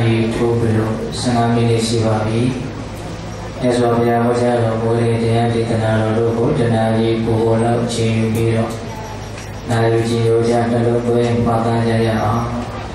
yi thubilo sangamini sivabi. Yaswabya Hojaro Bore Deyanti Tanaro Danayi Pugola Chinu Biro Nayuji Yoja Talo Doing Patanja.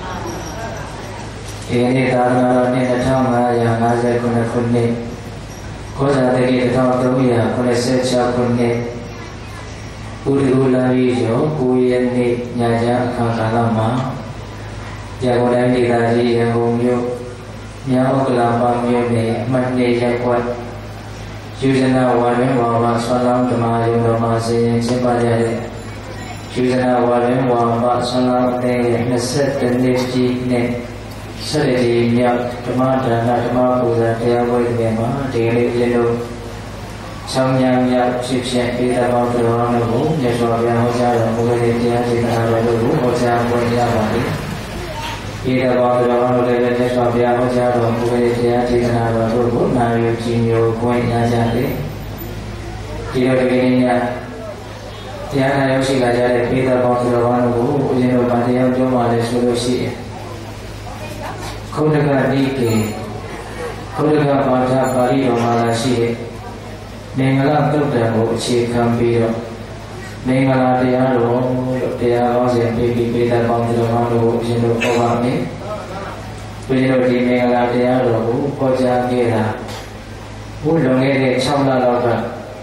Ini Tarana Ninatama Yanaza Kunakuni Kosa Tegi Tawia Kunesecha Kuni Udula Vijo Kuyani Yaja Kakalama Jagodandi Raji Yahumyo Yahokalapa Yone Mande Yakwat Yuzana Warim Wava Salam Tamayu Ramasi Sepajare Yuzana Warim Wava Salam Ne Naset Nifti Ne Sarati Yak Tamata Natama Puza Tayawai Dema Dele Lino Samyam Yak Shipsha Pita Mautaranabu Yaswabya Hojara Mugaditia Tinarabu Hoja Poyavadi Ida Badravan Level Swabya Hojara Mugaditia Tinarabu Nayu Chinyo Poyajade Tiraviniya Tiana Yoshi Lajare Pita Badravanubu Ujino Badia Jomale Sulusi Kodaka Dike Kodaka Bata Pari Romalashi Mengala Tudago Chikambiro Mengala Diaro Diaros and Baby Pita Bondramano Jino Ovani Pino di Mengala Diaro Koja Gera Udongere Chamla Loga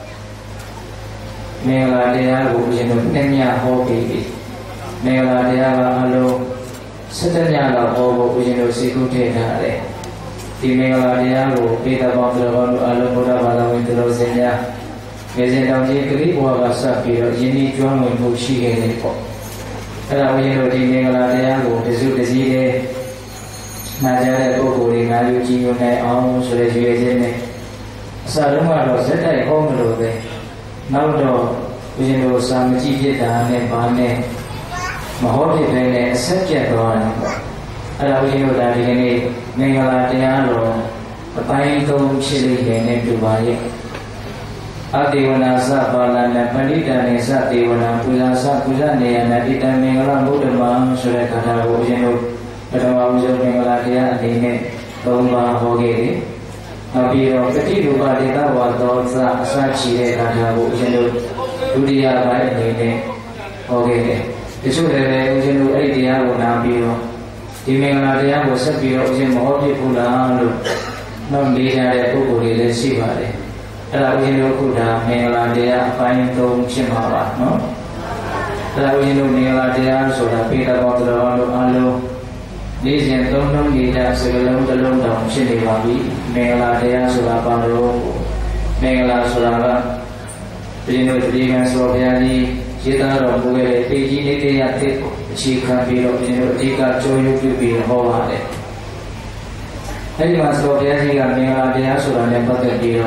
Mengala Diaro Jino Nenya Hobi Mengala Diara Alo Satanya Obo Ujino Sikute Nare Di Mengala Diaro Pita Bondramano Alo Buddha Bala Wintero Zenya Mezendam Jekri Wagasa Piro Yini Juan Bushi Genepo Era Ujino di Mengala Diaro Desu Desire Najare Boguri Nayu Jiyone Aum Sure Juyene Saruma Rosetta Home Robe Naudo Ujino Samji Jeta Ne Bane Mahodi Bene Second One Aravino Davigani Mengala Dialo Papaito Chili Gene Dubai Adivana Sabalana Pandita Nisa Divana Pulasa Pulane and Adita Mengala Budama Surekata Ujino Padamazo Mengala Dia Dine Roma Hogeri Abiro Petit Rubadita Wadoza Sachi Kata Ujino Dudia by Dine Hogeri Isu Reve Ujino Idea Unabiro Di Mengala Dia was a Biro Ujimo Pula Non Dija Pukuri Sivare Ujino Kuda Mengala Dia Pain Tom Chimava no Ujino Mengala Dia Soda Pita Botrano Alo Legion Tom Gita Segalum the Lum Dom Chilivabi Mengala Dia Soda Paro Mengala Sodava Ujino Trigan Soviani Jitaro Bugere Piji Niti Chika Biro Tika Choyu Pipi Hovade Elimas Soviaziga Mengala Dia Soda Nepata Biro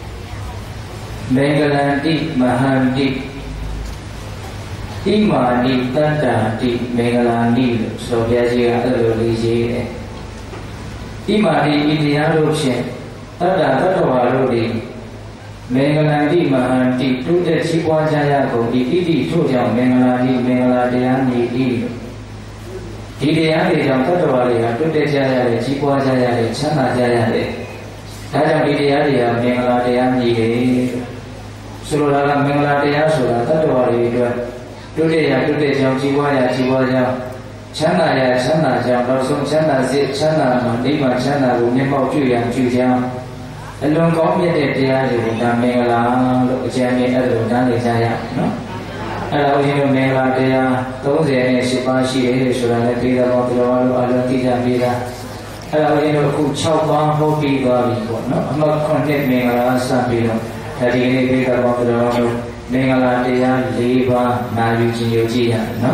Mengalanti Mahanti Imani Tantanti Mengalandi Soviaziga Lisi Imani Indiano Shen Tata Tawarodi Mengalandi Mahanti Tude Chipwajaya Iti Tujam Mengalandi Mengaladiani Didiani Jam Tatawaria Tude Jaya Chipwajaya Chana Jaya Tajam Didiaria Mengaladiani Surala Mengaladia Sura Tatawari Tude Jam Chiwaya Chana Ya Chana Jam Rasum Chana Zit Chana Mandima Chana Rumimo Juyang Jujam Along có biết đẹp thì làm mình là cha mẹ đã được đang để ra no là bây giờ mình là để tối giờ này sẽ ba sĩ để sửa lại bây giờ một điều là tí ra bây giờ là bây giờ cũng chau ba hô bị ba bị no mà còn đẹp mình là sao bây giờ là đi này bây giờ một điều là mình là để lấy ba na yêu chi no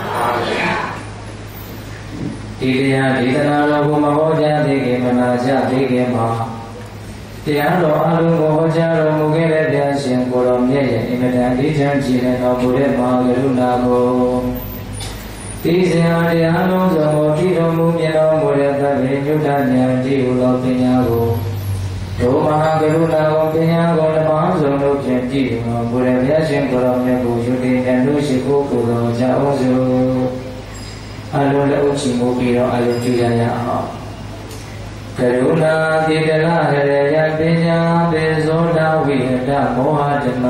thì để ta là cũng mà có ra để cái mà là ra để cái mà Tiang lo alung ko jaro mugere dia sing kolam ye imedan di janji ne no bude ma garuna ko ti sia dia lo zo ti ro mu mye no bude ta be nyuta nyan ti ulo pinya ko do ma garuna ko pinya ko na ma zo lo pyin ti no bude dia sing kolam ye ko yu ti nyan lo shi ko ko lo ja o zo alung le u chi mu pi ro alung ju ya ya ha ကရုဏာတိတလဟရယပညာပေဇောဒဝိဟတမောဟဓမ္မ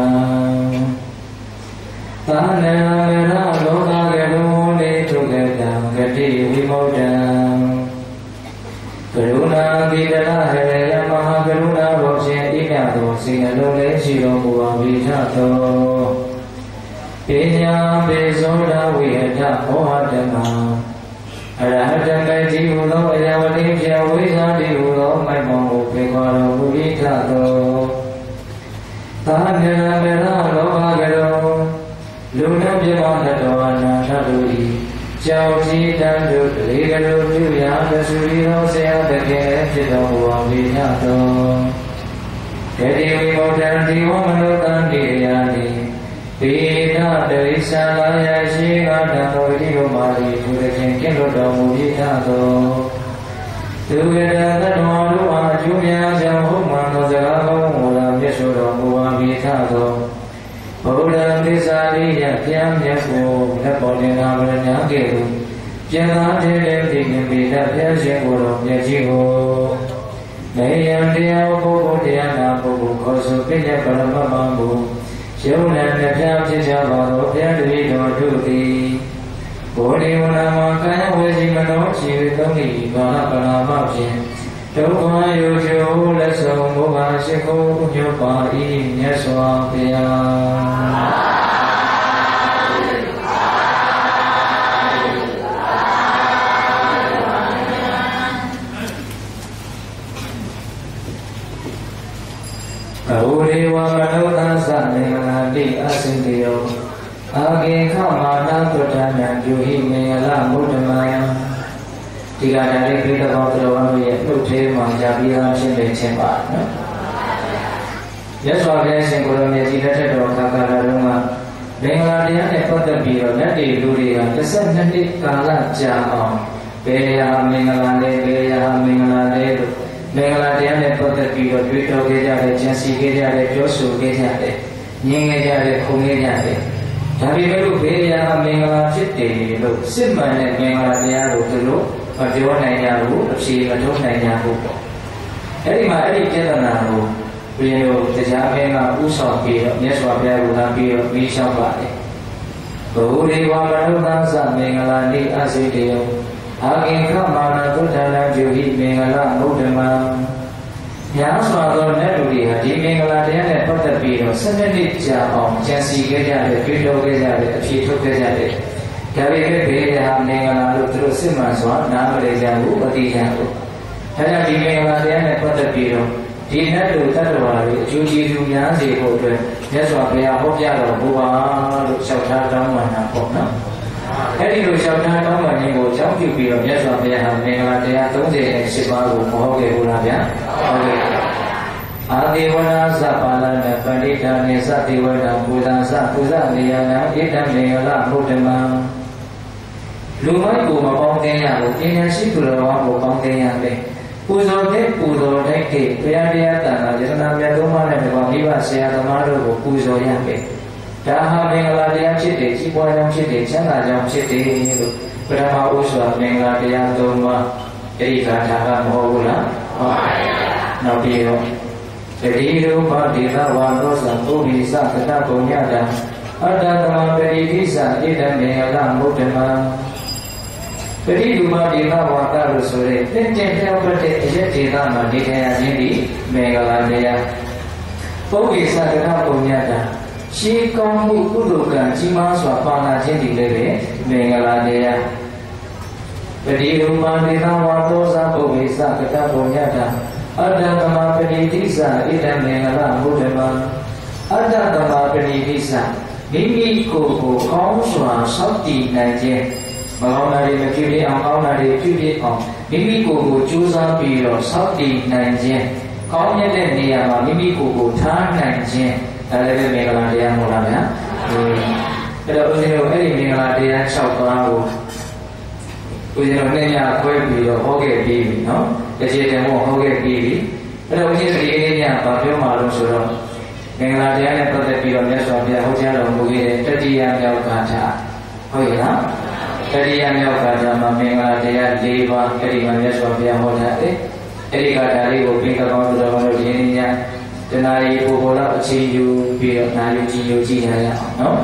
သာနံမေရလောကကရုဏေထုကတံဂတိဝိမုဒ္ဒံကရုဏာတိတလဟရယမဟာကရုဏာဘောဖြင့်ဣဒသောစေအလုံးလေးရှိတော်မူပါဝိထသောပညာပေဇောဒဝိဟတမောဟဓမ္မအရဟတမေတိဟူသောအယဝတိပြဝိဇာတိဟူသောမိုက်မောင်ကိုဖေခေါ်တော်မူ၏ထသောသာနံမေရလောကကရောလူနှင့်ပြမောတတော်အနာထတို့၏ကြောင့်ကြည်တန်တို့လေကလေးပြုရာတဆူရီသောဆရာတကယ်ဖြစ်တော်မူအောင်၏ထသောဂတိဝိမုဒ္ဒံဒီဝမနုတံတိယာနိပေနတရိစ္ဆာလာယရှိငါတံတော်ဤလိုမာရီသူတခင်ကင်းလွတ်တော်မူ၏ထသောသူကတံတတော်တို့အားအကျိုးများကြောင့်ဟုတ်မှန်သောစကားကောင်းကိုလာမြတ်ဆိုတော်မူပါ၏ထသောဘုရားသစ္စာရိယပြမ်းမြတ်ကိုလက်ပေါ်တင်နာမရညာကဲ့သို့ပြန်သာတဲ့တိငင်ပေတပြည့်ရှင်ကိုတော်မြတ်ကြီးကိုနေယံတရားပုဂ္ဂိုလ်တရားနာပုဂ္ဂိုလ်ခေါ်ဆိုပြည့်ပရမတ်မှန်ကိုယုံနဲ့နှစ်ဖြာဖြစ်ကြပါသောဘုရားတပည့်တော်တို့သည်ဘောဓိဝနာမှာကာယဝေစီမနောခြေသုံးဤဘာလပနာမဖြင့်ဒုက္ခယောကျိုးလက်ဆုံးဘုရားရှိခိုးညွတ်ပါ၏မြတ်စွာဘုရားအဝိဝမနုဿသမင်္ဂလာတိအစင်တယောအာကေခမာနသုဒ္ဓနာပြုဟိမင်္ဂလမုဒ္ဓမာယဒီကဒါလေးပြတော်တော်တို့ရဲ့နှုတ်သေးမှကြာပြီးသားဖြစ်နေခြင်းပါနော်။ရသော်ဘုရားရှင်ကိုယ်တော်မြတ်ကြီးလက်ထက်တော်ခါကာလတုန်းကမင်္ဂလာတရားနဲ့ပတ်သက်ပြီးတော့လက်တွေလူတွေက12နှစ်ကာလကြာအောင်ဘေရာမင်္ဂလာလေးဘေရာမင်္ဂလာလေးတို့မင်္ဂလာတရားနဲ့ပတ်သက်ပြီးတော့တွေ့တော်ခဲ့ကြတယ်ကြံစည်ခဲ့ကြတယ်ပြောဆိုခဲ့ကြတယ်ညင်ခဲ့ကြတယ်ခုံခဲ့ကြတယ်ဒါပေမဲ့လို့ဘေရာမင်္ဂလာဖြစ်တယ်လို့စစ်မှန်တဲ့မင်္ဂလာတရားကိုသူတို့မပြောနိုင်ကြဘူးအဖြေမထုတ်နိုင်ကြဘူးပေါ့အဲ့ဒီမှာအဲ့ဒီပြဿနာကိုဘုရားတို့တရားမင်းကဥဆောင်ပြီးတော့မြတ်စွာဘုရားကလာပြီးတော့ပြီးလျှောက်ပါတယ်ဘုရေဝမနုဿသမင်္ဂလာနိအစိတေယအာကိခမာနသုဒ္ဓနာပြုဟိမင်္ဂလမုဒ္ဓမံညာစွာသောနတ်လူတွေဟာဒီမင်္ဂလာတရားနဲ့ပတ်သက်ပြီးတော့12နှစ်ကြာအောင်ကြံစည်ခဲ့ကြတယ်တွေ့တော်ခဲ့ကြတယ်အဖြေထုတ်ခဲ့ကြတယ်ဒါပေမဲ့ဘေးရဟာမင်္ဂလာလို့သူတို့စစ်မှန်စွာနားမလည်ကြဘူးမသိကြဘူးအဲဒါဒီမင်္ဂလာတရားနဲ့ပတ်သက်ပြီးတော့ဒီနတ်လူတတ္တဝါတွေအကျိုးကျေးဇူးများစေဖို့အတွက်မြတ်စွာဘုရားဟောပြတော်မူပါလို့လျှောက်ထားတောင်းပန်တာပေါ့နော်အဲဒီလိုလျှောက်ထားတောင်းပန်ခြင်းကိုကြောင်းပြုပြီးတော့မြတ်စွာဘုရားဟာမင်္ဂလာတရား38ပါးကိုမဟုတ်ခဲ့ဘူးလားဗျာဟုတ်ကဲ့အာတိဝနာသပါဠနပဋိဌာနေသတိဝနာပူဇာသပူဇနေယနာဣဒံမင်္ဂလမုဒ္ဓမံလူမိုက်ကိုမပေါင်းသိရဘူးပညာရှိသူတော်ဘာကိုပေါင်းသိရမယ်ပူဇော်တဲ့ပူဇော်တဲ့ဘုရားတရားတန်ခါယတနာမြတ်သုံးပါးနဲ့ဒီမှာမိဘဆရာသမားတို့ကိုပူဇော်ရမယ်ဒါဟာမင်္ဂလာတရားဖြစ်တယ်ကြီးပွားကြောင်းဖြစ်တယ်ချမ်းသာကြောင်းဖြစ်တယ်လို့ပထမဥစွာမင်္ဂလာတရားသုံးပါးအဲဒီဂါထာကမဟုတ်ဘူးလားဟုတ်ပါဘူးနောက်ပြီးတော့တတိယဘာဒေသဝါသောသပုရိသကတပုံညတံအတ္တသမပရိသစ္စာဣဒံမင်္ဂလမုဒ္ဓမံပရိဒုမဒေသဝါဒလို့ဆိုတဲ့သင်္ကြန်လျောက်တဲ့အရက်ဒေသမှာနေထိုင်ရခြင်းဒီမင်္ဂလာတရားပုရိသကတပုံညတံရှေးကောင်းမှုကုသိုလ်ကံကြီးမားစွာပါလာခြင်းဒီလည်းပဲမင်္ဂလာတရားပရိဒုမဒေသဝါသောသပုရိသကတပုံညတံအတ္တသမပရိသစ္စာဣဒံမင်္ဂလမုဒ္ဓမံအတ္တသမပရိသစ္စာမိမိကိုယ်ကိုကောင်းစွာစောင့်တည်နိုင်ခြင်းမကောင်းတာတွေမဖြစ်ဖြစ်အောင်ကောင်းတာတွေဖြစ်ဖြစ်အောင်မိမိကိုယ်ကိုကြိုးစားပြီးတော့စောင့်တည်နိုင်ခြင်းကောင်းမြတ်တဲ့နေရာမှာမိမိကိုယ်ကိုထားနိုင်ခြင်းဒါလည်းပဲမင်္ဂလာတရားမို့လားဗျာအဲ့တော့ဦးဇင်းတို့အဲ့ဒီမင်္ဂလာတရား6ပါးကိုဦးဇင်းတို့နှစ်ညခွဲပြီးတော့ဟောခဲ့ပြီးပြီနော်တစ်ချိန်တည်းဟောခဲ့ပြီးပြီအဲ့တော့ဦးဇင်းတို့ဒီနေ့ညဘာပြောမှလို့ဆိုတော့မင်္ဂလာတရားနဲ့ပတ်သက်ပြီးတော့မြတ်စွာဘုရားဟောကြားတော်မူခဲ့တဲ့တတိယမြောက်ဂါထာဟုတ်ရဲ့လားတတိယမြောက်ဂါထာမှာမင်္ဂလာတရား၄ပါးအဲ့ဒီမှာမြတ်စွာဘုရားဟောထားတယ်အဲ့ဒီကဒါလေးကိုပြီးကောင်းသူတော်တို့ရင်းနှီးများတဏှာရီကိုပေါ်တော့အခြေယူပြီးတော့နာယူကြည့်ရအောင်နော်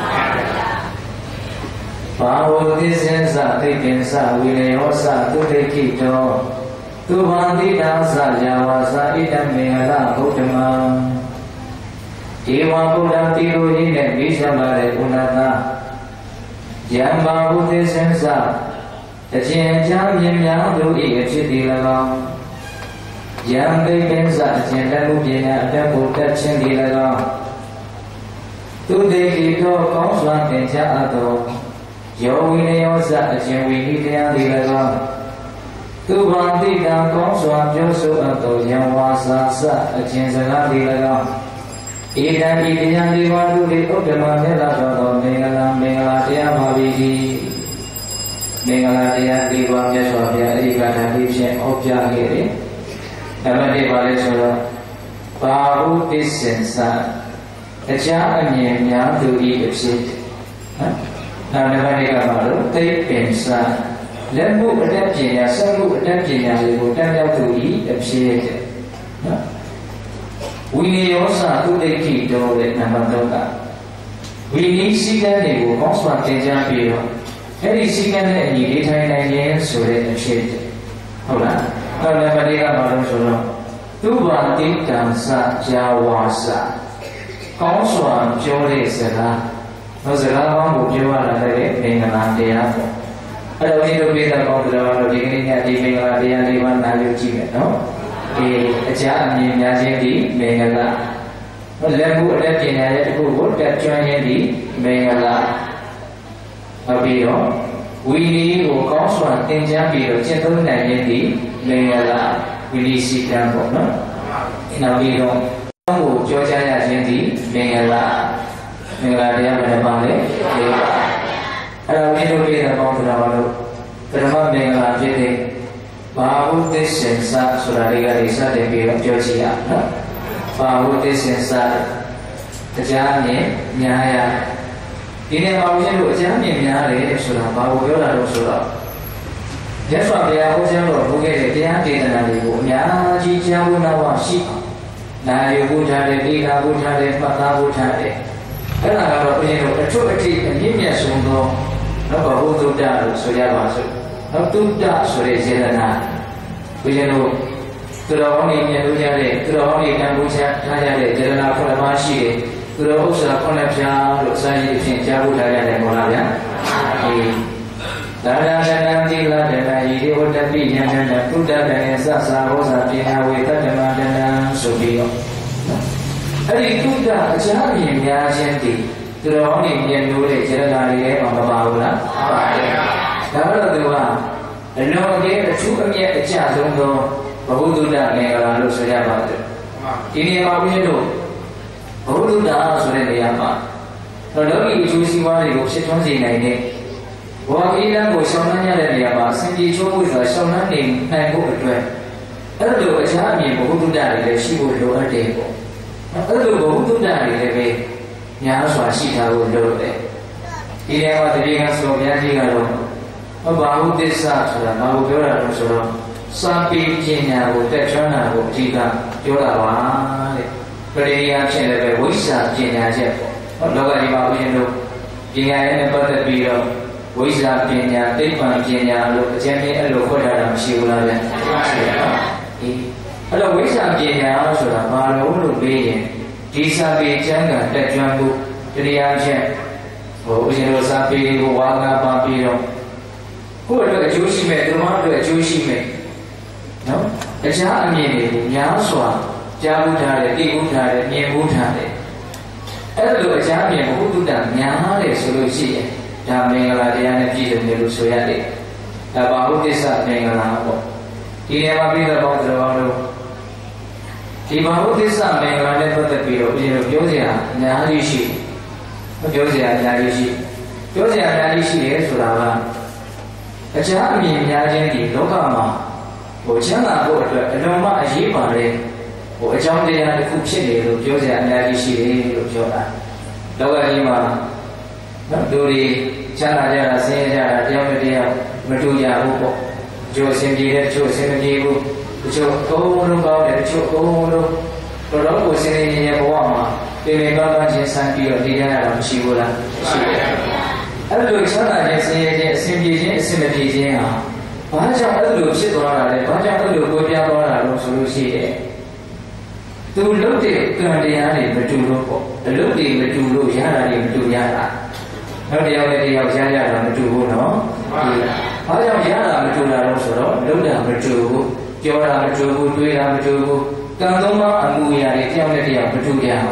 ဘာဝတိစင်္စသိပ္ပင်္စဝိနယောစသုတိကိတောသူဘာတိတာစယာဝါစာဣတမေဟလဗုဒ္ဓမံဒီဝဗုဒ္ဓတိလိုရင်းနဲ့ပြီးစပါတဲ့ဥနာသာယံဘာဝတိစင်္စအကျဉ်းချမ်းမြင်များတို့၏အဖြစ်ဒီ၎င်းယံသိပ္ပင်္စအကျဉ်းတတ်မှုပညာအတတ်ကိုတတ်ခြင်းဒီ၎င်းသူတိကိတောကောင်းစွာသင်ကြားအပ်သောယောဝိနယောစအကျဉ်းဝိနည်းတရားဒီ၎င်းသူဘာတိတာကောင်းစွာပြောဆိုအပ်သောယံဝါစာစအကျဉ်းစကားဒီ၎င်းဧတံဤတရားဒီဝါတို့၏ဥဒ္ဓမမြတ်လာသောမင်္ဂလာတရားပါပြီမင်္ဂလာတရားဒီဝါမြတ်စွာဘုရားအရိကထာလေးဖြင့်ဟောကြားခဲ့တယ်နံပါတ်1ပါလဲဆိုတော့ဘာဟုသစ္စင်္စတရားအမြင်များသူ၏အဖြစ်နော်နံပါတ်2ကပါလို့သိပ္ပင်္စလက်မှုအတတ်ပညာစက်မှုအတတ်ပညာတွေကိုတတ်မြောက်သူ၏အဖြစ်နော်ဝိနည်းယောစသုတိကိတောတဲ့နံပါတ်3ကဝိနည်းစည်းကမ်းတွေကိုကောင်းစွာသင်ကြားပြီးတော့အဲ့ဒီစည်းကမ်းနဲ့အညီနေထိုင်နိုင်ခြင်းဆိုတဲ့အဖြစ်ဟုတ်လားအဲ့နံပါတ်4ကပါလို့ဆိုတော့သူဘာတိတံစယာဝါစာကောင်းစွာပြောတဲ့စကားတော့စကားကောင်းကိုပြောရတာလည်းမင်္ဂလာတရားပေါ့အဲ့တော့ဒီလိုပြတဲ့ကောင်းတရားတော့ဒီကနေ့ညဒီမင်္ဂလာတရားလေးပါနားလို့ကြည့်မယ်နော်ဒီအကြအမြင်များခြင်းဒီမင်္ဂလာလက်မှုအတတ်ပညာရဲ့တစ်ခုကိုတက်ကျွမ်းခြင်းဒီမင်္ဂလာနောက်ပြီးတော့ဝီနည်းကိုကောင်းစွာသင်ကြားပြီးတော့ကျင့်သုံးနိုင်ခြင်းဒီမင်္ဂလာဝီနည်းစီကံပေါ့နော်နောက်ပြီးတော့ကိုကြောကြားရခြင်းဒီမင်္ဂလာတရားဘယ်နှပါလဲ၄ပါအဲ့တော့ဒီလိုပြတဲ့ပေါင်းဆိုတာဘာလို့ပထမမင်္ဂလာဖြစ်တဲ့ဘာဝုသစ္စေစဆိုတာလေးကနေစတင်ပြီးတော့ပြောကြည့်ရနော်ဘာဝုသစ္စေစတရားမြင်ညာရဒီနေ့ဘာလို့လို့အကျမ်းမြင်များတယ်ဆိုတာဘာကိုပြောတာလို့ဆိုတော့ရသော်ဘုရားဟောကြားတော်မူခဲ့တဲ့တရားဒေသနာတွေကိုအများကြီးကြားဝနာဝရှိနာယူဖို့ထားတယ်ဒီနာဖို့ထားတယ်မှတ်သားဖို့ထားတယ်အဲ့ဒါကတော့ဘုရားတို့အထွတ်အထိအမြင့်မြတ်ဆုံးသောဘဝတုဒ္ဒလို့ဆိုရပါစို့နောက်တုဒ္ဒဆိုတဲ့စေတနာဘုရားတို့သူတော်ကောင်းတွေမြင်လို့ရတဲ့သူတော်ကောင်းတွေတန်ဖိုးချထားရတဲ့စေတနာခုနှစ်ပါးရှိတယ်သူတော်ဥစ္စာခုနှစ်ပြားလို့စာရင်းဖြင့်ကြားဖို့ထားရတယ်မဟုတ်လားဗျာဒါရဏတံတိလတနာယိဒေဝတပိယံတံသုဒ္ဓတံသစ္စာဟောစာပိဟာဝေတတ္တမတံဆိုပြီးတော့အဲ့ဒီသုဒ္ဓအချားမြင်များခြင်းတည်သူတော်ကောင်းတွေမြင်လို့တဲ့စေတနာတွေလည်းမပါဘူးလားပါပါတယ်ဒါတော့သူကအလုံးအကဲအထူးအမြတ်အကျဆုံးသောဘဝတုဒ္ဒမင်္ဂလာလို့ဆိုရပါတယ်ဒီနေရာမှာဘုရားတို့ဘဝတုဒ္ဒဆိုတဲ့နေရာမှာလောကီအကျိုးစီးပွားတွေကိုဖြစ်ထွန်းစေနိုင်တဲ့ဘဝကိလကိုရှောင်နှံ့ရတဲ့နေရာမှာစင်ကြယ်ချိုးမှုဆိုတာရှောင်နှံ့နေနိုင်ဖို့အတွက်အဲ့လိုအခြားအမြင်ဘဝတုဒ္ဒတွေလည်းရှိဖို့လိုအပ်တယ်ပေါ့အဲ့လိုဘဝတုဒ္ဒတွေလည်းပဲများစွာရှိတာကိုလိုတယ်ဒီနေရာမှာတတိယဆိုဘုရားကြီးကတော့ဘာဟုသစ္စာဆိုတာဘာကိုပြောတာလဲဆိုတော့စာပေပညာကိုတက်ချွမ်းတာကိုအဓိကပြောတာပါတဲ့ပရိယာဖြစ်လည်းပဲဝိဇ္ဇာပညာချက်ပေါ့လောကကြီးမှာဘုရင်တို့ပညာရဲ့နဲ့ပတ်သက်ပြီးတော့ဝိဇ္ဇာပညာသိပ္ပံပညာလို့အကျဉ်းချင်းအဲ့လိုခွဲထားတာမရှိဘူးလားဗျာရှိပါဘူးအဲ့တော့ဝိဇ္ဇာပညာဆိုတာဘာလို့မေးရင်ဒီစာပေကျမ်းဂန်တက်ကြွမှုတရားချက်ဘုရင်တို့စာပေကိုဝါငါပါပြီးတော့ကိုယ့်အတွက်အကျိုးရှိမဲ့သူတို့အတွက်အကျိုးရှိမဲ့နော်တရားအမြင်တွေကိုများစွာကြားမှုထားတယ်သိမှုထားတယ်မြင်မှုထားတယ်အဲ့လိုအကြားမြင်ဘုဒ္ဓတများတယ်ဆိုလို့ရှိရင်ဒါမင်္ဂလာတရားနဲ့ပြည့်စုံတယ်လို့ဆိုရတယ်ဒါဘာဟုသစ္စာမင်္ဂလာပေါ့ဒီနေရာမှာပြည်တော်တော်တို့ဒီဘာဟုသစ္စာမင်္ဂလာနဲ့ပတ်သက်ပြီးတော့ပြည်တော်ပြောစရာအများကြီးရှိပြောစရာအများကြီးရှိပြောစရာအများကြီးရှိတယ်ဆိုတာကအကြအမြင်များခြင်းဒီလောကမှာချမ်းသာဖို့အတွက်အလုံးမအရေးပါတဲ့အကြောင်းတရားတစ်ခုဖြစ်နေလို့ပြောစရာအများကြီးရှိတယ်လို့ပြောတာလောကကြီးမှာလူတွေချမ်းသာကြတာဆင်းရဲကြတာတရားမတရားမတူကြဘူးပေါ့ကျိုးအစဉ်ပြေတဲ့ကျိုးအစဉ်မပြေဘူး chỗ cô đâu bao để chỗ cô đâu rồi đó của sinh viên nhà bố mà thì mình bao nhiêu sản phẩm đi ra làm gì vô là ở lúc sau này sinh viên à bao giờ ở lúc xí đó là bao giờ ở lúc cuối năm đó là lúc số xí từ lúc thì cần đi ăn thì mới chịu lúc thì mới chịu lúc giá là thì mới chịu giá là nó đi học giá là mới chịu nó bao giờ giá là mới chịu là lúc số đó lúc là mới chịu cho là mới chịu tuy là mới chịu càng tốt mà ăn mua nhà thì theo này thì học mới chịu giá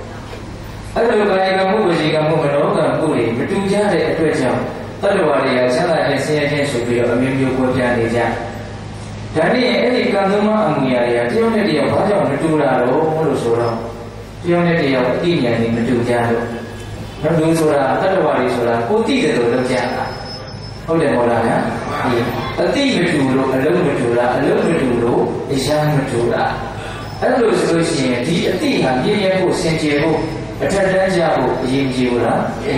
ở lúc cái càng mua cái gì càng mua cái đó càng mua thì mới chịu giá để thuê chồng tất cả đều sẽ là những sinh viên số biểu ở miền Trung quốc gia này ra. Jadi ini kan semua amunya ya, dia ni dia baca mentu lah lo, mulu surah. Dia ni dia tinya ni mentu jauh. Mentu surah, tak ada wali surah, putih tu lo jangan. Oleh orang ya, tapi mentu lo, isyan mentu lah. Lalu seterusnya, dia yang bu senjata bu, ada jauh, jauh lah,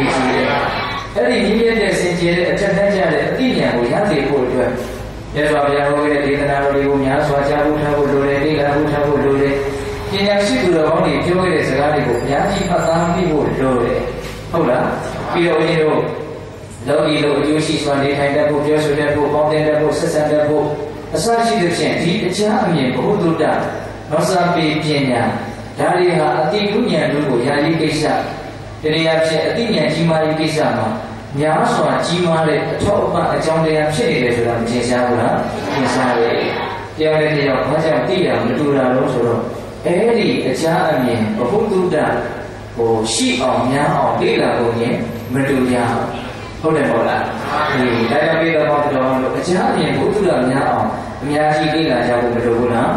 jadi dia senjata ada jauh, tinya bu yang tipu tu. Jadi apa yang boleh ditenang oleh umumnya, suaca buta boleh, tiga buta boleh. Jadi yang sih dulu orang ni jauh dari segala itu, yang jika kami boleh, tahulah. Bila ini lo, lagi lo jual suami tenda bu, jual sudah bu, konten bu, sesan bu, asal sih tu sendiri, jangan ni betul dah. Masa pikirannya dari hati punya dulu yang dikisah. Jadi apa sih hatinya cuma dikisah mah. Nhà soạn chi mà để cho bạn trong đây em sẽ để cho làm chia sẻ là chia sẻ về theo đây thì học hóa trang tí là mình tu ra đúng rồi ấy thì cha anh em có phúc tu ra của sĩ ông nhà ông biết là của nhé mình tu ra không để bỏ lại thì đại gia biết là bao giờ được cha anh em cũng tu ra nhà chi đi là cha của mình tu nữa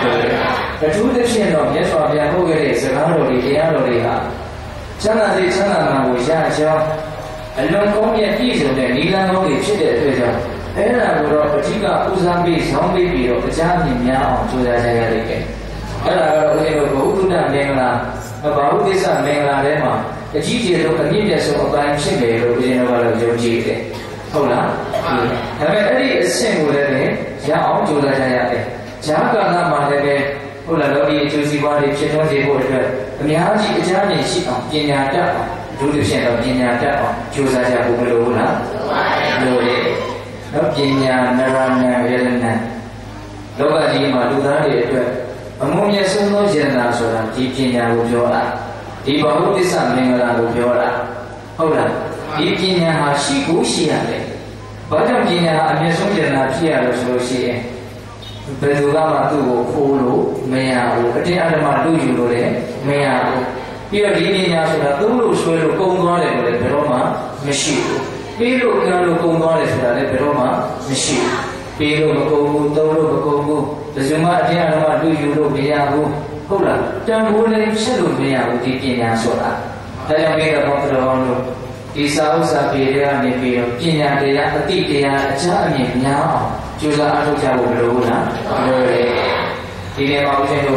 rồi chú tiếp xem rồi nhớ soạn nhà cô cái để sẽ có rồi thì thế rồi thì hả chắc là mà buổi ra cho Along có những cái điều này đi làm công việc sẽ để thôi rồi. Thế là vừa rồi chỉ có usaha bị xong bị rồi cha nhìn nhau chúng ta sẽ được cái. Thế là cái điều của chúng ta nên là bảo cái sản nên là đấy mà cái chi tiết đó cần nhìn để số các em sẽ để rồi cái nó là giống gì đấy. Không là. Thế vậy cái xem của đấy cha ông chúng ta sẽ được. Cha cả năm mà đấy không là đâu đi chú sĩ quan đi trên trong gì bộ rồi. Nhà chỉ cha nhìn sĩ ông trên nhà cha chúng tôi sẽ làm nhà trọ chú gia gia của mình luôn hả? Rồi đó nhà narana vedana đó là gì mà chúng ta để được mà muốn nhà sống nói chuyện là số là chỉ nhà của chúng ta thì bảo hộ cái sản phẩm là của chúng ta không là chỉ nhà hà sĩ cũ sĩ à đấy bảo trong nhà anh sống chuyện là chỉ là số sĩ bây giờ mà tu khổ lú mẹ à cái thế anh mà tuอยู่rồi đấy mẹ à bây giờ đi nhà số là đúng lúc xuôi lúc công gói để rồi phải không mà mới chịu bây lúc nào lúc công gói để rồi phải không mà mới chịu bây lúc mà công đâu lúc mà công bây giờ mà thế nào mà tuอยู่lúc bây giờ không là trong buổi này sẽ lúc bây giờ thì nhà số là tại sao bây giờ không được không được thì sao bây giờ anh bây giờ nhà bây giờ thì cha anh nhà chú gia ăn thuốc cha bụng rồi nè rồi thì này bảo trên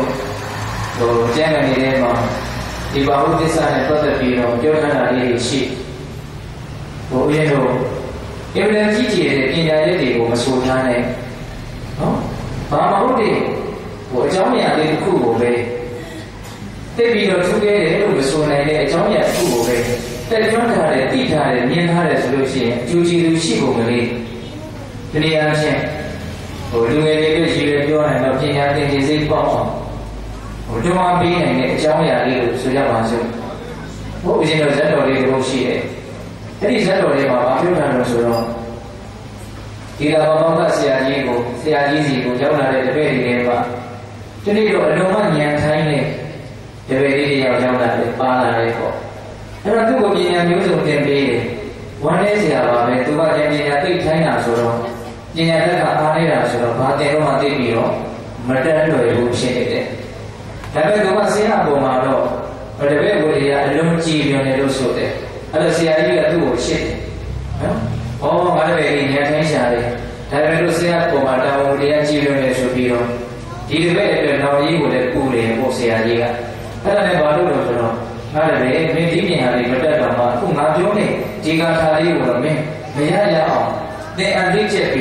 rồi cha này đi đây mà thì bảo cái sản này có thể bị nó cho nên là đi xịt bộ yên rồi em đang chỉ để nhìn ra thì của một số nhà này đó mà bảo thì của cháu nhà đi khu của về thế vì nó chung cái để một số này để cháu nhà khu của về thế nó thà để tít thà để nhiên thà để sửa chữa chú chỉ lưu xịt của mình thế nên anh xem rồi lưu nghe cái gì để cho này nó chỉ nhà tiền gì gì bỏ chúng ta biết này trong nhà đi được sự giao hoàn sự, mỗi cái gì rất đồ đi được gì đấy, cái gì rất đồ đi mà bao nhiêu lần rồi sự đó, thì là bao nhiêu cái gì của cháu là để về đi đấy mà, cho nên rồi đâu mà nhà thay này, để về đi vào trong là để ba là đấy có, thế là tôi có nhà nhớ dùng tiền đi,วันนี้สิอ่ะပဲသူကကျန်ညာသိထိုင်းတာဆိုတော့ကျန်ညာတက်ကအားနေတာဆိုတော့ဘာတင်တော့မှသိပြီးတော့မတက်လွယ်ဘူးဖြစ်နေတယ်ဒါပေမဲ့သူကဆရာပုံမှာတော့ဘယ်တပည့်ကိုယ်ကြီးအလုံးကြည့်ပြောနေလို့ဆိုတယ်အဲ့တော့ဆရာကြီးကသူ့ကိုရှင်းတယ်နော်ဩငါလည်းပဲညာထိုင်းရှာတယ်ဒါပေမဲ့လို့ဆရာပုံမှာတောင်းတရားကြည့်ပြောနေဆိုပြီးတော့ဒီတပည့်အတွက်နောက်ကြီးကိုလည်းပူတယ်ပေါ့ဆရာကြီးကအဲ့ဒါနဲ့ဘာလို့လဲဆိုတော့ငါလည်းပဲမင်းဒီပြင်ဟာလေးမတက်တော့မှအခုငါပြောနေဒီကထာလေးကိုတော့မင်းမရရအောင်သင်အန်တိချက်ပြီးတော့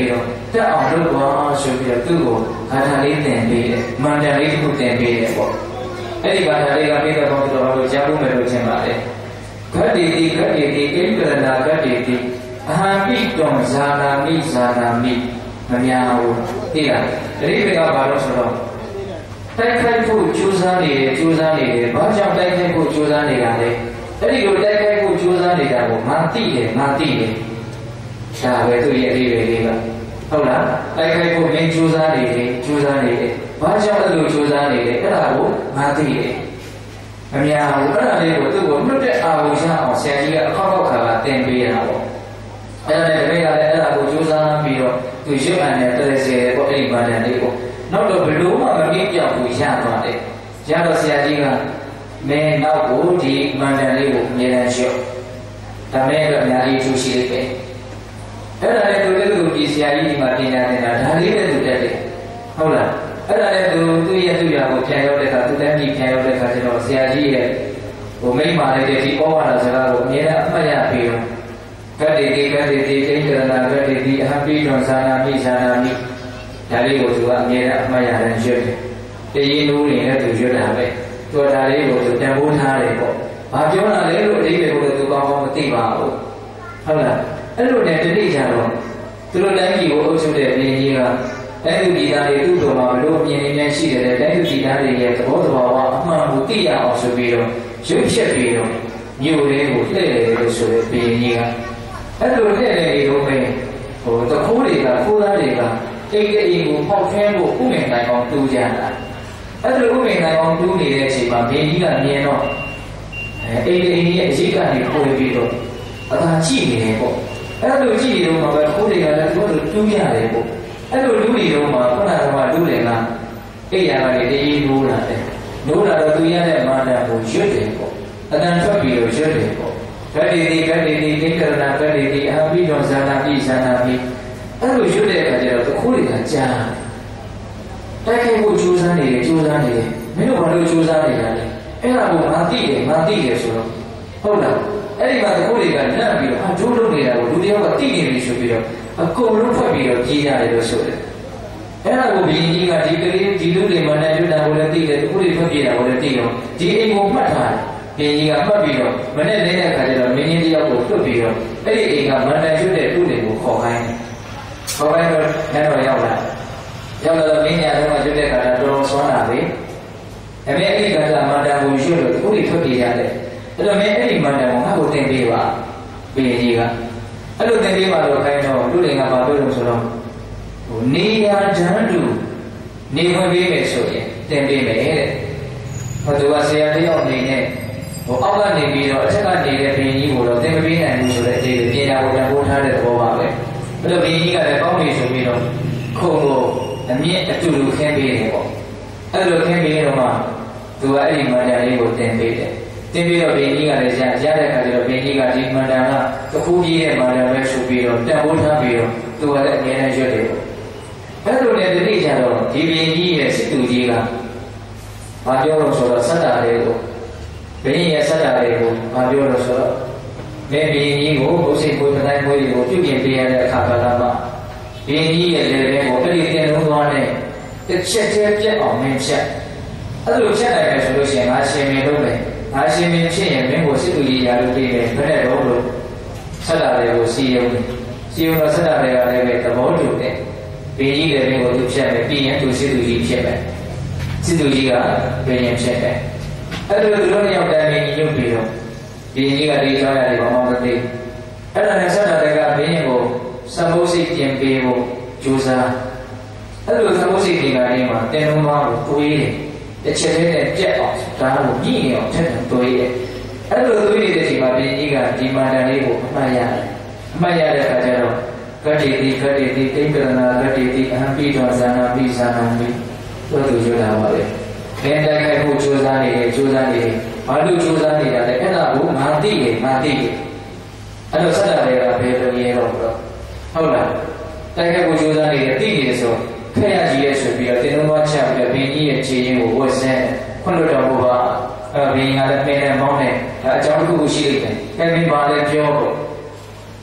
တက်အောင်လုပ်ပါဆိုပြီးတော့သူ့ကိုဂါထာလေးသင်ပေးတယ်မန္တန်လေးတစ်ခုသင်ပေးတယ်ပေါ့အဲ့ဒီဂါထာလေးကပိဿဘောတော်တို့ကြားဖို့မယ်လို့ထင်ပါတယ်ဂတ္တိတိဂတ္တိတိကိပရဏဂတ္တိတိအဟံပိတွံဇာနာမိဇာနာမိမများဘူးသိလားအရိပကဘာလို့ဆိုတော့တိုက်ခိုက်ဖို့ကြိုးစားနေတယ်ဘာကြောင့်တိုက်ခိုက်ဖို့ကြိုးစားနေတာလဲအဲ့ဒီလိုတိုက်ခိုက်ဖို့ကြိုးစားနေတာကိုငါသိတယ်ဒါပဲသူရဲ့အရေးလေးကဟုတ်လားတိုက်ခိုက်ဖို့မင်းကြိုးစားနေတယ်ဘာကြောင့်အဲ့လိုကြိုးစားနေလဲအဲ့ဒါကိုငါသိတယ်မများဘူးအဲ့ဒါလေးကိုသူ့ကိုလွတ်တဲ့အာရုံရအောင်ဆရာကြီးကအခောက်ခါကသင်ပေးတာပေါ့အဲ့ဒါနဲ့တပည့်ကလည်းအဲ့ဒါကိုကြိုးစားပြီးတော့သူရွတ်အံနဲ့တည်းစေပေါ့အဲ့ဒီမန္တန်လေးကိုနောက်တော့ဘယ်လိုမှမပြည့်ပြောက်ဘူးရသွားတယ်ရတော့ဆရာကြီးကမင်းနောက်ကိုဒီမန္တန်လေးကိုအမြဲတမ်းရွတ်ဒါမဲ့တော့အများကြီးထူးရှိလိမ့်မယ်အဲ့ဒါနဲ့သူလည်းသူဒီဆရာကြီးဒီမှာပညာသင်တာဒါလေးပဲသူတက်တယ်ဟုတ်လားအဲ့ဒါနဲ့သူ့ရဲ့ကိုပြန်ရောက်တဲ့အခါသူလည်းပြန်ရောက်တဲ့အခါကျတော့ဆရာကြီးရဲ့မိမလေးတဲ့ဒီဩဝါဒစကားကိုအမြဲတမ်းအမှတ်ရပြီးတော့ဂတ္တိတိကိဉ္စရဏဂတ္တိတိအဟံပိတွံဇာနာမိဒါလေးကိုသူကအမြဲတမ်းအမှတ်ရတယ်ရွတ်တယ်တည်ရင်းလို့နေနဲ့သူရွတ်တာပဲသူဒါလေးကိုသူတန်ဖိုးထားတယ်ပေါ့ဘာပြောတာလဲလို့အဓိပ္ပာယ်ကိုသူကောင်းကောင်းမသိပါဘူးဟုတ်လားအဲ့လိုနဲ့တတိကြတော့သူတို့တိုင်းပြည်ကိုအုပ်ချုပ်တဲ့ဘုရင်ကြီးကတိုင်းသူပြည်သားတွေသူ့တော်မှာဘလို့မြင်နေရှိတယ်တိုင်းသူပြည်သားတွေရဲ့သဘောတဘာဝအမှန်ကိုသိရအောင်ဆိုပြီးတော့ရွတ်ချက်ပြီးတော့မြို့လေးကိုလှည့်တယ်လို့ဆိုတဲ့ဘုရင်ကြီးကအဲ့လိုလှည့်တယ်လို့ပဲတခိုးတွေကခိုးသားတွေကအိတ်အိမ်ကိုပေါက်ထွင်းဖို့ဥမင်နိုင်အောင်တူးကြတာအဲ့လိုဥမင်နိုင်အောင်တူးနေတဲ့အချိန်မှာဘုရင်ကြီးကမြင်တော့အိတ်အိမ်ရဲ့အရေးကနေပို့ပြီးတော့အသာကြည့်နေတယ်ပေါ့အဲ့လိုကြည့်နေတော့မှပဲခိုးတွေကလည်းသူတို့တူးရတယ်ပေါ့အဲ့လိုလူတွေတော့မှခုနကတူးတယ်ကအိယာကနေတည်နိုးလာတယ်နိုးလာတော့သူရတဲ့မာနကိုရွတ်တယ်ပေါ့အတန်ထွက်ပြီးတော့ရွတ်တယ်ပေါ့ဂတ္တိတိကိဉ္စရဏဂတ္တိတိအဟံပိတွံဇာနာမိအဲ့လိုရွတ်တဲ့အခါကျတော့တခိုးတွေကကြားတိုက်ခိုက်ဖို့ကြိုးစားနေတယ်မင်းတို့ဘာလို့ကြိုးစားနေတာလဲအဲ့ဒါကိုငါသိတယ်ဆိုတော့ဟုတ်လားအဲ့ဒီမှာတခိုးတွေကလန့်ပြီးတော့ဒုလုပ်နေတာကိုလူတယောက်ကသိနေပြီဆိုပြီးတော့အကုန်လုံးထွက်ပြီးတော့ကြီးရတယ်လို့ဆိုတယ်အဲ့ဒါကိုဘုရင်ကြီးကဒီကလေးဒီလူတွေမနဲ့တွေ့တာကိုလည်းသိတယ်တခိုးတွေထွက်ပြေးတာကိုလည်းသိတော့ဒီအိမ်ကိုမှတ်ထားတယ်ဘုရင်ကြီးကမှတ်ပြီးတော့မနဲ့နေတဲ့အခါကျတော့မင်းကြီးတယောက်ကိုလွတ်ပြီးတော့အဲ့ဒီအိမ်ကမန္တန်ရွတ်တဲ့လူတွေကိုခေါ်ခိုင်းတော့လည်းရောက်လာတော့မင်းညာတော့ရွတ်တဲ့ခါတော့တော်ဆွမ်းတာလေအဲ့ဒီကကမန္တန်ကိုရွတ်လို့ခုတွေထွက်ပြေးရတယ်အဲ့တော့မင်းအဲ့ဒီမန္တန်ကိုငါ့ကိုတင်ပေးပါဘုရင်ကြီးကအဲ့လိုတင်ပေးပါတော့ခိုင်းတော့လူတွေကဘာပြောလို့ဆိုတော့နေရာတန်းတူနေခွင့်ပေးမယ်ဆိုရင်တင်ပေးမယ်တဲ့သူကဆရာတယောက်နေနဲ့အောက်ကနေပြီးတော့အထက်ကနေနေတဲ့ဘုရင်ကြီးကိုတော့တင်မပေးနိုင်ဘူးဆိုတဲ့အသေးပညာကိုတန်ဖိုးထားတဲ့သဘောပါပဲအဲ့လိုဘုရင်ကြီးကလည်းကောင်းပြီဆိုပြီးတော့ခုံကိုအမြင့်အတူတူခင်းပေးတယ်ပေါ့အဲ့လိုခင်းပေးတော့မှသူကအဲ့ဒီမန္တန်လေးကိုတင်ပေးတယ်တင်ပြီးတော့ဘုရင်ကြီးကလည်းရတဲ့အခါကျတော့ဘုရင်ကြီးကဒီမန္တန်ကတခုကြီးတဲ့မန္တန်ပဲဆိုပြီးတော့တန်ဖိုးထားပြီးတော့သူကလည်းအမြဲတမ်းရွတ်တယ်ပေါ့အဲ့လိုနဲ့တတိကြတော့ဒီဘုရင်ကြီးရဲ့စစ်သူကြီးကဘာပြောလို့ဆိုတော့စက်တာလေးကိုဘုရင်ရဲ့စက်တာလေးကိုဘာပြောလို့ဆိုတော့မင်းဘုရင်ကြီးကိုဘုစိတ်ကိုယ်တိုင်းကိုယ်ကိုပြုပြင်ပေးရတဲ့အခါကလည်းမှဘုရင်ကြီးရဲ့လေထဲကိုအဲ့ဒီတင်လုံးသွားတဲ့တစ်ချက်တည်းပြတ်အောင်မင်းဖြတ်အဲ့လိုဖြတ်နိုင်မယ်ဆိုလို့ရှိရင်ငါရှင်မင်းလုပ်မယ်ငါရှင်မင်းဖြစ်ရင်မင်းကိုစစ်သူကြီးရာလို့ပြီးတယ်ဘယ်နဲ့တော့လို့ဆက်တာတွေကိုစီယုံတော့ဆက်တာတွေကလည်းပဲသဘောတူတယ်ဘုရင်ကြီးလည်းကိုသူဖြတ်မယ်ပြီးရင်သူစစ်သူကြီးဖြစ်မယ်စစ်သူကြီးကဘုရင်ဖြစ်တယ်အဲ့လိုသူတို့ရောက်တယ်မြင်ညွတ်ပြီးတော့ဘုရင်ကြီးကဒီကြောင်းရတယ်ဘာမှမသိအဲ့ဒါနဲ့ဆက်တာတွေကဘုရင်ကိုသမိုးစိတ်ပြင်ပေးဖို့ကြိုးစားအဲ့လိုသမိုးစိတ်ပြင်လာရင်မှတင်လုံးသွားကိုတွေးတယ်တစ်ချက်တည်းနဲ့ပြတ်အောင်ဒါကိုညှိနေအောင်ထပ်ထပ်တွေးတယ်အဲ့လိုတွေးနေတဲ့အချိန်မှာဘုရင်ကြီးကဒီမန္တန်လေးကိုအမှတ်ရတယ်အမှတ်ရတဲ့အခါကျတော့ဂတ္တိတိကိဉ္စရဏဂတ္တိတိအဟံပိတွံဇာနာမိတို့သူကြိုးစားပါလေခင်းတိုက်ခိုက်ဖို့ကြိုးစားနေတယ်ဘာလို့ကြိုးစားနေတာလဲအဲ့ဒါကိုငါသိတယ်အဲ့လိုဆက်တာတွေကဘယ်လိုရဲတော့ဟုတ်လားတိုက်ခိုက်ဖို့ကြိုးစားနေတယ်သိနေဆိုခက်ရကြီးရဲ့ဆိုပြီးတော့တင်လုံးသွားချပြီးတော့ဘင်းကြီးရဲ့ခြေရင်းကိုဝတ်ဆဲခွန်းလို့တော်ဘုရားဘင်းကလည်းပင်နဲ့မောင်းနဲ့အကြောင်းတစ်ခုရှိလိမ့်မယ်ဘင်းပါလည်းပြောပေါ့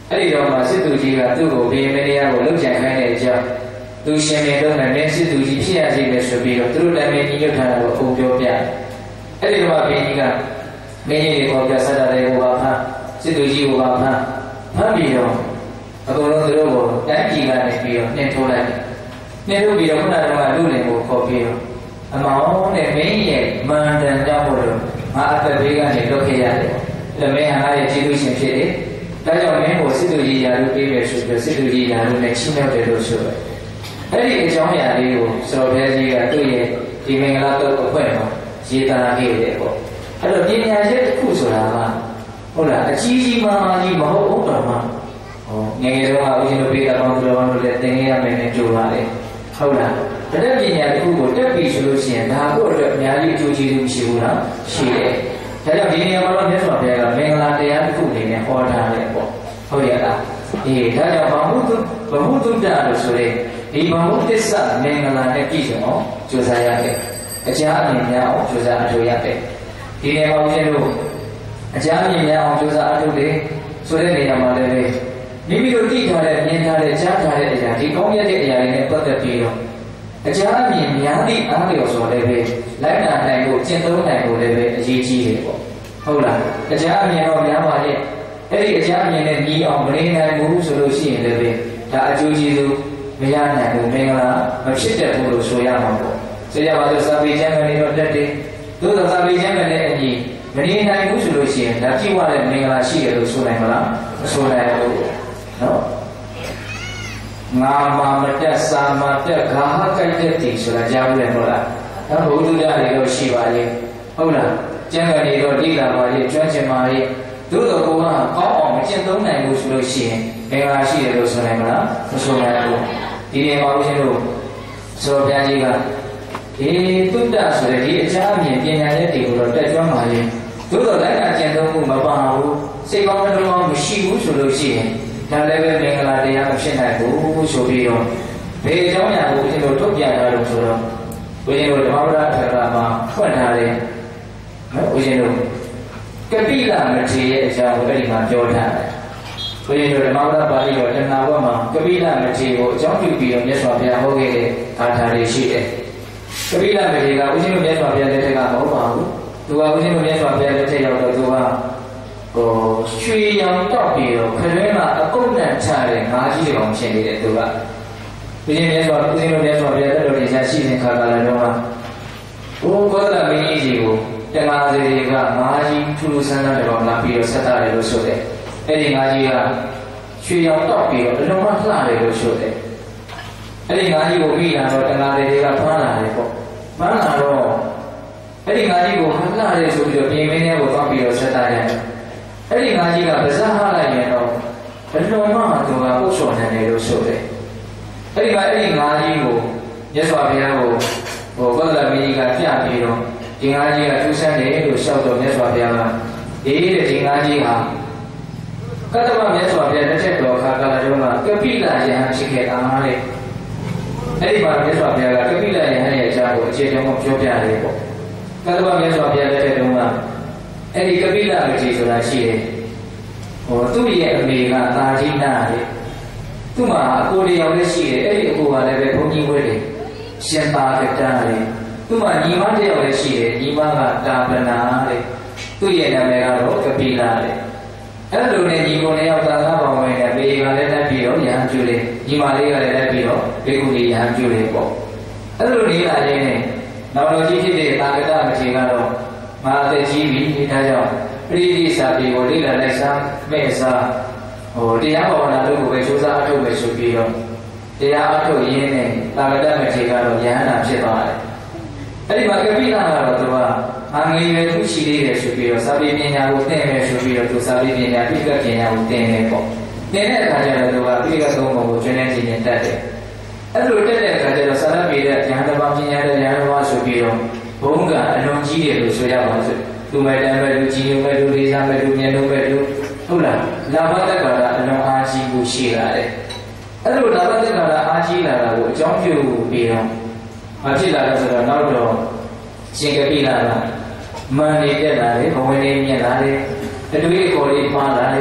အဲ့ဒီတော့မှစစ်သူကြီးကသူ့ကိုဘေးမင်းတရားကိုလှုပ်ကြံခိုင်းတဲ့အကြောင်းသူရှင်မင်းတို့နဲ့မင်းစစ်သူကြီးဖြစ်ရစီပဲဆိုပြီးတော့သူတို့လည်းမင်းကြီးရွတ်ထားတာကိုအကုန်ပြောပြအဲ့ဒီတော့မှဘင်းကြီးကမင်းကြီးကိုပြောဆက်တာလေဟိုပါဖမ်းစစ်သူကြီးကိုပါဖမ်းပြီးတော့အကုန်လုံးသူတို့ကိုတန်းကြီးကနေပြီးတော့နှင်ထိုးလိုက်နှင်ထိုးပြီးတော့ခုနကလူလင်ကိုခေါ်ပြီးတော့အမောင်းနဲ့မင်းရဲ့မန္တန်ကြောင့်မို့လို့ငါအသက်ဘေးကနေလွတ်ခဲ့ရတယ်အဲ့မင်းဟာငါရဲ့ကျေးဇူးရှင်ဖြစ်တယ်ဒါကြောင့်မင်းကိုစစ်သူကြီးရာလူပေးမယ်ဆိုပြီးစစ်သူကြီးရာလူနဲ့ချင်းမြောက်တယ်လို့ဆိုတယ်အဲ့ဒီအကြောင်းအရာလေးကိုစော်ဘုရားကြီးကသူ့ရဲ့ဒီမင်္ဂလာတော့အဖွဲ့မှာရေးသားခဲ့တယ်ပေါ့အဲ့တော့ပညာရက်တစ်ခုဆိုတာကဟုတ်လားအကြီးကြီးမားမားကြီးမဟုတ်ဘူးတော့မှငယ်ငယ်တုန်းကဦးဇင်းတို့ပြေတာပေါင်းတော်တို့လည်းသင်ခဲ့ရမယ်နဲ့ကြိုးပါတယ်ဟုတ်လားတတ်ပညာတစ်ခုကိုတက်ပြီဆိုလို့ရှိရင်ဒါကိုအတွက်အများကြီးအကျိုးကျေးဇူးမရှိဘူးလားရှိတယ်ဒါကြောင့်ဒီနေရာမှာတော့မြတ်စွာဘုရားကမင်္ဂလာတရားတစ်ခုအနေနဲ့ဟောထားတယ်ပေါ့ဟုတ်ရဲ့လားဒါကြောင့်ဗဟုသုတ္တလို့ဆိုရင်ဒီဗဟုသစ္စာမင်္ဂလာနဲ့ပြည့်စုံအောင်ကြိုးစားရတယ်အကြအမြင်များအောင်ကြိုးစားအထောက်ရတယ်ဒီနေရာမှာဦးဇင်းတို့အကြအမြင်များအောင်ကြိုးစားအထောက်တယ်ဆိုတဲ့နေရာမှာလည်းမိမိတို့သိထားတဲ့မြင်ထားတဲ့ကြားထားတဲ့အရာဒီကောင်းရတဲ့အရာတွေနဲ့ပတ်သက်ပြီးတော့အကြအမြင်များသည့်အားလျော်စွာလည်းပဲလိုက်နာနိုင်ဖို့ကျင့်သုံးနိုင်ဖို့လည်းပဲအရေးကြီးတယ်ပေါ့ဟုတ်လားအကြအမြင်တော့များပါရဲ့အဲ့ဒီအကြအမြင်နဲ့ညီအောင်မနေနိုင်ဘူးဆိုလို့ရှိရင်လည်းပဲဒါအကျိုးကျေးဇူးမရနိုင်ဘူးမင်္ဂလာမဖြစ်တတ်ဘူးလို့ဆိုရမှာပေါ့ဆိုရပါစို့စာပေကျမ်းကနေတော့တက်တယ်သို့သောစာပေကျမ်းနဲ့အညီမနေနိုင်ဘူးဆိုလို့ရှိရင်ဒါပြည့်ဝတဲ့မင်္ဂလာရှိတယ်လို့ဆိုနိုင်မလားမဆိုနိုင်ဘူးနော်ငါမာမတက်စာမတက်ဂါဟကြိုက်တဲ့တီဆိုတာကြားဘူးလေဟုတ်လားဒါဘုဒ္ဓတရားတွေတော့ရှိပါရဲ့ဟုတ်လားကျမ်းဂန်တွေတော့တိလာပါရဲ့ကျွမ်းကျင်ပါရဲ့သို့တော်ကကောင်းအောင်မကျင့်သုံးနိုင်ဘူးဆိုလို့ရှိရင်မင်္ဂလာရှိတယ်လို့ဆိုနိုင်မလားမဆိုနိုင်ဘူးဒီနေရာမှာဦးဇင်းတို့ဆိုဘုရားကြီးကဒီတုတ္တဆိုတဲ့ဒီအကြအမြင်ပညာရဲ့တွေကိုတော့တက်ကြွပါရဲ့သို့တော်တိုင်းကကျင့်သုံးမှုမပါဘူးစိတ်ကောင်းတဲ့လုံးဝမရှိဘူးဆိုလို့ရှိရင်ဒါလည်းပဲမင်္ဂလာတရားမဖြစ်နိုင်ဘူးဆိုပြီးတော့ဘယ်အကြောင်းအရာကိုဦးဇင်းတို့ထုတ်ပြထားလို့ဆိုတော့ဦးဇင်းတို့ဓမ္မပဒထရမှာဖွင့်ထားတယ်နော်ဦးဇင်းတို့ကပိလမထေရရဲ့အကြောင်းကိုအဲ့ဒီမှာပြောထားတယ်ဦးဇင်းတို့ဓမ္မပဒပါဠိတော်တဏှာဘက်မှာကပိလမထေရကိုအကြောင်းပြုပြီးတော့မြတ်စွာဘုရားဟောခဲ့တဲ့အာထာတွေရှိတယ်ကပိလမထေရကဦးဇင်းတို့မြတ်စွာဘုရားလက်ထက်ကမဟုတ်ပါဘူးသူကဦးဇင်းတို့မြတ်စွာဘုရားလက်ထက်ရောက်တော့သူကရွှေရောင်တောက်ပြီးတော့ခရွဲမှာအကုတ်နဲ့ချတဲ့ငါးကြီးကောင်ဖြစ်နေတဲ့သူကဦးဇင်းမြတ်စွာဘုရားတက်တော်တရားရှိတဲ့ခါကလည်းတော့ဘုဂေါတမင်းကြီးကိုတဏှာစေတွေကငါးကြီးထူးထူးဆန်းဆန်းတွေလာပြီးတော့ဆက်တာတယ်လို့ဆိုတယ်အဲ့ဒီငါးကြီးကရွှေရောင်တောက်ပြီးတော့အလုံးမလှတယ်လို့ဆိုတယ်အဲ့ဒီငါးကြီးကိုပြီးလာတော့တဏှာစေတွေကဖမ်းလာတယ်ပေါ့ဖမ်းလာတော့အဲ့ဒီငါးကြီးကိုလှတယ်ဆိုပြီးတော့ပြင်မင်းထဲကိုသွားပြီးတော့ဆက်တာတယ်အဲ့ဒီငါးကြီးကပါးစပ်ဟလိုက်ရင်တော့အလုံးမသူကပုတ်ချော်နေတယ်လို့ဆိုတယ်အဲ့ဒီငါးကြီးကိုမြတ်စွာဘုရားကိုကောသလမင်းကြီးကပြပြီးတော့ဒီငါးကြီးကထူးဆန်းတယ်လို့လျှောက်တော့မြတ်စွာဘုရားကဒီငါးကြီးဟာကတ္တမမြတ်စွာဘုရားလက်ထက်တော်ခါကာလတုန်းကကပိလယဟန်ဖြစ်ခဲ့တာတဲ့အဲ့ဒီမှာမြတ်စွာဘုရားကကပိလယဟန်ရဲ့အကြောင်းကိုအခြေခံပြောပြတယ်ပေါ့ကတ္တမမြတ်စွာဘုရားလက်ထက်တုန်းကအဲ့ဒီကပိလမထေရဆိုတာရှိတယ်သူ့ရဲ့အမေကသာကြီးနာတယ်သူ့မှာအကိုတယောက်လည်းရှိတယ်အဲ့ဒီအကိုကလည်းပဲဘုန်းကြီးဝဲတယ်ရှင်သာကတာတယ်သူ့မှာညီမတယောက်လည်းရှိတယ်ညီမကတာပနာတဲ့သူ့ရဲ့နာမည်ကတော့ကပိလတဲ့အဲ့လိုနဲ့ညီကိုလည်းရောက်သာပေါင်းဝင်တယ်ဘေကလည်းတက်ပြီးတော့ရဟန်းကျူတယ်ညီမလေးကလည်းတက်ပြီးတော့ဘေကုကြီးရဟန်းကျူတယ်ပေါ့အဲ့လိုနေလာခြင်းနဲ့နောက်တော်ကြီးဖြစ်တဲ့သာကတမထေရကတော့မဟာသက်ကြီးပြီဒါကြောင့်ပရိသီစာပေကိုလေ့လာလိုက်စားမဲ့စားတရားဘာဝနာတို့ကိုပဲစူးစမ်းအထုတ်မယ်ဆိုပြီးတော့တရားအထုတ်ရင်းနဲ့သာကတမထေရကတော့ယဟန္တာဖြစ်သွားတယ်အဲ့ဒီမှာကပိလကတော့သူကငငယ်ရွယ်သူရှိသေးတယ်ဆိုပြီးတော့စာပေပညာကိုသင်မယ်ဆိုပြီးတော့သူစာပေပညာပြည့်ကပညာကိုသင်တယ်ပေါ့သင်တဲ့အခါကျတော့သူကပြည့်ကသုံးပုံကိုကျွမ်းနေခြင်းနဲ့တတ်တယ်အဲ့လိုတက်တဲ့အခါကျတော့စာရပေတဲ့ဉာဏ်တစ်ပါးပညာတဲ့ဉာဏ်တစ်ပါးဆိုပြီးတော့ဘုံကအလွန်ကြီးတယ်လို့ဆိုရပါစို့သူမဲ့တမ်းပဲလူကြီးမဲ့လူလေးစားမဲ့လူမြတ်လို့ပဲလူဟုတ်လားလာဘတက္ကရာအလွန်အားကြီးကိုရှိလာတယ်အဲ့လိုလာဘတက္ကရာအားကြီးလာတာကိုအကြောင်းပြုပြီးတော့မဖြစ်လာတော့ဆိုတော့နောက်တော့ရှင်ကပိလကမန်နေတက်လာတယ်ဘဝင်လေးမြင်လာတယ်အတွေ့အခေါ်လေးမှားလာတယ်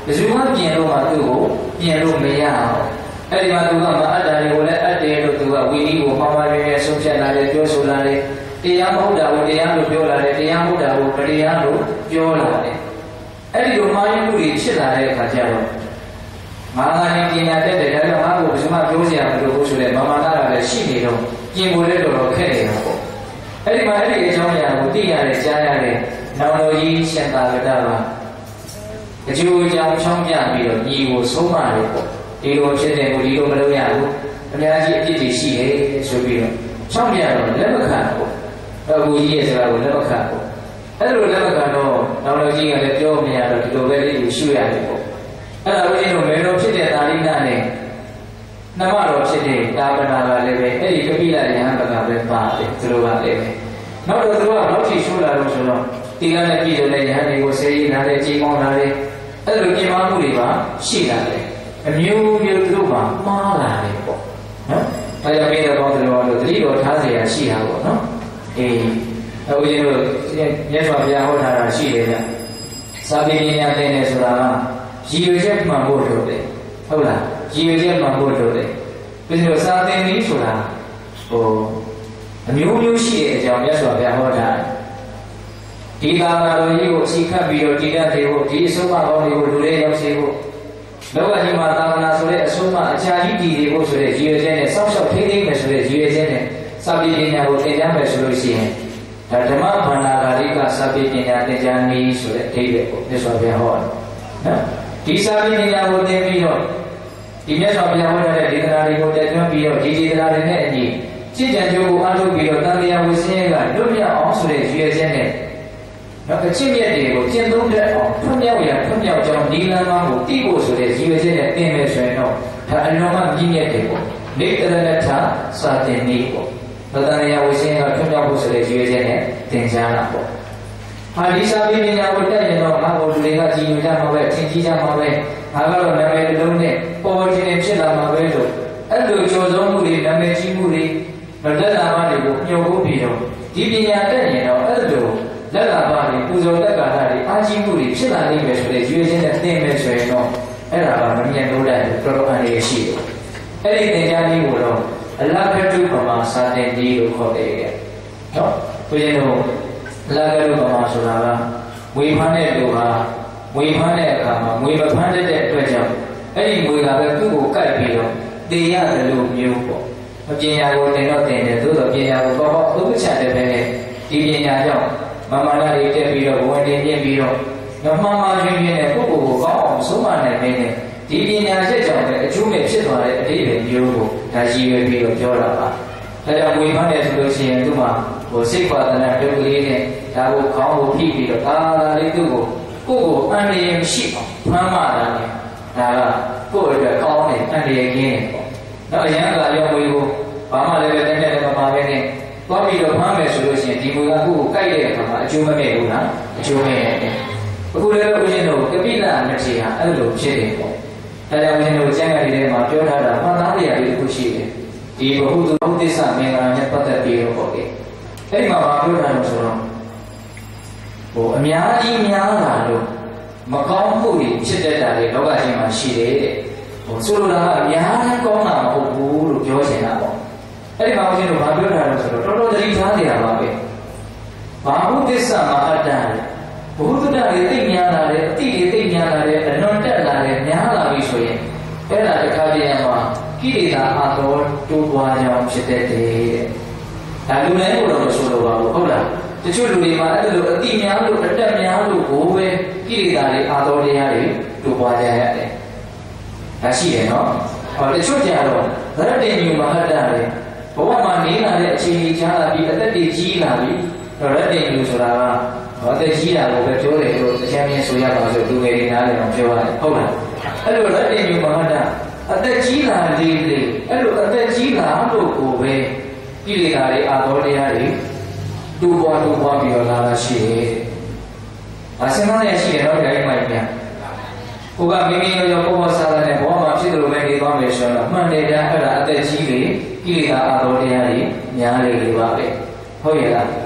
ဘယ်သူမှပြင်လို့မှသူ့ကိုပြင်လို့မရအောင်အဲ့ဒီမှာသူကမအပ်တာတွေကိုလည်းအပ်တယ်လို့သူကဝီနည်းကိုမှားမှားရဲရဲဆုံးဖြတ်လာတယ်ပြောဆိုလာတယ်တရားမဟုတ်တာကိုတရားလို့ပြောလာတယ်တရားမဟုတ်တာကိုမတရားလို့ပြောလာတယ်အဲ့ဒီလိုမှားယွင်းမှုတွေဖြစ်လာတဲ့အခါကျတော့ငါရင်ပညာတတ်တယ်ဒါကြောင့်ငါ့ကိုဘယ်သူမှပြောစရာမလိုဘူးဆိုတဲ့မာမနာကလည်းရှိနေတော့ပြင်ကိုလည်းတော်တော်ခက်နေတာပေါ့အဲ့ဒီမှာအဲ့ဒီအကြောင်းအရာကိုသိရတယ်ကြားရတယ်နောင်တော်ကြီးရှင်သာကတပါအကျိုးအကြောင်းချောင်းပြပြီးတော့ညီကိုဆုံးမတယ်ပေါ့ဒီလိုဖြစ်တဲ့ကိုဒီလိုမလုပ်ရဘူးအများကြီးအပြစ်တွေရှိတယ်ဆိုပြီးတော့ချောင်းပြတော့လက်မခံဘူးအခုကြီးရဲ့စကားကိုလက်မခံဘူးအဲ့လိုလက်မခံတော့နောင်တော်ကြီးကလည်းပြောမရတော့ဒီလိုပဲလေးကိုရှုရတယ်ပေါ့အဲ့ဒါကိုမေတော်ဖြစ်တဲ့သာရိဏနဲ့နမတော်ဖြစ်တဲ့တာဝနာကလည်းပဲအဲ့ဒီကပိလယဟန်ဘကပဲပါတယ်သူတို့ကလည်းပဲနောက်တော့သူတို့ကနောက်ထိရှုလာလို့ဆိုတော့တိလနဲ့ပြည်တဲ့ယဟန်တွေကိုဆေးရည်လာတဲ့ကြီးကောင်းလာတဲ့အဲ့လိုပြင်ပမှုတွေပါရှိလာတယ်အမျိုးမျိုးသူတို့ကမှားလာတယ်ပေါ့နော်ဒါကြောင့်ပြည်တော်သူတို့ကတတိတော်ထားเสียရှိတာပေါ့နော်အေးအခုကျတို့မြတ်စွာဘုရားဟောထားတာရှိတယ်ဗျစာပေပညာသင်တယ်ဆိုတာကရည်ရွယ်ချက်မှန်ဖို့လိုတယ်ဟုတ်လားရည်ရွယ်ချက်မှန်ဖို့လိုတယ်ပြီးတော့စာသင်နည်းဆိုတာအမျိုးမျိုးရှိတဲ့အကြောင်းမြတ်စွာဘုရားဟောထားတယ်ဒီကာလတော်ကြီးကိုအစီခတ်ပြီးတော့တည်တတ်တယ်ဖို့ဒီအဆုံးအပေါင်းတွေကိုလူတွေရောက်စေဖို့လောကကြီးမှာသာသနာဆိုတဲ့အဆုံးအအကြာကြီးတည်နေဖို့ဆိုတဲ့ရည်ရွယ်ချက်နဲ့စောင့်ရှောက်ထိန်းသိမ်းမယ်ဆိုတဲ့ရည်ရွယ်ချက်နဲ့စာပေပညာကိုသင်ကြားမယ်ဆိုလို့ရှိရင်ဒါဓမ္မဗန္နာဂရိကစာပေပညာသင်ကြားနည်းဆိုတဲ့အဓိပ္ပာယ်ကိုမြတ်စွာဘုရားဟောတယ်နော်ဒီစာပေပညာကိုသင်ပြီးတော့ဒီမြတ်စွာဘုရားဟောတဲ့ဒေသနာတွေကိုတက်သွင်းပြီးတော့ဒီဒေသနာတွေနဲ့အညီကြည်ကြံကြိုးကိုအားထုတ်ပြီးတော့တန်လျာဝိစင်းရဲကလွတ်မြောက်အောင်ဆိုတဲ့ရည်ရွယ်ချက်နဲ့နောက်အချင်းမြတ်တွေကိုကျင့်သုံးတဲ့အောင်ဖွံ့မြောက်ကြောင်းဒီလမ်းကိုတည်ဖို့ဆိုတဲ့ရည်ရွယ်ချက်နဲ့သင်မယ်ဆိုရင်တော့ဒါအလွန်မှကြီးမြတ်တယ်ပေါ့နေတရဏထစာသင်နည်းပေါ့တန်လျာဝိစင်းရဲကဖွံ့မြောက်ဖို့ဆိုတဲ့ရည်ရွယ်ချက်နဲ့သင်ကြားတာပေါ့ဟာဒီစာပေပညာကိုတက်ရင်တော့ငါ့ကိုလူတွေကကြည်ညိုကြမှာပဲထင်ကြီးကြမှာပဲငါကတော့နာမည်တစ်လုံးနဲ့ပေါ်ခြင်းဖြစ်လာမှာပဲလို့အဲ့လိုကြော်စုံမှုတွေနာမည်ကြီးမှုတွေမတက်လာမှတွေကိုညှို့ဖို့ပြီးတော့ဒီပညာတက်ရင်တော့အဲ့လိုလက်လာပါတွေပူဇော်တက်ကာတာတွေအားကြီးမှုတွေဖြစ်လာနိုင်မယ်ဆိုတဲ့ရွေးချင်းနဲ့သင်မယ်ဆိုရင်တော့အဲ့ဒါကမမြင်လို့တဲ့တော်တော်အန္တရာယ်ရှိတယ်အဲ့ဒီသင်ကြားနည်းကိုတော့အလကတုပမာစာသင်နည်းလို့ခေါ်တယ်တဲ့နော်ဘုရားတို့အလကတုပမာဆိုတာကဝေဖန်တဲ့လူဟာဝေဖန်တဲ့အခါမှာငွေမဖမ်းတဲ့အတွက်ကြောင့်အဲ့ဒီငွေကပဲသူ့ကိုကိုက်ပြီးတော့တေရတယ်လို့မျိုးပေါ့ပညာကိုသင်တော့သင်တယ်သို့သောပညာကိုတော့ဥပ္ပချတဲ့ပဲနဲ့ဒီပညာကြောင့်မမနာတွေတက်ပြီးတော့ဘဝတည်ပြည့်ပြီးတော့မမှားမှားရင်းရင်းနဲ့ပုဂ္ဂိုလ်ကိုကောင်းအောင်ဆုံးမနိုင်နေတယ်ဒီပညာချက်ကြောင့်လည်းအကျိုးမဲ့ဖြစ်သွားတဲ့အတိအကျမျိုးကိုဒါရည်ရွယ်ပြီးတော့ပြောတာပါဒါကြောင့်ဝေဖန်တယ်ဆိုလို့ရှိရင်သူ့မှာစိတ်ပါဒနာတုတ်ကလေးနဲ့ဒါကိုခေါင်းကိုဖိပြီးတော့ဒါလေးသူ့ကိုကိုယ့်ကိုအန္တရာယ်မရှိအောင်ဖမ်းမတာလေဒါကကိုယ့်အတွက်ကောင်းတဲ့အန္တရာယ်ကင်းတယ်ပေါ့နောက်အရန်ကရောဝေကိုဘာမှလည်းပဲတကယ်လည်းမပါပဲနဲ့သွားပြီးတော့ဖမ်းမယ်ဆိုလို့ရှိရင်ဒီမူကကိုယ့်ကိုကိုက်တဲ့အခါမှာအကျိုးမမဲ့ဘူးလားအကျိုးမဲ့တယ်အခုလည်းဘုရင်တို့ကပိလမထေရအဲ့လိုဖြစ်တယ်ပေါ့ဒါကြောင့်ဘုရင်တို့ကျမ်းဂန်တွေထဲမှာပြောထားတာမှန်သားတရားတွေတစ်ခုရှိတယ်ဒီဘဟုသုသစ္စာမင်္ဂလာနဲ့ပတ်သက်ပြီးတော့ပေါ့လေအဲ့ဒီမှာဘာပြောတာလဲဆိုတော့အများကြီးများလာလို့မကောင်းမှုတွေဖြစ်တတ်တာလေလောကကြီးမှာရှိတယ်တဲ့ဆိုလိုတာကအများကြီးကောင်းတာမဟုတ်ဘူးလို့ပြောချင်တာပေါ့အဲ့ဒီမှာဦးဇင်းတို့ဘာပြောတာလဲဆိုတော့တော်တော်သတိထားနေတာပါပဲဘာဟုသစ္စာမအတ္တဘုဒ္ဓတွေသိများလာတယ်အတိတွေသိများလာတယ်အလွန်တက်လာတယ်များလာပြီဆိုရင်အဲ့ဒါတစ်ခါတည်းမှာကိလေသာအတော်တိုးပွားကြောင်းဖြစ်တတ်တယ်တဲ့ဒါလူတိုင်းကိုတော့မဆိုလိုပါဘူးဟုတ်လားတချို့လူတွေမှာအဲ့လိုအတိများလို့အတက်များလို့ဘိုးပဲကိလေသာတွေအာတော်တရားတွေတိုးပွားကြရတယ်ဒါရှိတယ်နော်တချို့ကြတော့ဗရတေညူမဟတ္တတွေဘဝမှာနေလာတဲ့အခြေအနေကြားလာပြီးအသက်တွေကြီးလာပြီးဗရတေညူဆိုတာကအသက်ကြီးတာကိုပဲပြောတယ်လို့အချမ်းမြင်ဆိုရပါဆိုလူငယ်တွေနားလည်အောင်ပြောရတယ်ဟုတ်လားအဲ့လိုဗရတေညူမဟတ္တအသက်ကြီးလာလေးလေးအဲ့လိုအသက်ကြီးလာလို့ကိုပဲကိလေသာတွေအာတော်တရားတွေတူပွားပြီးတော့လာရှိတယ်။အစင်းသားရရှိတယ်တော့ဒီတိုင်းမှပြန်။ကိုကမိမိရောပေါ်ပေါ်စားတဲ့ဘောမှာဖြစ်တယ်လို့ပဲနေသွားမယ်ဆိုတော့မှန်တယ်ဗျာအဲ့ဒါအသက်ကြီးလေကိလေသာအာတော်တရားတွေများလေပါပဲ။ဟုတ်ရဲ့လား။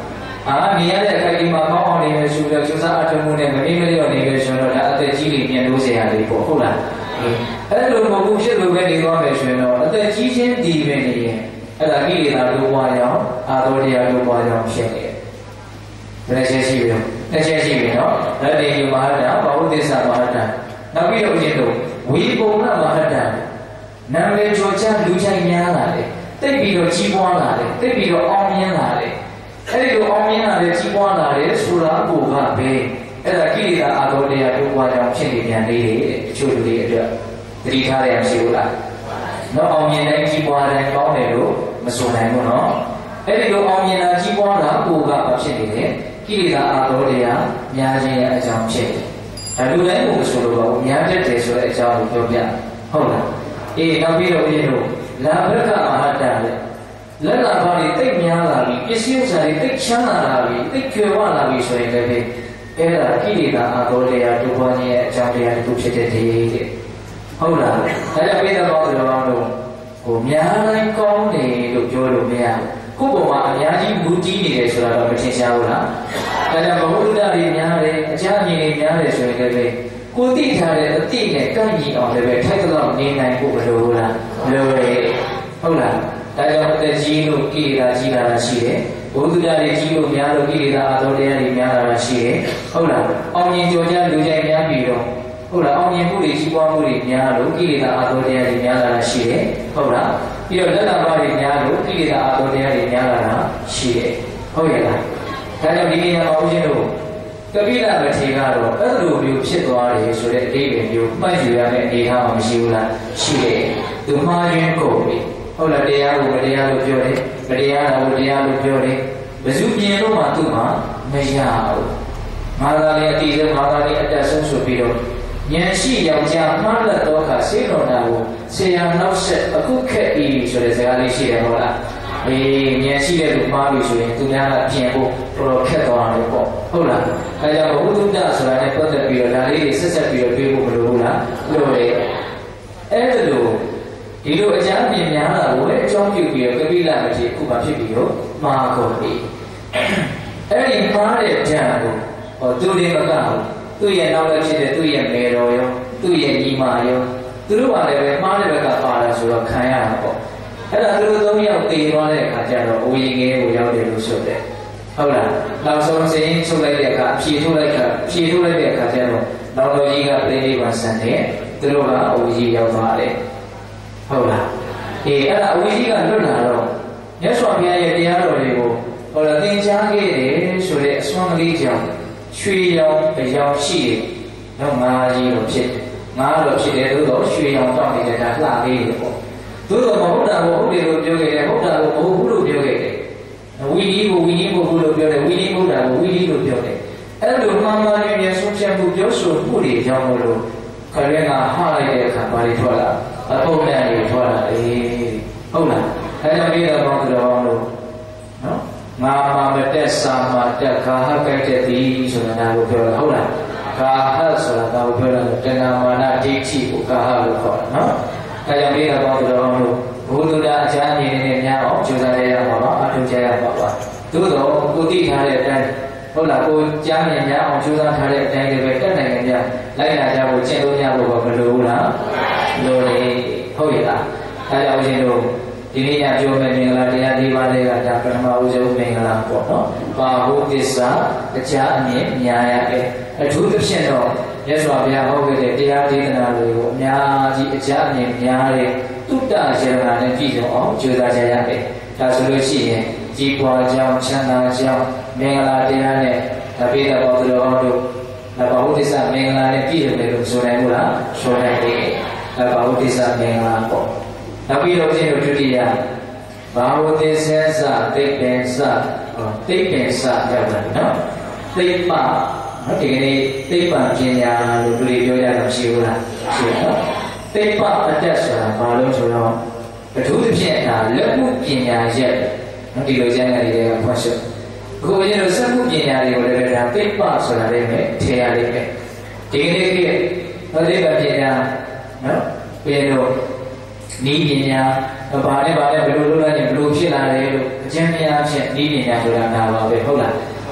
နေရတဲ့အခိုက်အမာကောင်းအောင်နေမယ်ဆိုပြီးတော့ကျူးစာအထုံးမှုနဲ့မမေ့မလျော့နေမယ်ဆိုတော့ဒါအသက်ကြီးနေပြန်လို့ဆရာလေးပေါ့ဟုတ်လားအဲ့လိုမဟုတ်ဘူးဖြစ်လို့ပဲနေသွားမယ်ဆိုရင်တော့အသက်ကြီးချင်းဒီပဲနေရင်အဲ့ဒါကိလေသာတို့ဘွားကြောင့်အာသောတရားတို့ဘွားကြောင့်ဖြစ်နေတယ်ဘယ်ချက်ရှိပြီလဲတစ်ချက်ရှိပြီနော်လက်တေယမဟာတ္တဘာဝသစ္စာမဟာတ္တနောက်ပြီးတော့ဦးဇင်းတို့ဝိပုံနမဟာတ္တနာမည်ကျော်ချလူချိုင်များလာတယ်တိတ်ပြီးတော့ကြီးပွားလာတယ်တိတ်ပြီးတော့အောင်မြင်လာတယ်အဲ့ဒီလိုအောင်မြင်လာတယ်ကြီးပွားလာတယ်ဆိုတာကိုကပဲအဲ့ဒါကိလေသာအာသောတရားတို့ဘွားကြောင့်ဖြစ်နေပြန်သေးတယ်တချို့လူတွေအတွက်သတိထားရမရှိဘူးလားနော်အောင်မြင်တဲ့ကြီးပွားတဲ့ကောင်းတယ်လို့မဆိုနိုင်ဘူးနော်အဲ့ဒီလိုအောင်မြင်တာကြီးပွားတာကိုကဖြစ်နေတယ်ကိလေသာအာသောတရားများခြင်းရဲ့အကြောင်းဖြစ်တယ်ဒါလူတိုင်းကိုမဆိုလို့ပါဘူးများတတ်တယ်ဆိုတဲ့အကြောင်းကိုပြောပြဟုတ်လားနောက်ပြီးတော့ဦးဇင်းတို့လာဘကမဟာတ္တလေလက်လာပါတွေတိတ်များလာပြီပစ္စည်းဥစ္စာတွေတိတ်ချမ်းသာလာပြီတိတ်ကျွယ်ဝလာပြီဆိုရင်လည်းအဲ့ဒါကိလေသာအာသောတရားဒုက္ခခြင်းရဲ့အကြောင်းတရားတစ်ခုဖြစ်တဲ့တဲ့ဟုတ်လားဒါကြောင့်ပိဿဘောတော်တော်တို့ဟိုများတိုင်းကောင်းတယ်လို့ပြောလို့မရဘူးကိုယ့်ဘဝအများကြီးမူတည်နေတယ်ဆိုတာတော့မထင်ရှားဘူးလားဒါကြောင့်ဘဝဥဒ္ဒတွေများတယ်အကြအမြင်တွေများတယ်ဆိုရင်လည်းကိုသိထားတဲ့အတိနဲ့ကန့်ညီအောင်လည်းထိုက်တော့နေနိုင်ဖို့မလိုဘူးလားလိုတယ်ဟုတ်လားဒါကြောင့်အသက်ကြီးလို့ကိလေသာကြီးလာတာရှိတယ်ဘုဒ္ဓတရားတွေကြီးလို့များလို့ကိလေသာအာသောတရားတွေများလာတာရှိတယ်ဟုတ်လားအောင်မြင်ကြော်ကြလူကြိုက်များပြီးတော့ဟုတ်လားအောင်မြင်မှုတွေကြီးပွားမှုတွေများလို့ကိလေသာအာသောတရားတွေများလာတာရှိတယ်ဟုတ်လားပြီးတော့လက်လာပါတွေများလို့ကိလေသာအာသောတရားတွေများလာတာရှိတယ်ဟုတ်ရဲ့လားဒါကြောင့်ဒီနေရာမှာဦးဇင်းတို့ကပိလမထေရကတော့အဲ့လိုမျိုးဖြစ်သွားတယ်ဆိုတဲ့အဓိပ္ပာယ်မျိုးမှတ်ယူရမယ့်အနေအထားမှမရှိဘူးလားရှိတယ်သူမှားယွင်းကုန်ပြီဟုတ်လားတရားကိုမတရားလို့ပြောတယ်မတရားတာကိုတရားလို့ပြောတယ်ဘယ်သူပြင်လို့မှသူ့မှာမရဘူးငါသာလေးအတိဆုံးငါသာလေးအတက်ဆုံးဆိုပြီးတော့ဉာဏ်ရှိယောက်ျားမှားလက်တော့ခါစေတော်တာကိုဆရာနောက်ဆက်အခုခက်ဤဆိုတဲ့စကားလေးရှိတယ်ဟုတ်လားဉာဏ်ရှိတဲ့လူမှားပြီဆိုရင်သူများကပြင်ဖို့တော်တော်ခက်သွားတယ်ပေါ့ဟုတ်လားအဲကြောင့်ဘုဒ္ဓဆိုတာနဲ့ပတ်သက်ပြီးတော့ဒါလေးတွေဆက်ဆက်ပြီးတော့တွေးဖို့မလိုဘူးလားလိုတယ်အဲ့ဒါလို့ဒီလိုအကြမ်းမြင်များတာကိုလည်းအကြောင်းပြုပြီးတော့ကပိလမထေရခုမှဖြစ်ပြီးတော့မှားကုန်ပြီအဲ့ဒီမှားတဲ့ဓာတ်ကိုသူတွေမကဘူးသူ့ရဲ့နောက်လည်းဖြစ်တဲ့သူ့ရဲ့မေတော်ရောသူ့ရဲ့ညီမရောသူတို့ကလည်းပဲမှားတဲ့ဘက်ကပါလာဆိုတော့ခံရတာပေါ့အဲ့ဒါသူတို့သုံးယောက်တည်သွားတဲ့အခါကျတော့အိုရင်ငယ်ကိုရောက်တယ်လို့ဆိုတယ်ဟုတ်လားနောက်ဆုံးစင်းထုတ်လိုက်တဲ့အခါဖြေထုတ်လိုက်တဲ့အခါကျတော့နောက်တော်ကြီးကပြိဋိဘံဆန်တယ်သူတို့ကအိုကြီးရောက်သွားတယ်ဟုတ်လားအဲ့ဒါအဝိဇ္ဇိကလွတ်လာတော့မြတ်စွာဘုရားရဲ့တရားတော်တွေကိုဟောသင်ကြားခဲ့တယ်ဆိုတဲ့အစွမ်းကလေးကြောင့်ရွှေရောင်အရောင်ရှိတယ်တော့ငါးကြီးလို့ဖြစ်တယ်ငါးလို့ဖြစ်တယ်သို့တော့ရွှေရောင်တောင်းနေတဲ့ဒါလှလေးတွေပေါ့သို့တော့မဟုတ်တာကိုဟုတ်တယ်လို့ပြောခဲ့တယ်ဟုတ်တာကိုမဟုတ်ဘူးလို့ပြောခဲ့တယ်ဝီနီကိုဝီနီမဟုတ်ဘူးလို့ပြောတယ်ဝီနီမဟုတ်တာကိုဝီနီလို့ပြောတယ်အဲ့လိုမှန်မှန်ရင်းဆုံးဖြတ်မှုပြောဆိုမှုတွေကြောင့်မလို့ခရဲကဟားလိုက်တဲ့အခါဘာတွေထွက်လာအပုံနဲ့တွေထွက်လာဟုတ်လားအဲ့ဒါပြီးတော့ဘောင်းတော်လို့နော်ငါမှမတက်စာမတက်ခါဟကြိုက်တဲ့ဒီဆိုတာကိုပြောတာဟုတ်လားခါဟဆိုတာကိုပြောတာတဏမာနဒိဋ္ဌိကိုခါဟလို့ခေါ်တာနော်အဲကြောင့်ပြီးတော့ဘောင်းတော်လို့ဘုဒ္ဓတာအချမ်းမြင်နေများအောင်ကြိုးစားရရမှာပါအထောက်ကြရမှာပါသို့တော့ကိုသိထားတဲ့အတိုင်းဟုတ်လားကိုကြားမြင်များအောင်ကြိုးစားထားတဲ့အတိုင်းလည်းပဲတက်နိုင်ကြလိုက်လာကြဖို့ကျင့်လို့ရဖို့မလိုဘူးလားလိုတယ်ဟုတ်ရဲ့လားအဲကြောင့်ဦးဇင်းတို့ဒီနေ့ညပြောမယ့်မင်္ဂလာတရား၄ပါးတွေကဒါပထမဦးဆုံးမင်္ဂလာပေါ့နော်ပါဟုသစ္စာအကြအမြင်ညာရတဲ့အထူးသဖြင့်တော့မြတ်စွာဘုရားဟောခဲ့တဲ့တရားဒေသနာတွေကိုအများကြီးအကြအမြင်များတဲ့တုတ္တရဏနဲ့ပြည့်စုံအောင်ကြိုးစားကြရမယ်ဒါဆိုလို့ရှိရင်ကြီးပွားကြောင်းချမ်းသာကြောင်းမင်္ဂလာတရားနဲ့ဒါပိဋကဘောတော်ဟောတို့ဒါပါဟုသစ္စာမင်္ဂလာနဲ့ပြည့်စုံတယ်လို့ဆိုနိုင်ဘူးလားဆိုနိုင်တယ်ဒါပါဟုသစ္စာမင်္ဂလာပေါ့နောက်ပြီးတော့ကျင့်လို့ဒုတိယဘာဝသစ္စာသိပ္ပံစသိပ္ပံစရောက်တယ်နော်သိပ္ပနော်ဒီကနေ့သိပ္ပံပညာလို့သူတွေပြောကြတာရှိဘူးလားရှိတယ်နော်သိပ္ပအတ္တဆိုတာဘာလို့ဆိုတော့အထူးသဖြင့်ဒါလက်မှုပညာရဲ့နော်ဒီလိုကျမ်းဂန်တွေကဖွင့်ဆိုကိုယ်ရဲ့စက်မှုပညာတွေကိုလည်းဒါသိပ္ပဆိုတာလည်းပဲထည့်ရလိမ့်မယ်ဒီကနေ့ကသိပ္ပံပညာနော်ပြီးတော့နီးပညာဘာနဲ့ဘယ်လိုလုပ်လိုက်ရင်ဘယ်လိုဖြစ်လာလဲလို့အကျဉ်းများဖြင့်နီးပညာဆိုတာဒါပါပဲဟုတ်လား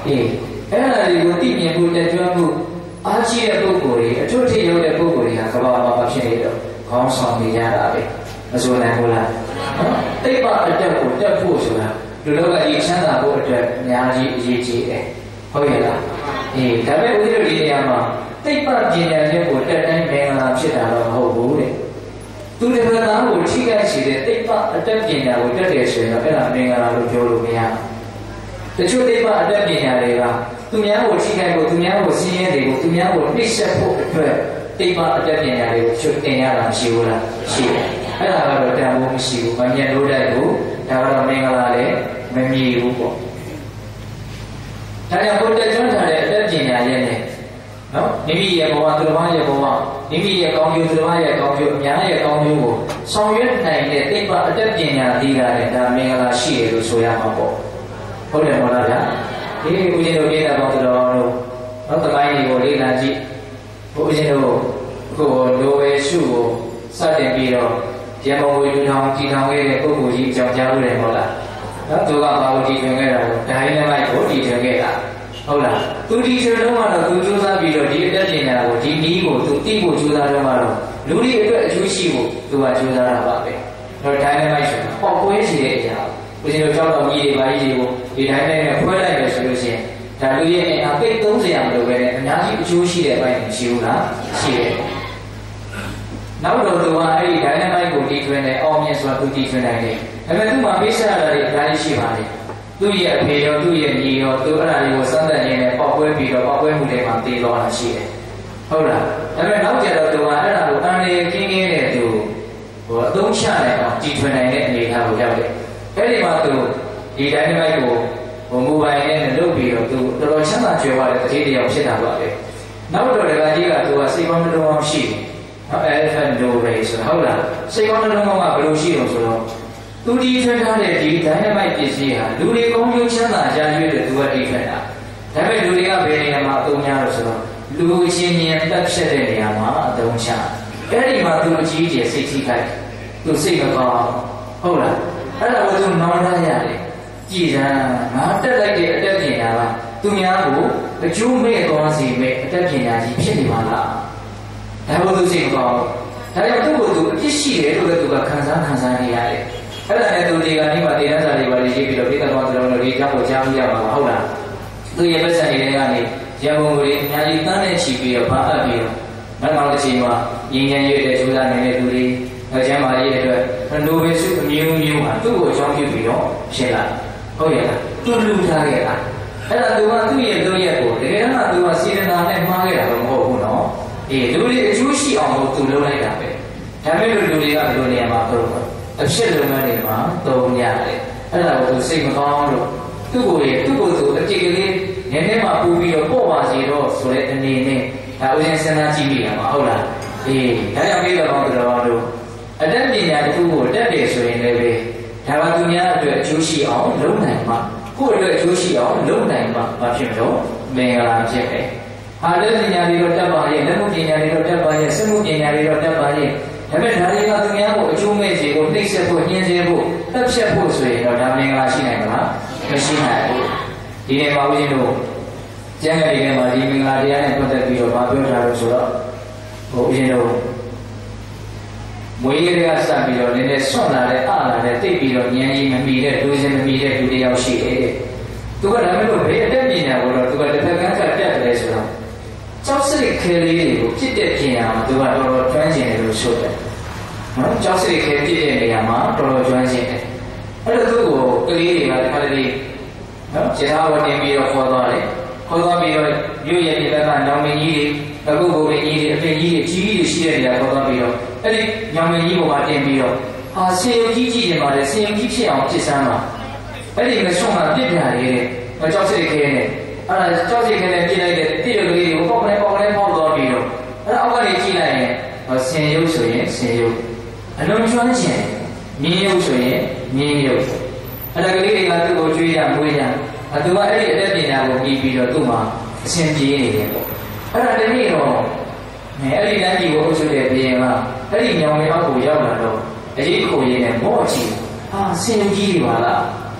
အဲ့ဒါတွေကိုသိမြင်ဖို့တက်ကြွမှုအားရှိတဲ့ပုဂ္ဂိုလ်တွေအထွတ်ထိပ်ရောက်တဲ့ပုဂ္ဂိုလ်တွေကကဘာမှာဖြစ်နေတော့ခေါင်းဆောင်နေကြတာပဲမဆိုနိုင်ဘူးလားနော်တိတ်ပအတက်ကိုတက်ဖို့ဆိုတာလူလောကကြီးချမ်းသာဖို့အတွက်အများကြီးအရေးကြီးတယ်ဟုတ်ရဲ့လားဒါပေမဲ့ဦးဇင်းတို့ဒီနေရာမှာတိတ်ပပညာချက်ကိုတက်တိုင်းမင်္ဂလာဖြစ်တာတော့မဟုတ်ဘူးတဲ့သူတစ်ခါသားကိုထိခိုက်စေတဲ့တိတ်ပအတက်ပညာကိုတက်တယ်ဆိုရင်တော့အဲ့ဒါမင်္ဂလာလို့ပြောလို့မရဘူးတချို့တိတ်ပအတက်ပညာတွေကသူများကိုထိခိုက်ဖို့သူများကိုဆင်းရဲတွေကိုသူများကိုနှိပ်စက်ဖို့အတွက်တိတ်ပအတက်ပညာတွေကိုချွတ်တင်ရတာမရှိဘူးလားရှိတယ်အဲ့ဒါကတော့တန်ဖိုးမရှိဘူး။မမြတ်လို့တဲ့ကိုဒါကတော့မင်္ဂလာလည်းမမြည်ဘူးပေါ့။ဒါကြောင့်ဘုရားကျွမ်းထားတဲ့အတတ်ပညာရဲ့နဲ့နော်မိမိရဲ့ဘဝသူတစ်ပါးရဲ့ဘဝမိမိရဲ့ကောင်းကျိုးသူတစ်ပါးရဲ့ကောင်းကျိုးအများရဲ့ကောင်းကျိုးကိုဆောင်ရွက်နိုင်တဲ့တိတ်ပအတတ်ပညာဒီတာနဲ့ဒါမင်္ဂလာရှိရလို့ဆိုရမှာပေါ့။ဟုတ်တယ်မဟုတ်လားဗျာ။ဒီဦးဇင်းတို့ပြည်တာပေါင်းတော်တို့နောက်တစ်ပိုင်းတွေကိုလေ့လာကြည့်။ဦးဇင်းတို့ကိုလိုဝဲရှုကိုစတင်ပြီးတော့ရမဝေလူထောင်တည်ထောင်ခဲ့တဲ့ပုဂ္ဂိုလ်ကြီးအကြောင်းကြားလို့တယ်မဟုတ်လားနော်သူကဘာကိုတည်ထွင်ခဲ့တာလဲဒိုင်းနဲ့လိုက်ကိုတည်ထွင်ခဲ့တာဟုတ်လားသူတည်ထွင်တော့မှတော့သူကြိုးစားပြီးတော့ဒီအတက်ပညာကိုဒီနည်းကိုသူသိဖို့ကြိုးစားတော့မှတော့လူတွေအတွက်အကျိုးရှိဖို့သူကကြိုးစားတာပါပဲတော့ဒိုင်းနဲ့လိုက်ဆိုတာပေါက်ကွဲစီတဲ့အရာဦးဇင်းတို့ကြောက်တော်ကြီးတွေပါကြီးတွေကိုဒီဒိုင်းနဲ့ခွဲလိုက်တယ်ဆိုလို့ရှိရင်ဒါလူရဲ့အပိတ်30ရာမလို့ပဲနဲ့အများကြီးအကျိုးရှိတဲ့အပိုင်းမရှိဘူးလားရှိတယ်နောက်တော့သူကအဲ့ဒီဒိုင်းနမိုက်ကိုတည်ထွင်တယ်အောင်မြင်စွာသူတည်ထွင်နိုင်တယ်။ဒါပေမဲ့သူ့မှာပေးဆက်ရတာတွေအများကြီးရှိပါလေ။သူ့ရဲ့အဖေရောသူ့ရဲ့ညီရောသူအဲ့ဒါတွေကိုစမ်းသပ်ရင်းနဲ့ပေါက်ကွဲပြီးတော့ပေါက်ကွဲမှုတွေမှာတည်သွားတာရှိတယ်။ဟုတ်လား။ဒါပေမဲ့နောက်ကြတော့သူကအဲ့ဒါကိုအန်ရကင်းကင်းနဲ့သူအသုံးချနိုင်အောင်တည်ထွင်နိုင်တဲ့အနေအထားကိုရောက်တယ်။အဲ့ဒီမှာသူဒီဒိုင်းနမိုက်ကိုမူပိုင်နဲ့လုပ်ပြီးတော့သူတော်တော်ချမ်းသာကြွယ်ဝတဲ့တတိယယောက်ဖြစ်တာပါပဲ။နောက်တော့ဒကာကြီးကသူကစိတ်ကောင်းတော်အောင်ရှိတယ်elephant doorway ဆိုဟုတ်လားစိတ်ကောင်းတဲ့လုံးကဘယ်လိုရှိလို့ဆိုတော့သူတီးထွန်းထားတဲ့ဒီ dynamite ပစ္စည်းဟာလူတွေကောင်းကျိုးချမ်းသာကြရွေးတဲ့သူကတီးထွန်းတာဒါပေမဲ့လူတွေကဘယ်နေရာမှာအသုံးများလို့ဆိုတော့လူချင်းချင်းတက်ဖြတ်တဲ့နေရာမှာအသုံးချအဲ့ဒီမှာသူအကြီးအကျယ်စိတ်ထိခိုက်သူစိတ်မကောင်းဟုတ်လားအဲ့ဒါကိုသူနောင်တရတယ်ကြည်စမ်းငါတက်လိုက်တဲ့အတက်ပညာကသူများကိုအကျိုးမဲ့သွားစေမဲ့အတက်ပညာကြီးဖြစ်နေပါလားဒါဘုသူစိတ်ကောင်းဒါကြောင့်သူ့ကိုသူအပြစ်ရှိတယ်လို့လည်းသူကခံစားနေရတယ်အဲ့ဒါနဲ့သူဒီကနေ့မှတေရစာတွေပါရေးပြီးတော့ဒီကတော့ကျွန်တော်တို့ဒီကြောင့်ကိုကြားလို့ရပါမှာဟုတ်လားသူရဲ့ပတ်စံတွေကနေရန်ကုန်ကိုအများကြီးတန်းနဲ့ချီပြီးတော့ဗာအပ်ပြီးတော့နောက်တစ်ချိန်မှာရင်းရင်းရွေးတဲ့ကျိုးစားနေတဲ့သူတွေအကျမ်းမာရေးအတွက်နိုဘယ်ဆုအမျိုးဟာသူ့ကိုအကြောင်းပြုပြီးတော့ဖြစ်လာဟုတ်ရဲ့လားသူလူထားခဲ့တာအဲ့ဒါသူကသူ့ရဲ့လုပ်ရက်ကိုတကယ်တော့သူကစေတနာနဲ့မှားခဲ့တာတော့မဟုတ်ဘူးနော်လူတွေအကျိုးရှိအောင်လို့သူလုပ်လိုက်တာပဲဒါပေမဲ့လူတွေကဘယ်လိုနေရာမှာတော့အဖြစ်လုပ်ငန်းတွေမှာသုံးရတယ်အဲ့ဒါကိုသူစိတ်မကောင်းလို့သူ့ကိုယ်သူအကြိတ်ကလေးနည်းနည်းမှပူပြီးတော့ပေါ့ပါစီတော့ဆိုတဲ့အနေနဲ့ဒါဥစဉ်စဉ်းစားကြည့်မိတာမှာဟုတ်လားဒါကြောင့်ပြီးတော့တို့အတတ်ပညာတစ်ခုကိုတက်တယ်ဆိုရင်လည်းဒါကသူများအတွက်အကျိုးရှိအောင်လုပ်နိုင်မှကိုယ့်အတွက်အကျိုးရှိအောင်လုပ်နိုင်မှမဖြစ်တော့မင်္ဂလာဖြစ်ပဲဟာလက်ပညာတွေတော့တက်ပါရဲ့လက်မှုပညာတွေတော့တက်ပါရဲ့စက်မှုပညာတွေတော့တက်ပါရဲ့ဒါပေမဲ့ဒါတွေကသူများကိုအကျိုးမဲ့စေဖို့နှိပ်စက်ဖို့ညှင်းဆဲဖို့တက်ဖြတ်ဖို့ဆိုရင်တော့ဒါမင်္ဂလာရှိနိုင်မလားမရှိနိုင်ဘူးဒီနေ့ပါဦးဇင်းတို့ကျမ်းဂန်တွေထဲမှာဒီမင်္ဂလာတရားနဲ့ပတ်သက်ပြီးတော့ပြောထားလို့ဆိုတော့ဦးဇင်းတို့မွေးရကစပြီးတော့နည်းနည်းဆွန့်လာတဲ့အလာနဲ့တိတ်ပြီးတော့ဉာဏ်ကြီးမမီတဲ့လူစဉ်မမီတဲ့လူတယောက်ရှိတယ်သူကဒါမဲ့လို့ဘယ်အတက်ပညာကိုတော့သူကတစ်ဖက်ကန်းကပြတ်တယ်ဆိုတော့ကျောက်စိတ်ခဲလေးတွေကိုပြစ်တဲ့ပညာမှာသူကတော်တော်ကျွမ်းကျင်တယ်လို့ဆိုတယ်နော်ကျောက်စိတ်ခဲပြစ်တဲ့နေရာမှာတော်တော်ကျွမ်းကျင်တယ်အဲ့တော့သူ့ကိုကလေးတွေကတခါတလေနော်ခြေထောက်ဝတင်ပြီးတော့ခေါ်သွားတယ်ခေါ်သွားပြီးတော့မြို့ရဲ့ဒီဘက်ကညောင်မင်းကြီးတွေအခုဘုံကြီးတွေအဖေကြီးတွေကြီးကြီးရှိတဲ့နေရာခေါ်သွားပြီးတော့အဲ့ဒီညောင်မင်းကြီးပေါ်မှာတင်ပြီးတော့ဆေယုံကြီးကြည့်နေပါတယ်ဆေယုံကြီးဖြစ်အောင်ဖြစ်စမ်းပါအဲ့ဒီမဆုံးမှာပြစ်ပြရတယ်ကြောက်စိတ်ခဲနဲ့အဲ့ဒါကြောက်စိတ်ခဲနဲ့ပြစ်လိုက်တဲ့တိရကလေးကိုပေါက်ကနေပေါက်သွားပြီးတော့အဲ့ဒါအောက်ကနေကြည့်လိုက်ရင်ဆင်ရုပ်ဆိုရင်ဆင်ရုပ်အလုံးကျွမ်းကျင်မြင်းရုပ်ဆိုရင်မြင်းရုပ်အဲ့ဒါကလေးတွေကသူ့ကိုကျွေးရမွေးရသူကအဲ့ဒီအတက်ပညာကိုပြီးပြီးတော့သူ့မှာအရှင်ပြေးနေတယ်ပေါ့အဲ့ဒါတနည်းတော့အဲ့ဒီလမ်းကြီးကိုအုပ်ချုပ်တဲ့ဘုရင်ကအဲ့ဒီညောင်လေးအောက်ကိုရောက်လာတော့အရေးခိုးရင်းနဲ့မော့ချီဆင်ရုပ်ကြီးတွေပါလား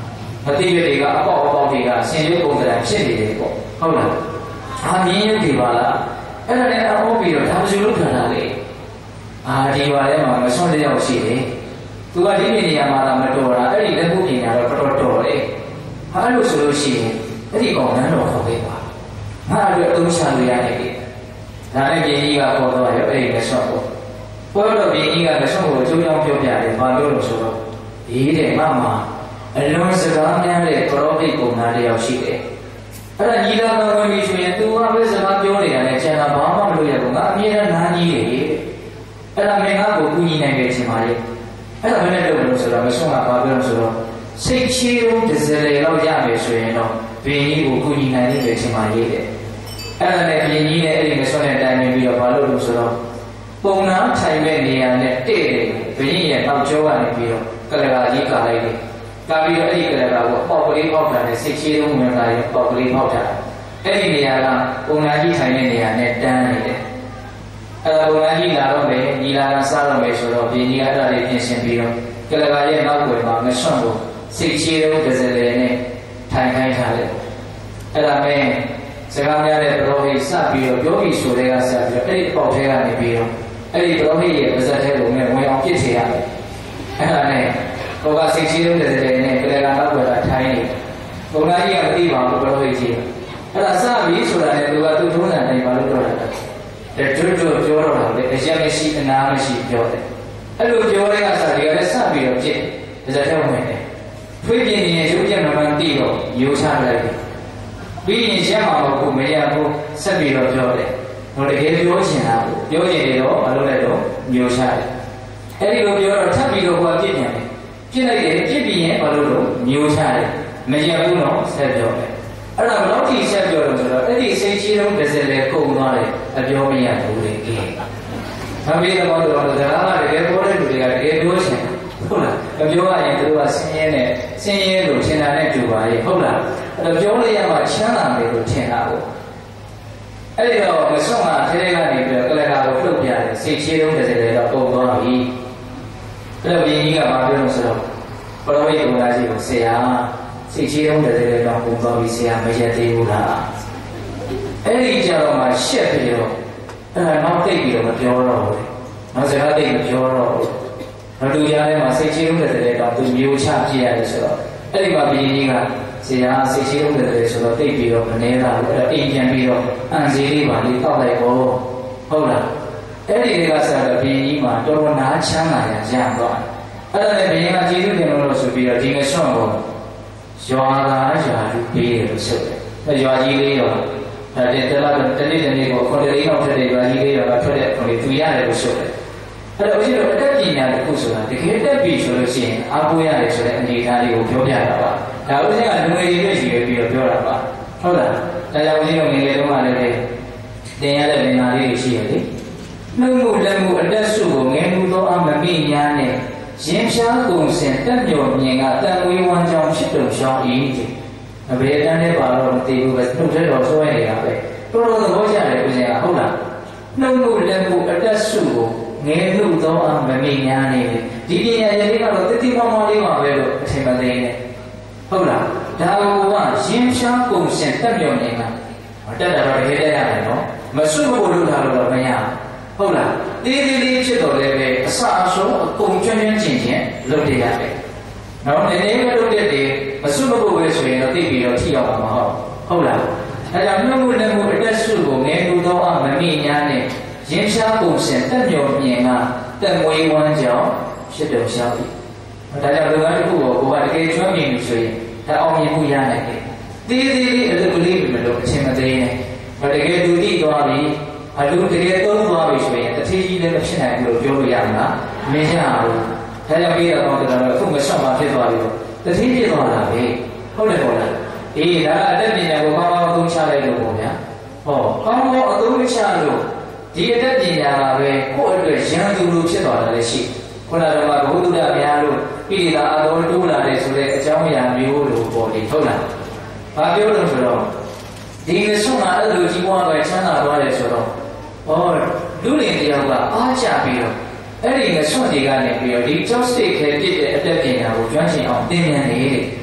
တိရတွေကအပေါက်တွေကဆင်ရုပ်ပုံစံဖြစ်နေတယ်ပေါ့ဟုတ်လားမြင်ရုပ်တွေပါလားအဲ့ဒါနဲ့အောက်ပြီးတော့ဒါမှမဟုတ်ထားတာလေဒီပါထဲမှာမဆွန့်လျောက်ရှိတယ်သူကဒီနေရာမှာမတော်တာအဲ့ဒီလက်ခုပညာတော့တော်တယ်အဲ့လိုဆိုလို့ရှိရင်အဲ့ဒီကောင်နန်းတော်ခေါ်ခဲ့ပါငါအတွက်အသုံးချလို့ရတယ်ဒါနဲ့ပြည်ကြီးကခေါ်တော့ရအဲ့ဒီလက်ဆွန့်ပေါ့ပေါ်တော့ပြည်ကြီးကလက်ဆွန့်ကိုအကျိုးကြောင့်ပြောပြတယ်ဘာလို့လို့ဆိုတော့ဒီတဲ့မမအလွန်စကားများတဲ့ပရောဟိတ်ပုံသားတယောက်ရှိတယ်အဲ့ဒါညီလာခံဝင်ပြီးဆိုရင်သူကပဲစကားပြောနေတာနဲ့ကျန်တာဘာမှမလုပ်ရဘူးငါအမြဲတမ်းနားကြီးတယ်အဲ့ဒါမင်းကကိုကူညီနိုင်ခဲ့ချင်ပါလေအဲ့ဒါဘယ်နဲ့လုပ်လို့ဆိုတော့မဆုံးကဘာပြောလို့ဆိုတော့စိတ်ချီးလုံးတစ်စလေလောက်ရမယ်ဆိုရင်တော့ဘင်းကြီးကိုကူညီနိုင်နေတယ်ချင်ပါလေတဲ့အဲ့ဒါနဲ့ဘင်းကြီးနဲ့အဲ့ဒီမဆုံးတဲ့တိုင်ပြီးတော့ဘာလို့လို့ဆိုတော့ပုံနာထိုင်မဲ့နေရာနဲ့တဲ့တယ်ဘင်းကြီးရဲ့နောက်ကျောကနေပြီးတော့ကလကာကြီးကာလိုက်တယ်ကာပြီးတော့အဲ့ဒီကလကာကိုပေါက်ကလေးပေါက်တာနဲ့စိတ်ချီးလုံးဝင်လာရင်ပေါက်ကလေးပေါက်တာအဲ့ဒီနေရာကပုံနာကြီးထိုင်တဲ့နေရာနဲ့တန်းနေတယ်အဲ့ဒါပုံနာကြီးလာတော့မယ်ညီလာကစားတော့မယ်ဆိုတော့ပြည်ကြီးအဲ့ဒါလေးပြင်ဆင်ပြီးတော့ကလကာရဲ့နောက်ွယ်မှာမဆွန့်ကိုစိတ်ချီးလုံးတစ်စလေနဲ့ထိုင်ခိုင်းထားတယ်အဲ့ဒါမဲ့စကားများတဲ့ပရောဟိတ်စပြီးတော့ပြောပြီးဆိုတဲ့ကစပြီးတော့အဲ့ဒီပေါက်ထဲကနေပြီးတော့အဲ့ဒီပရောဟိတ်ရဲ့ပါဇက်ထဲကိုဝင်အောင်ပြစ်ချရတယ်အဲ့ဒါနဲ့ကိုကစိတ်ချီးလုံးတစ်စလေနဲ့ကလကာနောက်ွယ်ကထိုင်နေပုံနာကြီးကမသိပါဘူးပရောဟိတ်ကြီးအဲ့ဒါစပြီးဆိုတာနဲ့သူကသူ့ထုံးစံတိုင်းမလုပ်တော့တာကျွတ်ပြောတော့တာလေအရင်မရှိအနာမရှိပြောတယ်အဲ့လိုပြောတဲ့ကစဒီကလည်းစပြီးတော့ဖြစ်ဒါကြတဲ့ဝင်တယ်ထွေးပြင်းနေရုပ်ပြမမှန်တိတော့ရိုးချလိုက်တယ်ပြီးရင်ရက်မှာမဟုတ်မရဘူးဆက်ပြီးတော့ပြောတယ်ဟိုတကယ်ပြောချင်တာပြောချင်တယ်တော့မလုပ်လိုက်တော့မျိုးချတယ်အဲ့ဒီလိုပြောတော့ထပ်ပြီးတော့ဟိုပြစ်ပြန်တယ်ပြစ်လိုက်တယ်ပြစ်ပြီးရင်ဘာလို့လို့မျိုးချတယ်မရဘူးတော့ဆက်ပြောတယ်အဲ့ဒါဘယ်တော့ထိဆက်ပြောလို့ဆိုတော့အဲ့ဒီစိတ်ချီလုံးတစ်စက်လေကုန်သွားတယ်အပြောမရဘူးလေကဲမမေးတော့တော့ဒါကတကယ်ပြောတဲ့လူတွေကတကယ်ပြောချင်ဟုတ်လားမပြောရရင်သူကဆင်းရဲလို့ထင်တာနဲ့တူပါရဲ့ဟုတ်လားအဲ့တော့ပြောလိုက်ရမှချမ်းသာမယ်လို့ထင်တာကိုအဲ့ဒီတော့မဆုံးကထဲကနေပြီးတော့ကလကာကိုပြုတ်ပြတယ်စိတ်ချီလုံးတစ်စက်လေတော့ကုန်သွားပြီအဲ့တော့ဘုရင်ကြီးကဘာပြောလို့ဆိုတော့ပရောဟိတ်ဘုရားကြီးကိုဆရာစိတ်ချီလုံးတစ်စက်လေတော့ကုန်သွားပြီဆရာမရက်သေးဘူးလားအဲ့ဒီကြတော့မှရှက်ပြီးတော့အဲ့ဒါနောက်သိပြီးတော့မပြောတော့ဘူးနောက်စကားသိမပြောတော့ဘူးနောက်လူကြားထဲမှာစိတ်ချီလုံးတဲ့တော့သူမျိုးချပြရတယ်ဆိုတော့အဲ့ဒီမှာဘုရင်ကြီးကဆရာစိတ်ချီလုံးတဲ့ဆိုတော့သိပြီးတော့မနေတာဘူးအဲ့တော့အိမ်ပြန်ပြီးတော့အန်စီလေးပါလေးတောက်လိုက်ပေါ့ဟုတ်လားအဲ့ဒီတွေကဆိုတော့ဘုရင်ကြီးမှာတော်တော်နားချမ်းသာရရသွားအဲ့ဒါနဲ့ဘုရင်ကကျေးဇူးတင်လို့ဆိုပြီးတော့ဒီငဆွန့်ကိုရွာသားရွာလူပေးတယ်လို့ဆိုတယ်အဲ့ရွာကြီးလေးရောတဲ့တလားတနေ့ကိုခေါ်တယ်လေးတော့ထွက်တယ်ရွာကြီးလေးတော့ထွက်တဲ့ခေါ်လေးသူရတယ်လို့ဆိုတယ်အဲ့တော့ဦးဇင်းတို့အတက်ပညာတစ်ခုဆိုတာတကယ်တက်ပြီဆိုလို့ရှိရင်အားကိုးရတယ်ဆိုတဲ့အနေအထားလေးကိုပြောပြတာပါဒါဦးဇင်းကလူငယ်တွေတွေ့ရှိပြီးတော့ပြောတာပါဟုတ်လားဒါကြောင့်ဦးဇင်းတို့ငယ်ငယ်တုန်းကလည်းတင်ရတဲ့လင်္ကာလေးတွေရှိရလေနှုတ်မှုလက်မှုအတက်စုကိုငယ်မှုသောအမမိညာနဲ့ရင်ဖြားကုန်စင်တက်မြော်မြင်ကတန်ဝေးဝမ်းကြောင်းဖြစ်တုံရှောင်းဤအဘယ်တန်းနဲ့ပါတော့မသိဘူးပဲနှုတ်ထဲတော့ဆွဲနေတာပဲတော်တော်သဘောကျတယ်ဦးဇင်းကဟုတ်လားနှုတ်မှုလက်မှုအတက်စုကိုငယ်မှုသောအမမိညာနဲ့ဒီပညာရည်လေးကတော့တတိမောင်မောင်လေးပါပဲလို့အထင်မသေးနဲ့ဟုတ်လားဒါကရင်ဖြားကုန်စင်တက်မြော်မြင်ကတက်တာတော့တကယ်တက်ရတယ်နော်မစွတ်ဖို့လို့ထားလို့တော့မရဟုတ်လားတေးသေးလေးဖြစ်တော့လည်းပဲအစအဆုံးအကုန်ကျွမ်းကျင်လုပ်တည်ရတယ်နော်နည်းနည်းပဲလုပ်တည်တယ်မစွတ်ဖို့ပဲဆိုရင်တော့သိပြီးတော့ထိရောက်မှာမဟုတ်လားအဲကြောင့်နှုတ်မှုလက်မှုအတက်စုကိုငယ်မှုသောအမမိညာနဲ့ရင်ဖြားကုန်စင်တက်မြော်မြင်ကတက်မွေးဝမ်းကြောင်းဖြစ်တုံရှောင်းပြီဒါကြောင့်လူသားတစ်ခုကိုကတကယ်ကျွမ်းကျင်ပြီဆိုရင်ဒါအောင်မြင်မှုရနိုင်တယ်တေးသေးလေးအလုပ်ကလေးပဲလို့အချင်းမသေးနဲ့တကယ်သူသိသွားပြီအလူတကယ်သုံးသွားပြီဆိုရင်တတိကြီးလည်းမဖြစ်နိုင်ဘူးလို့ပြောလို့ရမှာမင်းရဘူးဒါကြောင့်ပြီးတော့အခုမဆော့မှဖြစ်သွားပြီတတိဖြစ်သွားတာပဲဟုတ်တယ်ပေါ့လားအေးဒါအတက်ပညာကိုကောင်းကောင်းအသုံးချလိုက်လို့ပေါ့ဗျာဟောကောင်းကောင်းအသုံးချလို့ဒီအတက်ပညာကပဲကိုယ့်အတွက်ရန်သူလိုဖြစ်သွားတာလည်းရှိခုနကဘုဒ္ဓဗျာလို့ပြည်တာအတော်တိုးလာတယ်ဆိုတဲ့အကြောင်းအရာမျိုးလိုပေါ့ဒီဟုတ်လားဘာပြောလို့ဆိုတော့ဒီငဆုံးကအဲ့လိုကြီးပွားပဲချမ်းသာသွားတယ်ဆိုတော့လူလင်တယောက်ကအားကြပြီးတော့အဲ့ဒီငဆွန့်တွေကနေပြီးတော့ဒီ joystick ခဲပြစ်တဲ့အတက်ပညာကိုကျွမ်းကျင်အောင်သင်မြန်နေတဲ့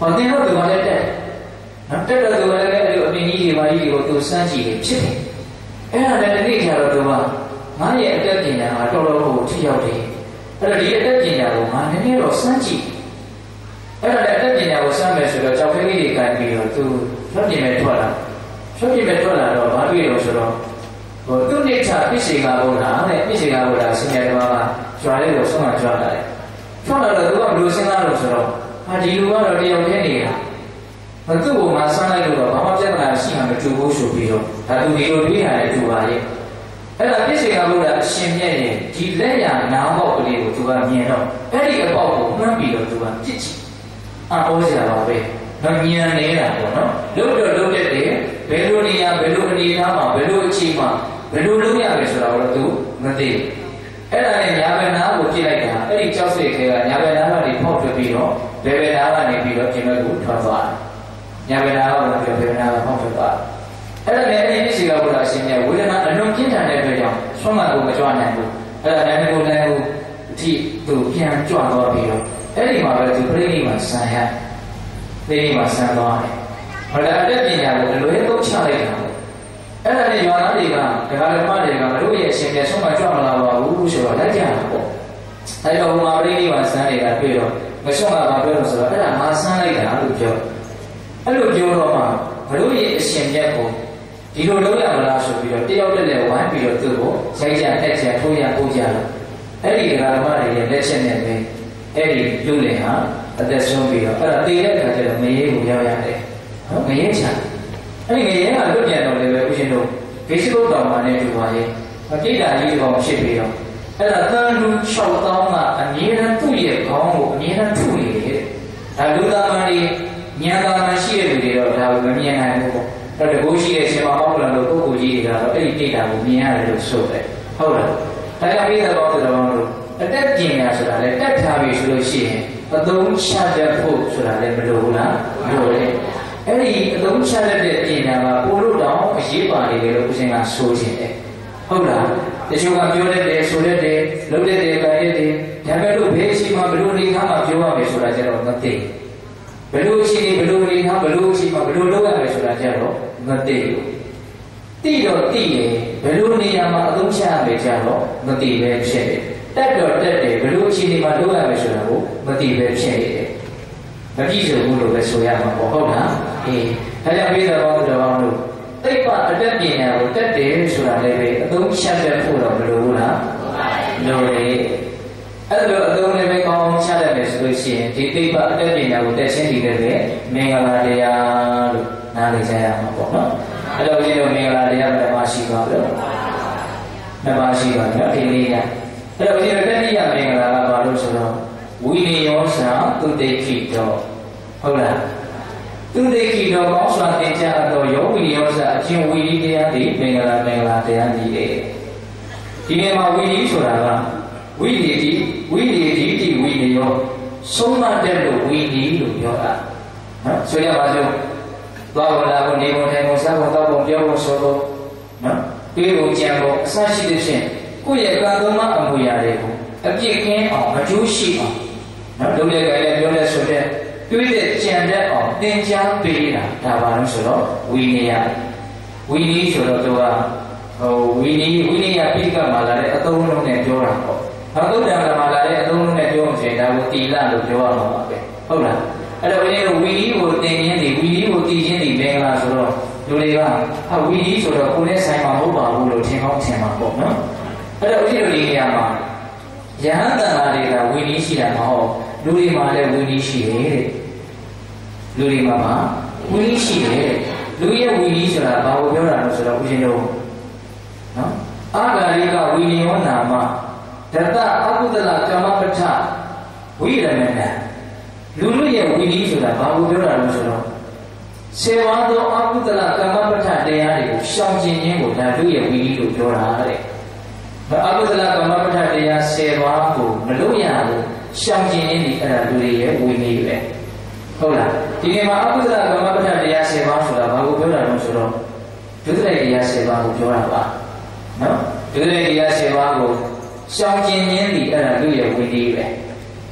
ဟောသင်တို့ဒီမှာလည်းတက်နော်တက်တော့ဒီမှာလည်းအဲ့လိုအပင်ကြီးတွေပါကြီးတွေကိုသူစမ်းကြည့်နေဖြစ်တယ်အဲ့ဒါလည်းတနေ့ကျတော့သူကငါရဲ့အတက်ပညာကတော်တော်ကိုထိရောက်တယ်အဲ့တော့ဒီအတက်ပညာကိုငါနည်းနည်းတော့စမ်းကြည့်အဲ့ဒါလည်းအတက်ပညာကိုစမ်းမယ်ဆိုတော့ကြောက်ခဲလေးတွေကန်ပြီးတော့သူလွတ်ပြင်မဲ့ထွက်လာတော့ဘာတွေ့လို့ဆိုတော့ဟိုသူနိဋ္ဌပိစေကဘုရားတဲ့ပိစေကဘုရားဆင်းရဲတော်ကကြွားလေးကိုဆုံးမကြွားလာတယ်ထွက်လာတော့သူကဘယ်လိုစဉ်းစားလို့ဆိုတော့ဒီလူကတော့တယောက်တည်းနေတာသူ့ကိုငါဆန်းလိုက်လို့တော့ဘာမှပြဿနာရှိမှမတူဘူးဆိုပြီးတော့ဒါသူဒီလိုတွေးရတယ်တူပါရဲ့အဲ့ဒါပိစေကဘုရားအရှင်မြတ်ရဲ့ဒီလက်ရနာမောက်ကလေးကိုသူကမြင်တော့အဲ့ဒီအပေါက်ကိုမှန်းပြီးတော့သူကပြစ်ချင်အော်စရာပါပဲမမြင်နေတာပေါ့နော်လုတ်တဲ့တည်းဘယ်လိုနေရာဘယ်လိုအနေအထားမှာဘယ်လိုအချိန်မှာဘယ်လိုလုပ်ရလဲဆိုတာတော့သူမသိအဲ့ဒါနဲ့ညာဘယ်နာကိုကြည့်လိုက်တာအဲ့ဒီကြောက်စိတ်ခဲကညာဘယ်နာကနေဖောက်ထွက်ပြီးတော့ဘယ်ဘယ်နာကနေပြီးတော့ပြင်မဲ့ကိုထွက်သွားညာဘယ်နာကနေပြီးတော့ဘယ်ဘယ်နာကဖောက်ထွက်သွားအဲ့ဒါနဲ့အဲ့ဒီပြည့်စုံဘုရားရှင်ရဲ့ဝေဒနာအလွန်ပြင်းထန်တဲ့အတွက်ကြောင့်ဆုံးမကိုမကြွနိုင်ဘူးအဲ့ဒါနဲ့ကိုယ်လည်းအထိသူပြန်ကြွသွားပြီးတော့အဲ့ဒီမှာပဲသူပြိဋိမှာဆံရပြိဋိမှာဆံသွားတယ်ဟောဒါအတက်ပညာကိုအလွဲသုံးချလိုက်တာအဲ့ဒါနဲ့ယောနာတွေကဒကာဓမ္မတွေကမတို့ရဲ့အရှင်ပြဆုံးမကြွမလာပါဘူးဆိုတော့လိုက်ကြတာပေါ့အဲ့တော့ဘုရားပြိဋိမှာဆံနေတာတွေ့တော့မဆုံးမပါပြောလို့ဆိုတော့အဲ့ဒါငါဆံလိုက်တာလို့ပြောအဲ့လိုပြောတော့မှမတို့ရဲ့အရှင်မြတ်ကိုဒီလိုလုပ်ရမလားဆိုပြီးတော့တယောက်တည်းနဲ့ဝိုင်းပြီးတော့သူ့ကိုရိုက်ကြတက်ကြထိုးရပို့ကြတယ်အဲ့ဒီဒကာဓမ္မတွေရဲ့လက်ချက်နဲ့ပဲအဲ့ဒီလူလင်ဟာအသက်ဆုံးပြီးတော့အဲ့ဒါတည်တဲ့အခါကျတော့ငရေကိုရောက်ရတယ်နော်ငရေချအဲ့ဒီငရေကလွတ်ပြန်တော့လည်းပဲဦးရှင်တို့ဂိသုတော်မှာနဲ့တူပါရဲ့အတိတ်ဓာကြီးကောင်ဖြစ်ပြီးတော့အဲ့ဒါတန်လူ6000ကအမြဲတမ်းသူ့ရဲ့ခေါင်းကိုအမြဲတမ်းထုနေတယ်ဒါလူသားမတွေဉာဏ်သာမရှိတဲ့လူတွေတော့ဒါကိုမမြင်နိုင်ဘူးပေါ့အဲ့ဒါကိုရှိတဲ့ရှင်မဟောင်းတော်တို့ပုဂ္ဂိုလ်ကြီးတွေကတော့အဲ့ဒီတိတ်တာကိုမြင်ရတယ်လို့ဆိုတယ်ဟုတ်လားဒါကြောင့်ပြည်တော်တော်တို့အတက်ပညာဆိုတာလေတက်ထားပြီဆိုလို့ရှိရင်အသုံးချတတ်ဖို့ဆိုတာလည်းမလိုဘူးလားမလိုလေအဲ့ဒီအသုံးချတတ်တဲ့ပညာကပို့လို့တောင်အရေးပါနေတယ်လို့ဦးဇင်းကဆိုခြင်းတယ်ဟုတ်လားတချို့ကပြောတတ်တယ်ဆိုတတ်တယ်လုပ်တတ်တယ်ကြိုက်တတ်တယ်ဒါပေမဲ့လို့ဘယ်အချိန်မှာဘယ်လိုနေထားမှပြောရမယ်ဆိုတာကျတော့မသိဘယ်လိုအချိန်ဘယ်လိုနေထားဘယ်လိုအချိန်မှာဘယ်လိုလုပ်ရမယ်ဆိုတာကျတော့မသိဘူးသိတော့သိရင်ဘယ်လိုနေရာမှာအသုံးချရမယ်ကျတော့မသိပဲဖြစ်တယ်တက်တော့တက်တယ်ဘယ်လိုအချိန်မှာလုပ်ရမယ်ဆိုတာကိုမသိပဲဖြစ်နေတယ်မပြည့်စုံဘူးလို့ပဲဆိုရမှာပေါ့ဟုတ်လားအေးဒါကြောင့်ပြည်တော်တော်တို့သိပ္ပအတက်ပညာကိုတက်တယ်ဆိုတာလည်းပဲအသုံးချတတ်ဖို့တော့မလိုဘူးလားလိုတယ်အဲ့လိုအသုံးလည်းပဲကောင်းအောင်ချတတ်တယ်ဆိုလို့ရှိရင်ဒီသိပ္ပအတက်ပညာကိုတက်ရှင်းပြီးလည်းပဲမင်္ဂလာတရားလို့နားလည်ကြရမှာပေါ့နော်အဲ့လိုကြီးတော့မင်္ဂလာတရားဓမ္မရှိပါဘူးဓမ္မရှိပါနော်ဒီနေ့ကအဲ့တော့ဒီတတိယမင်္ဂလာကဘာလို့ဆိုတော့ဝိနည်းယောစာသူတေခိတော်ဟုတ်လားသူတေခိတော်ကောင်းစွာသင်ကြားတော်ယောဝိနည်းယောစာအချင်းဝိနည်းတရားဒီမင်္ဂလာတရားကြီးလေဒီနေ့မှာဝိနည်းဆိုတာကဝိနည်းတိဝိနည်းယောဆုံးမတဲ့လို့ဝိနည်းလို့ပြောတာနော်ဆိုရပါစို့သွားလာဖို့နေဖို့ထိုင်ဖို့စားဖို့တောက်ဖို့ပြောဖို့ဆိုဖို့နော်တွေးဖို့ကြံဖို့အစရှိတဲ့ဖြင့်ကိုယ့်ရဲ့ကာသုံးမအမှုရာတွေကိုအပြည့်ကင်းအောင်အကျိုးရှိအောင်နော်လုပ်တဲ့ကြလည်းပြောတဲ့ဆိုတဲ့တွေးတဲ့ကြံတတ်အောင်သင်ကြားပေးတာဒါပါလို့ဆိုတော့ဝိနည်းဆိုတော့သူကဝိနည်းပိဋကမှာလာတဲ့အသုံးလုံးနဲ့ပြောတာပေါ့နောက်သုတ္တံမှာလာတဲ့အသုံးလုံးနဲ့ပြောမှဆိုရင်ဒါကိုတီလလို့ပြောရမှာပါပဲဟုတ်လားအဲ့တော့ဘယ်လိုဝီလီကိုသင်ရင်းဒီဝီလီကိုတည်ခြင်းဒီမင်္ဂလာဆိုတော့လူတွေကဝီလီဆိုတော့ကိုယ်နဲ့ဆိုင်မှာမဟုတ်ပါဘူးလို့ထင်ကောင်းထင်မှာပေါ့နော်အဲ့တော့ဒီလိုနေရာမှာယဟန်တန်ဃာတွေကဝီလီရှိတာမဟုတ်လူတွေမှာလည်းဝီလီရှိတယ်တဲ့လူတွေမှာဝီလီရှိတယ်လူရဲ့ဝီလီဆိုတာဘာကိုပြောတာလဲဆိုတော့ဦးဇင်းတို့နော်အာဂါရိကဝီလီယောနာမဒတအကုသလကမ္မပဋ္ဌဝိရမဏလူလူရဲ့ဝီလီဆိုတာဘာကိုပြောတာလဲဆိုတော့ဆေဝါသောအကုသလကမ္မပဋ္ဌတရားတွေကိုရှောင်ကျင်ခြင်းကိုဒါတို့ရဲ့ဝီလီလို့ပြောတာတဲ့အကုသလကမ္မပဋ္ဌတရား10ပါးကိုမလို့ရဘူးရှောင်ကျင်ခြင်းဒီအဲ့ဒါလူတွေရဲ့ဝီလီပဲဟုတ်လားဒီနေ့မှာအကုသလကမ္မပဋ္ဌတရား10ပါးဆိုတာဘာကိုပြောတာလဲဆိုတော့ဒုတိယတရား10ပါးကိုပြောတာပါနော်ဒုတိယတရား10ပါးကိုရှောင်ကျင်ခြင်းဒီအဲ့ဒါလူရဲ့ဝီလီပဲ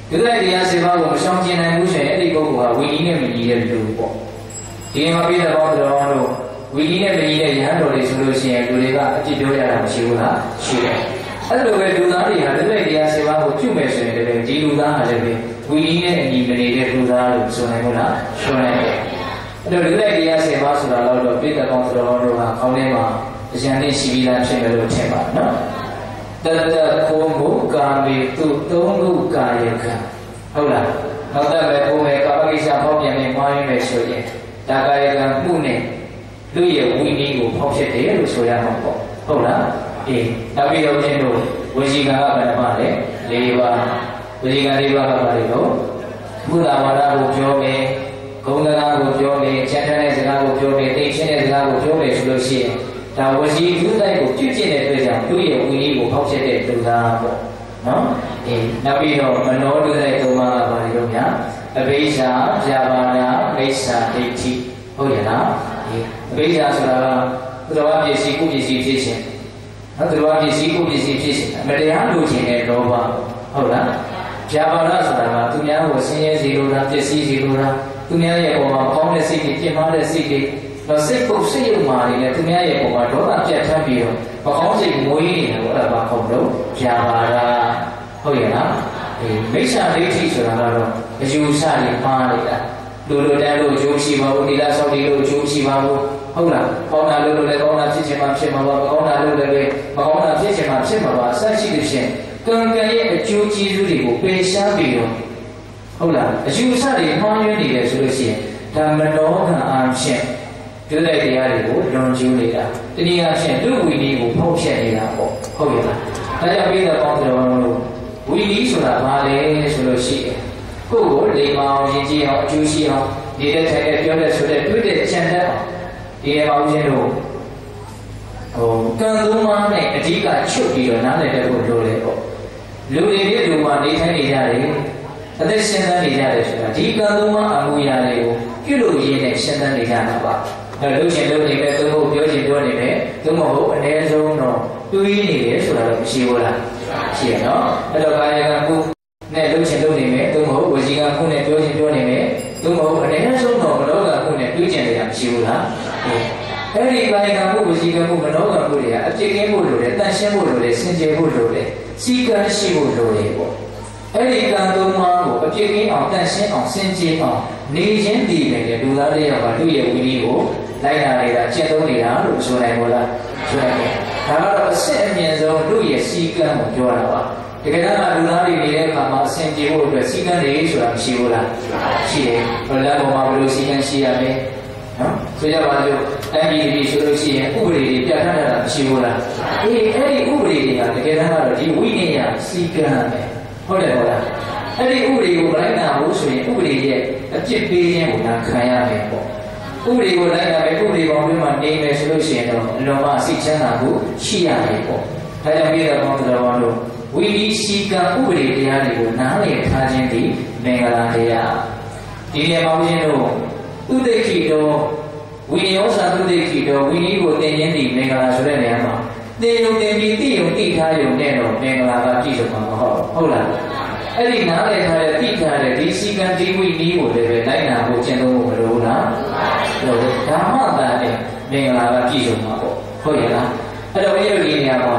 ဒီလိုတရားစေပါကိုမဆောင်ကျင်နိုင်ဘူးဆိုရင်အဲ့ဒီပုဂ္ဂိုလ်ကဝိနည်းနဲ့မညီတဲ့လူပေါ့ဒီမှာပြတဲ့ဘောင်းတော်တို့ဝိနည်းနဲ့မညီတဲ့ရဟန်းတော်တွေဆိုလို့ရှိရင်လူတွေကအပြစ်ပြောရတာမရှိဘူးလားရှိတယ်အဲ့လိုပဲလူသားတွေဟာဒီလိုတရားစေပါကိုပြုမယ်ဆိုရင်လည်းဒီလူသားဟာလည်းဝိနည်းနဲ့အညီမနေတဲ့လူသားလို့ဆိုနိုင်ဘူးလားဆိုနိုင်တယ်အဲ့တော့ဒီလိုတရားစေပါဆိုတာတော့ပြတဲ့ဘောင်းတော်တို့ကခေါင်းထဲမှာအကျဉ်းနဲ့ရှိပြီးသားဖြစ်မယ်လို့ထင်ပါနော်တတကိုမူကာမေတုသုံးခုကာယကံဟုတ်လားနောက်တော့ပဲကိုယ်ပဲကာမကိစ္စဖောက်ပြန်နေမှားရမယ်ဆိုရင်ဒါကာယကံမှုနဲ့လူရဲ့ဝိနည်းကိုဖောက်ဖြစ်တယ်လို့ဆိုရမှာပေါ့ဟုတ်လားအေးနောက်ပြီးတော့ချင်းတို့ဝစီကံကဘယ်နှပါလဲ၄ပါးဝစီကံ၄ပါးကဘာလဲတော့ဘုရားဝါဒကိုပြောမယ်ဂုဏ်တရားကိုပြောမယ်ချမ်းသာတဲ့စကားကိုပြောမယ်သိချင်းတဲ့စကားကိုပြောမယ်ဆိုလို့ရှိရင်ဒါဝစီဒုတိုက်ကိုပြုကျင့်တဲ့အတွက်ကြောင့်သူ့ရဲ့ဝိနည်းကိုဖောက်ဖြစ်တဲ့လူသားပေါ့နော်အေးနောက်ပြီးတော့မနောဒုတိုက်၃ပါးကဘာလဲတော့ညာအဘိဇာဇာဘာနာမိစ္ဆာဒိဋ္ဌိဟုတ်ရဲ့လားအေးအဘိဇာဆိုတာကသူတော်ပစ္စည်းကိုပစ္စည်းဖြစ်ခြင်းနော်သူတော်ပစ္စည်းကိုပစ္စည်းဖြစ်ခြင်းမတရားလိုချင်တဲ့လောဘဟုတ်လားဇာဘာနာဆိုတာကသူများကိုဆင်းရဲစေလိုတာပစ္စည်းစေလိုတာသူများရဲ့ပုံမှာကောင်းတဲ့စိတ်တွေပြင်းမာတဲ့စိတ်တွေတော့စိတ်ပုတ်စိတ်ယုံမာနေတယ်သူများရဲ့ပုံမှာဒေါသပြတ်ထမ်းပြီးတော့မကောင်းစိတ်မွေးနေတယ်ပေါ့အဲ့ဒါဘာခေါ်လို့ဇာဘာနာဟုတ်ရဲ့လားမိစ္ဆာဒိဋ္ဌိဆိုတာကတော့အယူဆတွေမှားနေတာလူလိုတန်းလို့အကျိုးရှိပါဘူးဒီလားဆောက်ဒီလို့အကျိုးရှိပါဘူးဟုတ်လားကောင်းတာလို့လည်းကောင်းတာဖြစ်ချင်မှဖြစ်မှာပါမကောင်းတာလို့လည်းမကောင်းတာဖြစ်ချင်မှဖြစ်မှာပါအစရှိတဲ့ဖြင့်ကံကံရဲ့အကျိုးကျေးဇူးတွေကိုပယ်ရှားပြီးတော့ဟုတ်လားအယူဆတွေမှားယွင်းနေတယ်ဆိုလို့ရှိရင်ဒါမနောကံအားဖြင့်ပြုတဲ့တရားတွေကိုလွန်ကျူးနေတာတနည်းအားဖြင့်လူဝိနည်းကိုဖောက်ဖျက်နေတာပေါ့ဟုတ်ရဲ့လားဒါကြောင့်ပြီးတော့ကောင်းတယ်လို့ဝိနည်းဆိုတာဘာလဲဆိုလို့ရှိရင်ကိုယ်ကိုလိမ္မာအောင်ယဉ်ကျေးအောင်အကျိုးရှိအောင်နေတဲ့ထိုင်တဲ့ပြောတဲ့ဆိုတဲ့တွေ့တဲ့ကြံတတ်အောင်ဒီမှာဦးဇင်းတို့ကံသုံးပါးနဲ့အဓိကချုပ်ပြီးတော့နားလည်တဲ့ဖို့လိုတယ်ပေါ့လူတွေရဲ့လူမှာနေထိုင်နေကြတယ်အသက်ရှင်သန်နေကြတယ်ဆိုတာဒီကံသုံးပါးအမှုရာတွေကိုပြုလို့ရင်းနဲ့ရှင်သန်နေကြတာပါအဲလို့ရှင်လို့နေပဲသုံးဖို့ပြောချင်ပြောနေတယ်သုံးဖို့အနည်းဆုံးတော့တွေးနေတယ်ဆိုတာတော့မရှိဘူးလားရှိရနော်အဲ့တော့ကာယကံမှုနဲ့လှုပ်ရှင်လုပ်နေမယ်သို့မဟုတ်ဝစီကံမှုနဲ့ပြောချင်းပြောနေမယ်သို့မဟုတ်အနေနဲ့ဆုံးတော့မနောကံမှုနဲ့တွေးကြနေတာမရှိဘူးလားအဲ့ဒီကာယကံမှုဝစီကံမှုမနောကံမှုတွေကအပြည့်ကင်းဖို့လိုတယ်တန်ရှင်းဖို့လိုတယ်စင်ကြယ်ဖို့လိုတယ်စီကံရှိဖို့လိုတယ်ပေါ့အဲ့ဒီကံသုံးပါးကိုအပြည့်ကင်းအောင်တန်ရှင်းအောင်စင်ကြယ်အောင်နေခြင်းတည်နေတယ်လူသားတွေကသူ့ရဲ့ဝိနည်းကိုလိုက်နာနေတာကျင့်သုံးနေတာလို့ဆိုနိုင်မို့လားဆိုနိုင်တယ်ဒါကတော့အစစ်အမြင့်ဆုံးသူ့ရဲ့စီကံကိုပြောတာပါတကယ်တော့လူသားတွေနေတဲ့အခါမှာအဆင်ပြေဖို့အတွက်စီကံတွေဆိုတာမရှိဘူးလားရှိတယ်ဘယ်လိုပုံမှာဘယ်လိုစီကံရှိရလဲနော်ဆိုကြပါစို့တိုင်းပြည်တွေဆိုလို့ရှိရင်ဥပဒေတွေပြဋ္ဌာန်းတာမရှိဘူးလားအေးအဲ့ဒီဥပဒေတွေကတကယ်တော့ဒီဝိနည်းစီကံပဲဟုတ်တယ်ဟုတ်လားအဲ့ဒီဥပဒေကိုလိုက်နာဖို့ဆိုရင်ဥပဒေရဲ့အပြစ်ပေးခြင်းကိုခံရမယ်ပေါ့ဥပဒေကိုလိုက်နာမယ်ဥပဒေပေါင်းပြီးမှနေမယ်ဆိုလို့ရှိရင်တော့အလုံးမစိတ်ချမ်းသာကိုရှိရမယ်ပေါ့ဒါကြောင့်ပြည်တော်ကောင်းတော်တို့ဝိနည်းစီကံဥပဒေတရားတွေကိုနားလည်ထားခြင်းဒီမင်္ဂလာတရားဒီနေရာမှာဦးဇင်းတို့ဥဒိဋ္ဌိတော်ဝိနည်းဩဇာဥဒိဋ္ဌိတော်ဝိနည်းကိုသင်ခြင်းဒီမင်္ဂလာဆိုတဲ့နေရာမှာသင်ယုံသင်ပြီးသိယုံသိထားယုံနဲ့တော့မင်္ဂလာကပြည့်စုံမှာမဟုတ်လားအဲ့ဒီနားလည်ထားတဲ့သိထားတဲ့ဒီစီကံဒီဝိနည်းကိုလည်းပဲလိုက်နာဖို့ကျင့်သုံးဖို့မလိုဘူးလားဟုတ်တယ်ဓမ္မတာနဲ့မင်္ဂလာကပြည့်စုံမှာပေါ့ဟုတ်ရဲ့လားအဲ့တော့ဒီနေရာမှာ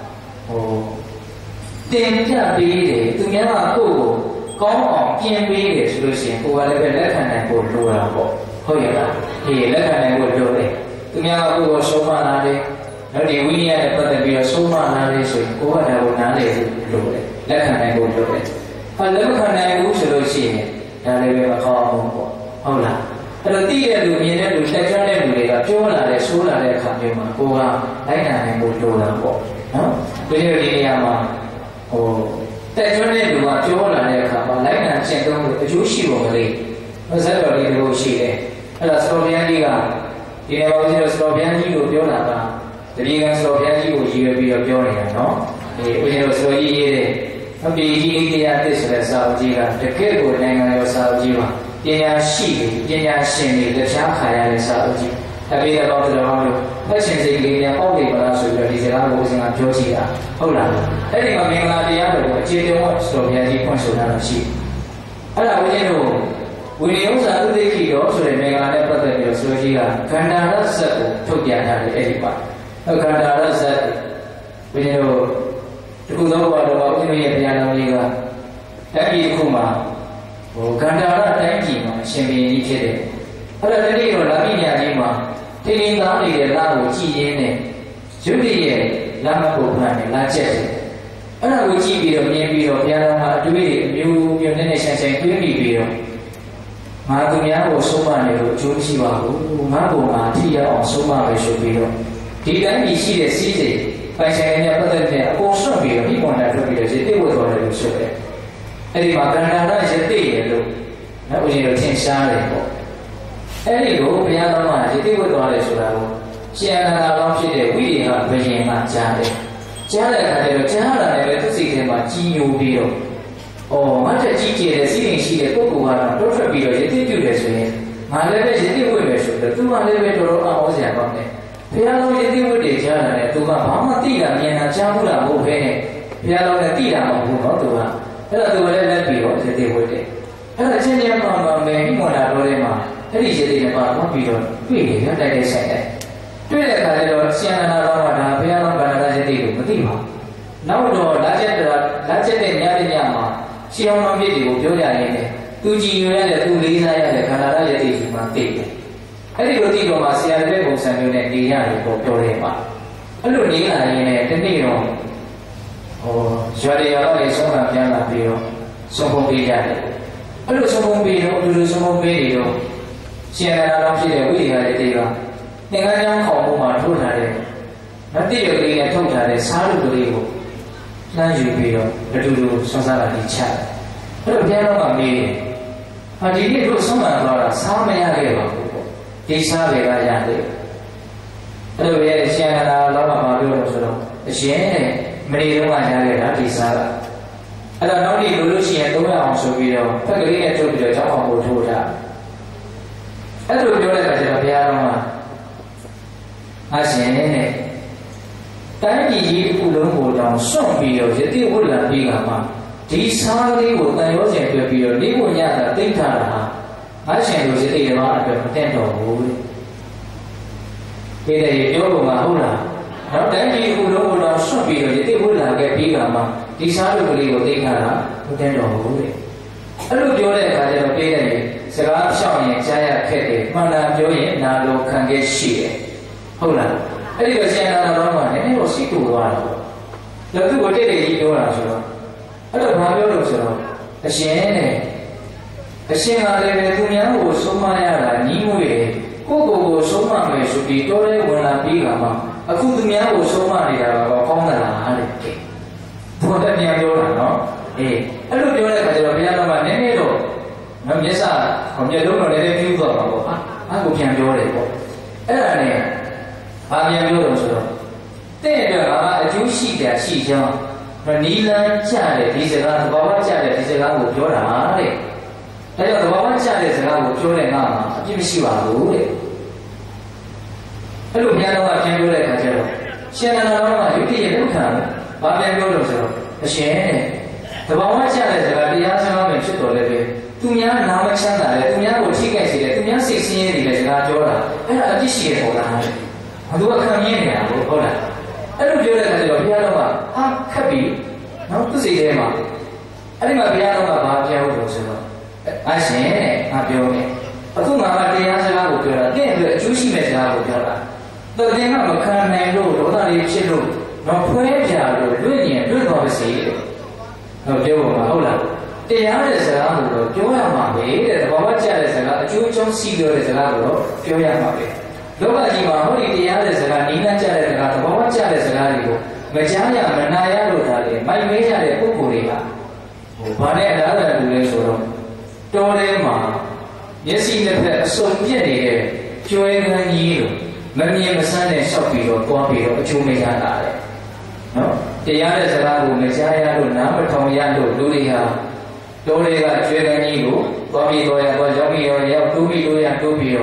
တင်ပြပေးတယ်သူများကကိုယ့်ကိုကောင်းအောင်ပြင်ပေးတယ်ဆိုလို့ရှိရင်ကိုယ်ကလည်းပဲလက်ခံနိုင်ဖို့လိုတာပေါ့ဟုတ်ရဲ့လားဒီလက်ခံနိုင်ဖို့လိုတယ်သူများကကိုယ့်ကိုဆုံးမလာတယ်နောက်ဒီဝိနည်းနဲ့ပတ်သက်ပြီးတော့ဆုံးမလာတယ်ဆိုရင်ကိုယ်ကဒါကိုနားလည်ဖို့လိုတယ်လက်ခံနိုင်ဖို့လိုတယ်လက်ခံနိုင်ဘူးဆိုလို့ရှိရင်ဒါလည်းပဲမကောင်းဘူးပေါ့ဟုတ်လားအဲ့တော့သိတဲ့လူမြင်တဲ့လူတက်ကြွတဲ့လူတွေကပြောလာတဲ့ဆိုးလာတဲ့အခါမျိုးမှာကိုယ်ကလိုက်နိုင်ဖို့လိုတာပေါ့နော်ဒီနေရာမှာတက်ကြွတဲ့လူကပြောလာတဲ့အခါမှာလိုက်နာကျင့်သုံးလို့အကျိုးရှိပုံကလေးဇက်တော်လေးတို့ရှိတယ်အဲ့ဒါစတော်ဗျာကြီးကဒီနေရာမှာစတော်ဗျာကြီးကိုပြောလာတာတတိယကစတော်ဗျာကြီးကိုရည်ရွယ်ပြီးတော့ပြောနေတာနော်ဒီဦးဇင်းတို့စတော်ကြီးရေးတဲ့အပိကြီးတရားသစ္စာစာအုပ်ကြီးကတကယ့်ကိုနိုင်ငံတော်စာအုပ်ကြီးပါပညာရှိတွေပညာရှင်တွေတရားခါရတဲ့စာအုပ်ကြီးပေးတဲ့ပေါင်းတော်လို့ဖက်ရှင်စိတ်ကလေးများပေါက်နေပါလားဆိုပြီးတော့ဒီစကားကိုဦးဇင်းကပြောကြည့်တာဟုတ်လားအဲ့ဒီမှာမင်္ဂလာတရားတော်ကိုအခြေတုံးဆိုတော်ဘုရားကြီးဖွင့်ဆိုတာရှိအဲ့ဒါဦးဇင်းတို့ဝိနည်းဥစ္စာဥဒိခိတော်ဆိုတဲ့မင်္ဂလာနဲ့ပတ်သက်ပြီးတော့ဆိုကြီးကခန္ဓာရဇတ်ကိုထုတ်ပြန်ထားတယ်အဲ့ဒီပါခန္ဓာရဇတ်ဦးဇင်းတို့ဒီကုသောဘဝတော်ဦးဇင်းရဲ့ဘုရားတော်ကြီးကအဲ့ဒီတစ်ခုမှာခန္ဓာရတိုင်းပြည်မှာရှင်ဘုရင်ကြီးဖြစ်တယ်အဲ့ဒါတတိယတော့လာပိညာကြီးမှာတင်းတင်းသားနေတဲ့လာကိုကြည်ရင်းနဲ့ယုတ်တိရဲ့လာမပုပ္ပန်နဲ့လာချက်တယ်အဲ့ဒါကိုကြည့်ပြီးတော့မြင်ပြီးတော့ဘုရားတော်မှာအတွေ့အကြုံမျိုးနဲ့ဆိုင်ဆိုင်တွေးမိပြီးတော့ငါသူများကိုဆုံးမနေလို့အကျိုးရှိပါဘူးငါ့ကိုငါထိရောက်အောင်ဆုံးမပဲဆိုပြီးတော့ဒီတိုင်းကြီးရှိတဲ့စီးစိမ်ပိုင်ဆိုင်တဲ့ပတ်သက်တဲ့အကုန်ဆွတ်ပြီးတော့ဒီကွန်တာထုတ်ပြီးတော့ရတိဝတ်တော်တယ်လို့ဆိုတယ်အဲ့ဒီမှာကန္တာရရတိရလို့နော်ဦးဇင်းတို့ထင်ရှားတယ်ပေါ့အဲ့ဒီကိုဘုရားတော်မှာရတိဝတ်တော်တယ်ဆိုတာကိုရှင်အနန္ဒတော်ဖြစ်တဲ့ဝိရိယဘယင်ကကြားတယ်ကြားတဲ့အခါကျတော့ကြားလာတယ်ပဲသူစိတ်ထဲမှာကြီးညိုပြီးတော့ငါတက်ကြီးကျယ်တဲ့စီးရင်ရှိတဲ့ပုဂ္ဂိုလ်ကတော့တိုးထွက်ပြီးတော့ရတိပြုတယ်ဆိုရင်ငါလည်းပဲရတိဝတ်မယ်ဆိုတော့သူကလည်းပဲတော်တော်အောင်းစရာကောင်းတယ်ဘုရားတော်ရတိဝတ်တွေကြားလာတယ်သူကဘာမှသိတာမြင်တာကြားမှုတာမဟုတ်ဘဲနဲ့ဘုရားတော်လည်းသိတာမဟုတ်ဘူးနော်သူကအဲ့ဒါသူကလည်းလက်ပြီးတော့ရတိဝတ်တယ်အဲ့ဒါချင်းချင်းမှမယ်ပြီးမှလာတော့တဲ့မှာအဲ့ဒီရတိနဲ့ပါတော့ပြီးတော့တွေ့နေရတိုက်တဲ့ဆိုင်တယ်တွေ့တဲ့အခါကျတော့ရှင်အနန္ဒတော်ကဒါဘုရားတော်ဗန္ဒရာရတိကိုမသိပါဘူးနောက်တော့လာချက်တဲ့ညတဲ့ညမှာရှင်းအောင်ပြည့်တွေကိုပြောကြရင်းနဲ့သူကြည်ညိုရတဲ့သူလေးစားရတဲ့ခန္ဓာရရတိဒီမှာသိတယ်အဲ့ဒီလိုသိတော့မှဆရာတဲ့ပုံစံမျိုးနဲ့နေရတယ်ပေါ့ပြောတယ်ပါအဲ့လိုနေလာရင်လည်းဒီနေ့တော့ရွာတွေရောလည်းဆုံးတာပြန်လာပြီးတော့ဆုံးပုံပေးကြတယ်အဲ့လိုဆုံးပုံပေးတော့လူဆုံးပုံပေးနေတော့ရှင်အနန္ဒတော်ဖြစ်တဲ့ဝိရိယရတိကသင်္ကန်းကျောင်းခေါင်းပေါ်မှာထုတ်ထားတဲ့မတိရကလေးနဲ့ထုတ်ထားတဲ့စားလူကလေးကိုနှမ်းယူပြီးတော့အတူတူဆွမ်းစားတာဒီချတယ်အဲ့တော့ဘုရားတော်ကမေးတယ်ဒီနေ့တို့ဆုံးမသွားတာစားမရခဲ့ပါဘူးပေါ့ဒီစားတွေကရတယ်အဲ့လိုရဲ့ရှင်အနန္ဒတော်ကမပြောလို့ဆိုတော့အရှင်တဲ့မနေတော့မှရခဲ့တာဒီစားကအဲ့တော့နောက်နေ့လို့ရှိရင်300အောင်ဆိုပြီးတော့ဖက်ကလေးနဲ့ထုတ်ပြီးတော့ကျောင်းအောင်ကိုထိုးထားအဲ့လိုပြောတဲ့အခါကျတော့ဘုရားတော်ကအရှင်တဲ့တိုင်းပြည်ကြီးတစ်ခုလုံးကိုတောင်စွန့်ပြီးတော့ယတိဝတ်လာပြီးကမှဒီစားလေးကိုတန်ရောစင်တွေ့ပြီးတော့လေးကိုညတာသိမ့်ထားတာငါရှင်တို့ယတိရမအတွက်မတင့်တော်ဘူးတဲ့တဲ့ပြောလို့မဟုတ်လားနောက်တိုင်းပြည်တစ်ခုလုံးကိုတောင်စွန့်ပြီးတော့ယတိဝတ်လာခဲ့ပြီးကမှဒီစားလူကလေးကိုသိမ့်ထားတာမတင့်တော်ဘူးတဲ့အဲ့လိုပြောတဲ့အခါကျတော့ပေးတယ်စကားဖြောင်းရင်ကြားရခက်တယ်မှန်တာပြောရင်နာလို့ခံခဲ့ရှိတယ်ဟုတ်လားအဲ့ဒီတော့ရှင်အနန္ဒတော်ကလည်းတော့စိတ်တူသွားတော့လက်သူ့ကိုတိတ်တိတ်ကြီးပြောတာဆိုတော့အဲ့တော့ဘာပြောလို့ဆိုတော့အရှင်ကလည်းပဲသူများကိုဆုံးမရတာညီးမွေကိုကိုဆုံးမမယ်ဆိုပြီးတော်ရဲဝင်လာပြီးကမှအခုသူများကိုဆုံးမနေတာတော့ကောင်းသလားတဲ့ဘုရားပြန်ပြောတာနော်အဲ့လိုပြောတဲ့အခါကျတော့ဘုရားတော်ကနည်းနည်းတော့မျက်စာမျက်လုံးတော့လည်းပြူးသွားပါပေါ့အဲ့ကိုပြန်ပြောတယ်ပေါ့အဲ့ဒါနဲ့ဘာပြန်ပြောလို့ဆိုတော့တဲ့အတွက်ကအကျိုးရှိတယ်ရှိကြောင်းနီလန်းကြတဲ့ဒီစကားသဘာဝကြတဲ့ဒီစကားကိုပြောတာတဲ့ဒါကြောင့်သဘာဝကြတဲ့စကားကိုပြောတဲ့ငါမှာအပြစ်မရှိပါဘူးတဲ့အဲ့လိုဘုရားတော်ကပြန်ပြောတဲ့အခါကျတော့ရှင်အနန္ဒတော်ကယုတိရဲ့ဒုက္ခဘာပြန်ပြောလို့ဆိုတော့အရှင်တဲ့သဘာဝကြတဲ့စကားတရားစကားပဲဖြစ်တော်လည်းပဲသူများနာမချမ်းသာတယ်သူများကိုထိခိုက်စေတယ်သူများစိတ်ဆင်းရဲနေတဲ့စကားပြောတာအဲ့ဒါအပြစ်ရှိတဲ့ပေါ်လားတဲ့သူကခံရင်းနေတာဟုတ်လားအဲ့လိုပြောတဲ့အခါကျတော့ဘုရားတော်ကခက်ပြီနော်သူစိတ်ထဲမှာအဲ့ဒီမှာဘုရားတော်ကဘာပြောလို့ဆိုတော့အရှင်တဲ့ငါပြောတယ်အခုငါကတရားစကားကိုပြောတာတဲ့အတွက်အကျိုးရှိမဲ့စကားကိုပြောတာသူတင်ကမခံနိုင်လို့ဒေါသတွေဖြစ်လို့တော့ဖွဲပြလို့လွင့်ရင်လွင့်သွားပါစေတဲ့တော့ပြောပါဟုတ်လားတရားတဲ့စကားကိုတော့ပြောရမှာပဲတဲ့သဘာဝကျတဲ့စကားအကျိုးအကြောင်းစီးပြောတဲ့စကားကိုတော့ပြောရမှာပဲလောကကြီးမှာဟောဒီတရားတဲ့စကားနိလန်းကျတဲ့စကားသဘာဝကျတဲ့စကားတွေကိုမကြားရမနာရလို့ထားတယ်မိုက်မဲကြတဲ့ပုဂ္ဂိုလ်တွေကဘာနဲ့အလားတူလဲဆိုတော့တောထဲမှာမျက်စိနှစ်ဖက်အစုံပြက်နေတဲ့ကျွဲကန်းကြီးလို့မမြင်မဆန်းနဲ့ရှောက်ပြီးတော့တွားပြီးတော့အကျိုးမရတာတဲ့နော်တရားတဲ့စကားကိုမကြားရလို့နားမထောင်ရလို့လူတွေဟာတောတွေကကျွဲကန်းကြီးကိုတွားပြီးတော့ရောက်ပြီးတော့ရောက်တိုးပြီးတော့တိုးပြီးတော့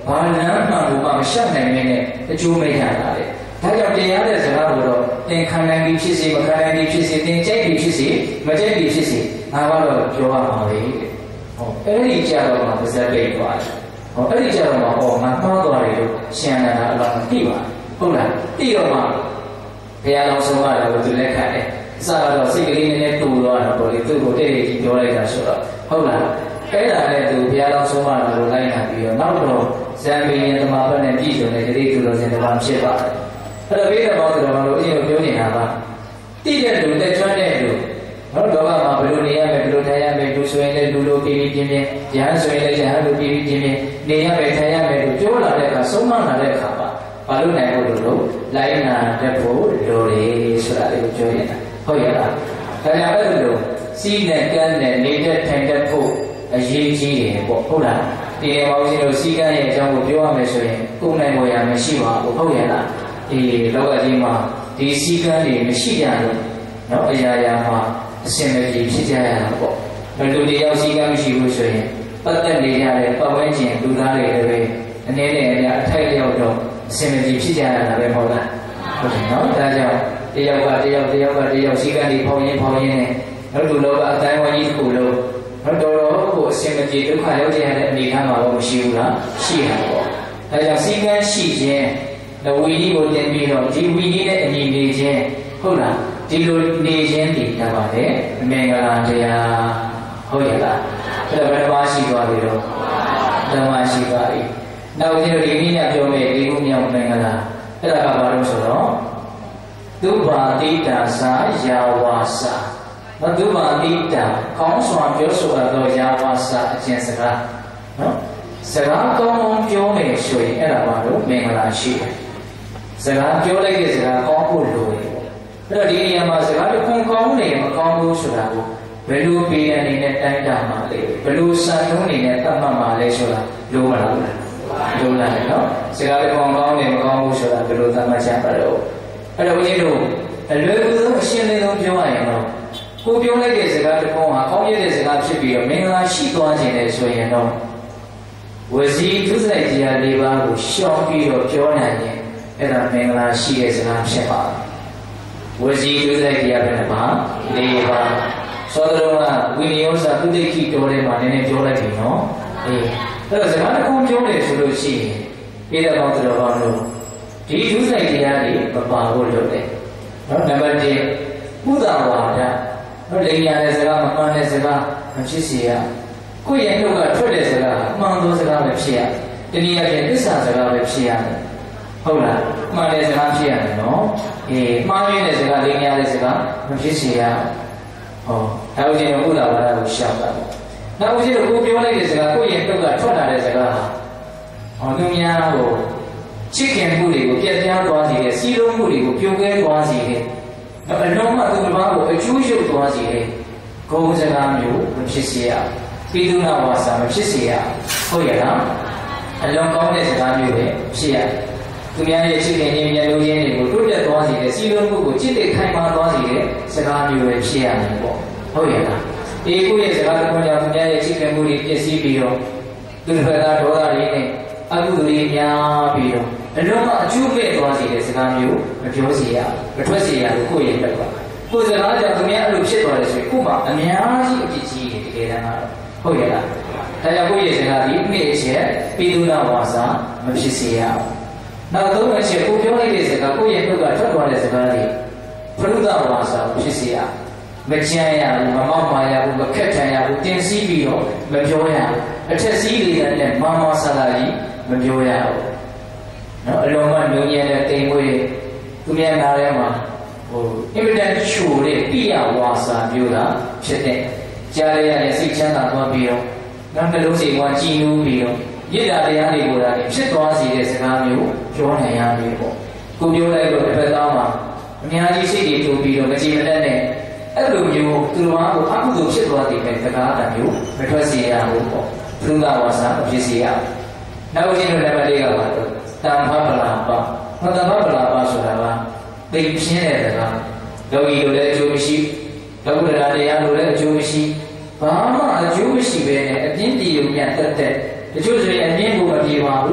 ဘာလမ်းမှန်ကိုမှမရှက်နိုင်မင်းနဲ့အကျိုးမရတာလေဒါကြောင့်တရားတဲ့စကားကိုတော့သင်ခံနိုင်ပြီးဖြစ်စေမခံနိုင်ပြီးဖြစ်စေသင်ကြိုက်ပြီးဖြစ်စေမကြိုက်ပြီးဖြစ်စေငါကတော့ပြောရမှာပဲဟောအဲ့ဒီကြတော့မှပါဇက်ပိတ်သွားတယ်ဟောအဲ့ဒီကြတော့မှဟောငါမှားသွားတယ်လို့ရှင်နန္ဒာအလောင်းသိပါဟုတ်လားသိတော့မှဘုရားတော်ဆုံးရတယ်လို့သူလက်ခံတယ်အစကတော့စိတ်ကလေးနည်းနည်းတူသွားတော့ပေါ့လေသူ့ကိုတဲ့ကြီးပြောလိုက်တာဆိုတော့ဟုတ်လားအဲ့ဒါနဲ့သူဘုရားတော်ဆုံးရတယ်လို့လိုက်လာပြီးတော့နောက်တော့ဇံပင်ရင်သမာပတ်နဲ့ပြည်စုံတဲ့တတိသူတော်စင်တစ်ပါးဖြစ်ပါတယ်အဲ့တော့ဘေးတော်တော်တော်လို့အရင်ပြောနေတာပါတိတဲ့လူတက်ကျွမ်းတဲ့လူနော်လောကမှာဘယ်လိုနေရမယ်ဘယ်လိုထိုင်ရမယ်လူဆိုရင်လည်းလူလိုပြည်ပြင်းပြင်းရဟန်းဆိုရင်လည်းရဟန်းလိုပြည်ပြင်းပြင်းနေရမယ်ထိုင်ရမယ်လို့ပြောလာတဲ့အခါဆုံးမလာတဲ့အခါမှာဘာလို့နိုင်ဖို့လို့လိုက်နာတတ်ဖို့လိုတယ်ဆိုတာလေးကိုပြောနေတာဟုတ်ရဲ့လားဒါကြောင့်အဲ့လိုစီးနဲ့ကမ်းနဲ့နေတဲ့ထိုင်တတ်ဖို့အရေးကြီးတယ်ပေါ့ဟုတ်လားဒီမောင်ကြီးတို့စီးကမ်းရဲ့အကြောင်းကိုပြောရမယ်ဆိုရင်ကိုယ်နိုင်ပေါ်ရမရှိပါဘူးဟုတ်ရဲ့လားဒီလောကကြီးမှာဒီစီးကမ်းတွေမရှိကြလို့နော်အရာရာမှာအစင်မပြေဖြစ်ကြရတာပေါ့ဘယ်လိုတရားစီးကမ်းမရှိဘူးဆိုရင်ပတ်သက်နေကြတဲ့ပတ်ဝန်းကျင်လူသားတွေလည်းပဲအနေနဲ့အများအထိုက်လျောက်တော့အစင်မပြေဖြစ်ကြရတာပဲမဟုတ်လားဟုတ်တယ်နော်ဒါကြောင့်တယောက်ကတယောက်စီးကမ်းတွေဖောင်းရင်းနဲ့နောက်လူလောကအတိုင်းဝိုင်းကြီးတစ်ခုလုံးတော့တော်ကိုအစင်မပြေဒုက္ခရောက်ကြရတဲ့အနေအထားမှာတော့မရှိဘူးလားရှိတာပေါ့ဒါကြောင့်စီကံရှိခြင်းဝီကြီးကိုတင်ပြီးတော့ဒီဝီကြီးနဲ့အညီနေခြင်းဟုတ်လားဒီလိုနေခြင်းဒီတပါလေအမင်္ဂလာတရားဟုတ်ရဲ့လားအဲ့တော့ဘယ်တစ်ပါးရှိသွားပြီတော့ဓမ္မရှိပါပြီနောက်ဒီလိုဒီနည်းနဲ့ပြောမယ်ဒီခုမြောက်မင်္ဂလာအဲ့ဒါကဘာလို့ဆိုတော့သုဘာတိတာသာယာဝါစာမတုမာတိတာကောင်းစွာပြောဆိုရသောယာဝါစာအကျင့်စကားနော်စကားကောင်းကောင်းပြောမယ်ဆိုရင်အဲ့ဒါဘာလို့မင်္ဂလာရှိတယ်စကားပြောလိုက်တဲ့စကားကောင်းဖို့လိုတယ်ပေါ့အဲ့တော့ဒီနေရာမှာစကားတစ်ခုကောင်းနေမကောင်းဘူးဆိုတာကိုဘယ်လိုပေးတဲ့အနေနဲ့တိုင်းတာမှာလဲဘယ်လိုစံနှုန်းနေနဲ့သတ်မှတ်မှာလဲဆိုတာလိုမလားလိုလားနော်စကားတစ်ခုကောင်းနေမကောင်းဘူးဆိုတာဘယ်လိုသတ်မှတ်ချင်ပါတော့အဲ့တော့ဘုရားတို့အလွယ်ကူဆုံးအရှင်းလင်းဆုံးပြောရရင်တော့ကိုပြောလိုက်တဲ့စကားတစ်ခုဟာကောင်းရတဲ့စကားဖြစ်ပြီးတော့မင်္ဂလာရှိသွားခြင်းလေဆိုရင်တော့ဝစီသူစိုက်တရား၄ပါးကိုရှောင်ပြီးတော့ပြောနိုင်ရင်အဲ့ဒါမင်္ဂလာရှိတဲ့စကားဖြစ်ပါဝစီသူစိုက်တရားပဲပါ၄ပါးသောတော်ကဝိနည်းဥစ္စာပုဒိခိတော်ထဲမှာနည်းနည်းပြောလိုက်ပြီနော်အေးအဲ့တော့စကားတစ်ခုပြောတယ်ဆိုလို့ရှိရင်ပြည်တော်ကောင်းတော်ကောင်းတို့ဒီသူစိုက်တရားတွေမပါဖို့လုပ်တယ်နော်နံပါတ်1ဥဒ္ဒဝါဒလိမ်ရတဲ့စကားမမှန်တဲ့စကားမဖြစ်စေရကိုယ့်ရဲ့နှုတ်ကထွက်တဲ့စကားအမှန်သောစကားပဲဖြစ်ရတနည်းအားဖြင့်သစ္စာစကားပဲဖြစ်ရတယ်ဟုတ်လားမှန်တဲ့စကားဖြစ်ရတယ်နော်မှားရတဲ့စကားလိမ်ရတဲ့စကားမဖြစ်စေရဟောဒါဥစဉ်ကဥဒ္ဒဝါဒကိုရှောက်တာပေါ့နောက်ဥစဉ်ကကိုပြောလိုက်တဲ့စကားကိုယ့်ရဲ့နှုတ်ကထွက်လာတဲ့စကားဟာသူများကိုချစ်ခင်မှုတွေကိုပြတ်ပြားသွားစေတယ်စီးလုံးမှုတွေကိုပြိုကွဲသွားစေတယ်အလုံးမသူတစ်ပါးကိုအကျိုးရုပ်သွားစေတယ်ဂုဏ်စကားမျိုးမဖြစ်စေရပိသုနာဝါစာမဖြစ်စေရဟုတ်ရဲ့လားအလုံးကောင်းတဲ့စကားမျိုးပဲဖြစ်ရသူများရဲ့ချစ်ခင်ခြင်းမျက်လုံးရင်းတွေကိုတိုးတက်သွားစေတယ်စီးလုံးမှုကိုจิตတိခိုင်မာသွားစေတယ်စကားမျိုးပဲဖြစ်ရမယ်ပေါ့ဟုတ်ရဲ့လားဒီကိုယ့်ရဲ့စကားတစ်ခုကြောင့်သူများရဲ့ချစ်ခင်မှုတွေပြည့်စည်ပြီးတော့သူတစ်ဖက်ကဒေါသတွေနဲ့အကုသိုလ်တွေများပြီးတော့အလုံးမအကျိုးမဲ့သွားစေတဲ့စကားမျိုးမပြောစေရမထွက်စေရလို့ကိုယ့်ရဲ့တက်ပါကိုယ်စကားကြောင့်သူများအဲ့လိုဖြစ်သွားတယ်ဆိုရင်ကိုယ်မှာအများကြီးအပြစ်ကြီးတယ်တကယ်တမ်းကတော့ဟုတ်ရဲ့လားဒါကြောင့်ကိုယ့်ရဲ့စကားဒီနေ့အချက်ပိသုနာဝါစာမဖြစ်စေရနောက်သုံးအချက်ကိုပြောလိုက်တဲ့စကားကိုယ့်ရဲ့နှုတ်ကထွက်သွားတဲ့စကားတွေပရုဒဝါစာဖြစ်စေရမကြမ်းရဘူးမမောက်မာရဘူးမခက်ထန်ရဘူးတင်စီးပြီးတော့မပြောရဘူးအထက်စီးတွေနဲ့မာမာဆလာကြီးမပြောရဘူးနော်အလုံးမညဉ့်ညံ့တဲ့တိမ်မွေးသူများနားထဲမှာအင်မတန်ချိုတဲ့ပြရဝါစာမျိုးတာဖြစ်တဲ့ကြားရတဲ့စိတ်ချမ်းသာသွားပြီးတော့နောက်နှလုံးစိတ်ကကြည်နူးပြီးတော့ရစ်တာတရားတွေကိုသာဖြစ်သွားစေတဲ့စကားမျိုးပြောနိုင်ရပြီပေါ့ကိုပြောလိုက်တော့တစ်ဖက်သားမှာအများကြီးစိတ်တွေတူပြီးတော့မကြည်မတတ်နဲ့အဲ့လိုမျိုးသူတော်ဘာကိုအကုသိုလ်ဖြစ်သွားတဲ့စကားအမျိုးမထွက်စေရဘူးပေါ့သုဒ္ဓဝါစာမဖြစ်စေရနောက်ကျင်းတို့နံပါတ်၄ကပါတော့တမ္ဖပလာပါတမ္ဖပလာပါဆိုတာကသိပြင်းတဲ့စကားလောကီလိုလည်းအကျိုးမရှိလောကုတ္တရာတရားလိုလည်းအကျိုးမရှိဘာမှအကျိုးမရှိပဲနဲ့အပြင်းပြေုံညံ့တက်တချို့ဆိုရင်အပြင်းကိုမပြေပါဘူး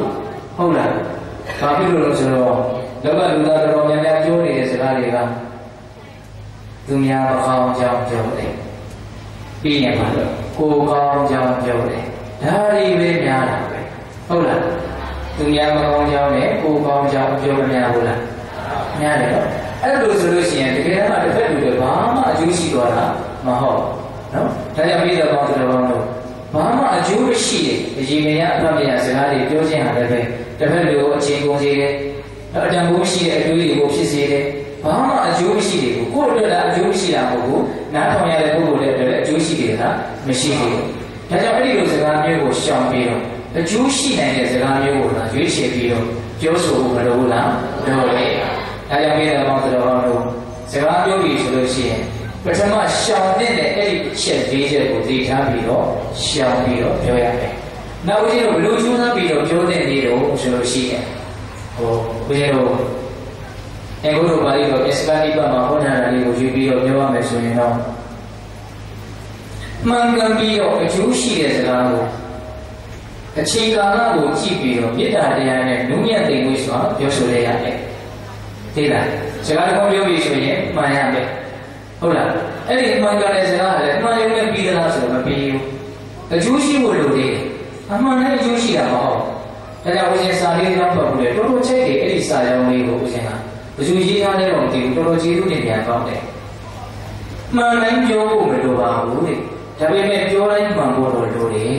ဟုတ်လားဘာဖြစ်လို့လဲဆိုတော့လောကလူသားတော်များများပြောနေတဲ့စကားတွေကသူများမကောင်းကြောင်းပြောတယ်ပြီးရင်ပါလို့ကိုကောင်းကြောင်းပြောတယ်ဒါတွေပဲများတာပဲဟုတ်လားသူများမကောင်းကြောင်းနဲ့ကိုကောင်းကြောင်းပြောမများဘူးလားများတယ်နော်အဲ့လိုဆိုလို့ရှိရင်တကယ်တော့တစ်ဖက်လူတွေဘာမှအကျိုးရှိသွားတာမဟုတ်နော်ဒါကြောင့်ပြီးတော့ကောင်းတယ်ကောင်းလို့ဘာမှအကျိုးမရှိတဲ့အရေးမရအဖတ်မရစကားတွေပြောခြင်းဟာလည်းပဲတစ်ဖက်လူကိုအချင်းကုန်စေတယ်အတန်ဖိုးရှိတဲ့အတွေးတွေကိုဖြစ်စေတယ်ဘာမှအကျိုးမရှိဘူးကိုယ့်အတွက်လည်းအကျိုးမရှိတာမဟုတ်ဘူးနားထောင်ရတဲ့ပုဂ္ဂိုလ်တွေအတွက်လည်းအကျိုးရှိတယ်လားမရှိဘူးဒါကြောင့်အဲ့ဒီလိုစကားမျိုးကိုရှောင်ပြီးတော့အကျိုးရှိနိုင်တဲ့စကားမျိုးကိုလာရွေးချယ်ပြီးတော့ပြောဆိုဖို့မလိုဘူးလားလိုတယ်ဒါကြောင့်ပြည်တော်ကောင်းတော်တို့စကားပြောပြီးဆိုလို့ရှိရင်ပထမရှောင်တဲ့အဲ့ဒီချက်၄ချက်ကိုသိထားပြီးတော့ရှောင်ပြီးတော့ပြောရမယ်နောက်ဦးဇင်းတို့ဘယ်လိုကြိုးစားပြီးတော့ပြောတဲ့နေတော့ဆိုလို့ရှိရင်ဦးဇင်းတို့အခုတို့ပါဠိတော်အစ္စကာတိပမှာဟောထားတာလေးကိုယူပြီးတော့ပြောရမယ်ဆိုရင်တော့မှန်ကန်ပြီးတော့အကျိုးရှိတဲ့စကားကိုအချိန်ကာလကိုကြည့်ပြီးတော့မေတ္တာတရားနဲ့နုညံ့သိမ်မွေးစွာပြောဆိုရရတယ်သိလားစကားတစ်ခုပြောပြီးဆိုရင်မှန်ရမယ်ဟုတ်လားအဲ့ဒီမှန်ကန်တဲ့စကားကလည်းမှန်ရုံနဲ့ပြီးသလားဆိုတော့မပြီးဘူးအကျိုးရှိဖို့လိုသေးတယ်အမှန်နဲ့အကျိုးရှိတာမဟုတ်ဒါကြောင့်ဦးဇင်းစာလေးကြောင်းပတ်ပြီးတော်တော်ချိတ်တယ်အဲ့ဒီစာကြောင်းလေးကိုဦးဇင်းကဘယ်သူရေးထားလဲတော့မသိဘူးတော်တော်ကျေးဇူးတင်ပြန်ကောင်းတယ်မှန်တိုင်းပြောဖို့မလိုပါဘူးတဲ့ဒါပေမဲ့ပြောတိုင်းမှန်ဖို့တော့လိုတယ်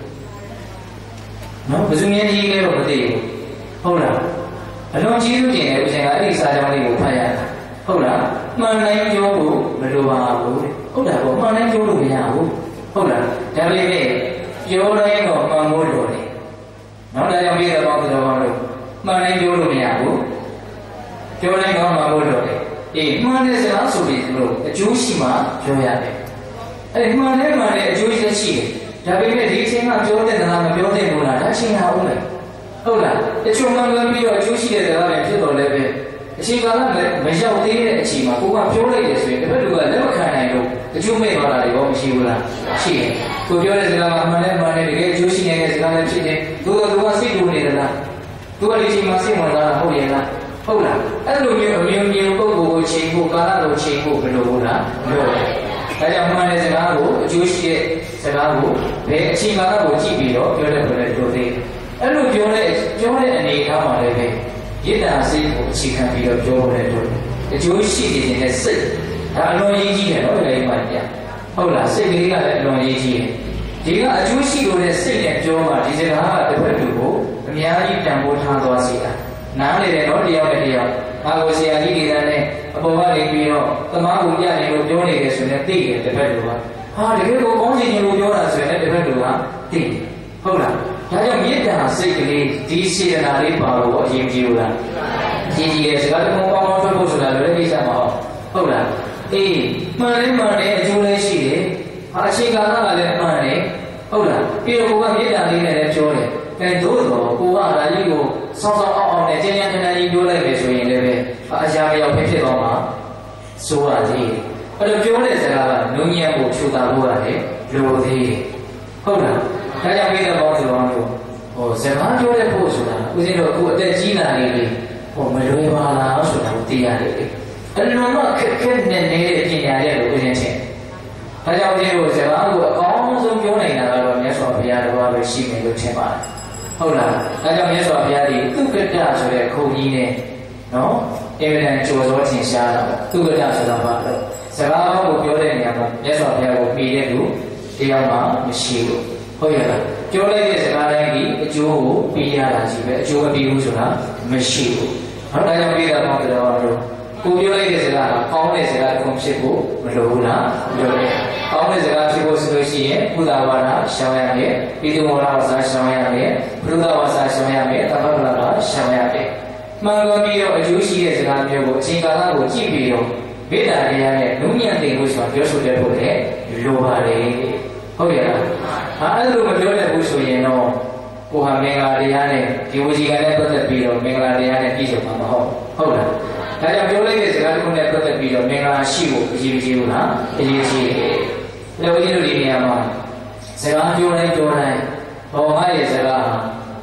နော်ဘယ်သူများရေးလဲတော့မသိဘူးဟုတ်လားအလုံးကျေးဇူးတင်တယ်ဦးဇင်းကအဲ့ဒီစာကြောင်းလေးကိုဖတ်ရတာဟုတ်လားမှန်တိုင်းပြောဖို့မလိုပါဘူးတဲ့ဟုတ်တာပေါ့မှန်တိုင်းပြောလို့မရဘူးဟုတ်လားဒါပေမဲ့ပြောတိုင်းတော့မှန်ဖို့လိုတယ်နောက်ဒါကြောင့်ပြီးတော့ကောင်းတော်ကောင်းလို့မှန်တိုင်းပြောလို့မရဘူးပြောတိုင်းကောင်းမှဖို့လိုတယ်အေးမှန်တဲ့စကားဆိုပြီးသူတို့အကျိုးရှိမှပြောရတယ်အဲ့မှန်တဲ့အကျိုးရှိတယ်ဒါပေမဲ့ဒီအချိန်ကပြောတဲ့စကားမပြောတဲ့ဘူးလားဒါချိန်ဟာဦးမယ်ဟုတ်လားတချို့မှန်ကန်ပြီးတော့အကျိုးရှိတဲ့စကားတွေဖြစ်တော်လည်းပဲအချိန်ကာလမရောက်သေးတဲ့အချိန်မှာကိုကပြောလိုက်တယ်ဆိုရင်တစ်ဖက်လူကလက်မခံနိုင်လို့အကျိုးမဲ့သွားတာတွေတော့မရှိဘူးလားရှိတယ်ကိုပြောတဲ့စကားကအမှန်နဲ့မှန်တဲ့တကယ်အကျိုးရှိနေတဲ့စကားလည်းဖြစ်တယ်သူကစိတ်တူနေသလားသူကဒီချိန်မှာစိတ်ဝင်စားတာဟုတ်ရဲ့လားဟုတ်လားအဲ့လိုမျိုးအမျိုးပုဂ္ဂိုလ်ကိုချိန်ဖို့ကာလကိုချိန်ဖို့ဘယ်လိုဟုတ်လားမလိုဘူးဒါကြောင့်မှန်တဲ့စကားကိုအကျိုးရှိတဲ့စကားကိုဘယ်အချိန်ကာလကိုကြည့်ပြီးတော့ပြောတဲ့လိုသေးအဲ့လိုပြောတဲ့အနေအထားမှာလည်းပဲရစ်တာစိတ်ကိုအခြေခံပြီးတော့ပြောတဲ့လိုအကျိုးရှိနေတဲ့စိတ်ဒါအလွန်ရေးကြီးတယ်နော်ဒီမှာပြဟုတ်လားစိတ်ကလေးကလည်းအလွန်ရေးကြီးတယ်ဒီကအကျိုးရှိလို့တဲ့စိတ်နဲ့ပြောမှဒီစကားကတစ်ဖက်လူကိုအများကြီးတန်ဖိုးထားသွားစေတာနားလေတယ်နော်တယောက်နဲ့တယောက်ငါကိုဆရာကြီးတွေကလည်းအပေါ်ကနေပြီးတော့သမားကိုပြနေလို့ပြောနေတယ်ဆိုရင်သိတယ်တစ်ဖက်လူကဟာတကယ်ကိုကောင်းစီခြင်းလို့ပြောတာဆိုရင်တစ်ဖက်လူကသိတယ်ဟုတ်လားဒါကြောင့်မေတ္တာစိတ်ကလေးဒီစေတနာလေးပါလို့အရင်ကြည့်လို့လားကြည့်ရဲ့စကားတခုကောင်းကောင်းထွက်ဖို့ဆိုတာလည်းကိစ္စမဟုတ်လားအေးမှန်တယ်အကျိုးလည်းရှိတယ်အချိန်ကာလကလည်းမှန်တယ်ဟုတ်လားပြီးတော့ကိုကမေတ္တာလေးနဲ့လည်းပြောတယ်အဲတို့တော့ကိုကဒါကြီးကိုစောင်းအောင်နဲ့ကျဉ်းကျဉ်းကြီးပြောလိုက်တယ်ဆိုရင်လည်းပဲအရာမရောက်ဖြစ်သွားမှာစိုးရသေးတယ်အဲ့လိုပြောတဲ့စကားကနုံညံ့ဖို့ဖြူတာဖို့ရတယ်လိုသေးတယ်ဟုတ်လားဒါကြောင့်ပြီးတော့ဘောဆိုအောင်လို့စကားပြောတဲ့ဖို့ဆိုတာဦးဇင်းတို့အခုအသက်ကြီးလာနေပြီမလွယ်ပါလားဆိုတာကိုသိရတယ်လေအလုံးမခက်ခဲနေတဲ့ပညာရဲ့ကိုဦးဇင်းချင်းဒါကြောင့်ဦးဇင်းတို့စကားကိုအကောင်းဆုံးပြောနိုင်တာကတော့မြတ်စွာဘုရားတော်ပဲရှိမယ်လို့ထင်ပါတယ်ဟုတ်လားဒါကြောင့်မြတ်စွာဘုရားဒီသုကတဆိုတဲ့ခုံကြီးနဲ့နော်အင်မတန်ကြော်စောထင်ရှားတာပေါ့သုကတဆိုတာဘာလဲစကားကိုပြောတဲ့နေရာမှာမြတ်စွာဘုရားကိုပြီးတဲ့လူတရားမှမရှိဘူးဟုတ်ရဲ့လားပြောလိုက်တဲ့စကားတိုင်းဒီအကျိုးကိုပြီးရတာရှိပဲအကျိုးမပြီးဘူးဆိုတာမရှိဘူးဟုတ်ဒါကြောင့်ပြီးတာကောင်းတယ်တော့ကိုပြောလိုက်တဲ့စကားကကောင်းတဲ့စကားတစ်ခုဖြစ်ဖို့မလိုဘူးလားပြောတယ်ကောင်းတဲ့စကားဖြစ်ဖို့ဆိုလို့ရှိရင်ဘုရားဝါဒရှောင်ရမယ်ပိဋကဝါဒရှောင်ရမယ်ဘုရားဝါဒရှောင်ရမယ်သဗ္ဗဗလာရှောင်ရမယ်မှန်ကန်ပြီးတော့အကျိုးရှိတဲ့စကားမျိုးကိုအချိန်ကာလကိုကြည့်ပြီးတော့မေတ္တာတရားနဲ့နုညံ့သိလို့ဆိုတာပြောဆိုတဲ့ဖို့လည်းလိုပါလေဟုတ်ရဲ့လားအဲ့လိုမပြောတဲ့ဘူးဆိုရင်တော့ကိုဟာမင်္ဂလာတရားနဲ့ဒီဝစီကလည်းပတ်သက်ပြီးတော့မင်္ဂလာတရားနဲ့ပြည့်စုံမှာမဟုတ်လားဒါကြောင့်ပြောလိုက်တဲ့စကားတစ်ခုနဲ့ပတ်သက်ပြီးတော့မင်္ဂလာရှိဖို့အရေးကြီးဘူးလားအရေးကြီးတယ်။လက်ဝဲတို့ဒီနေရာမှာစကားပြောတိုင်းငါရဲ့စကားဟာ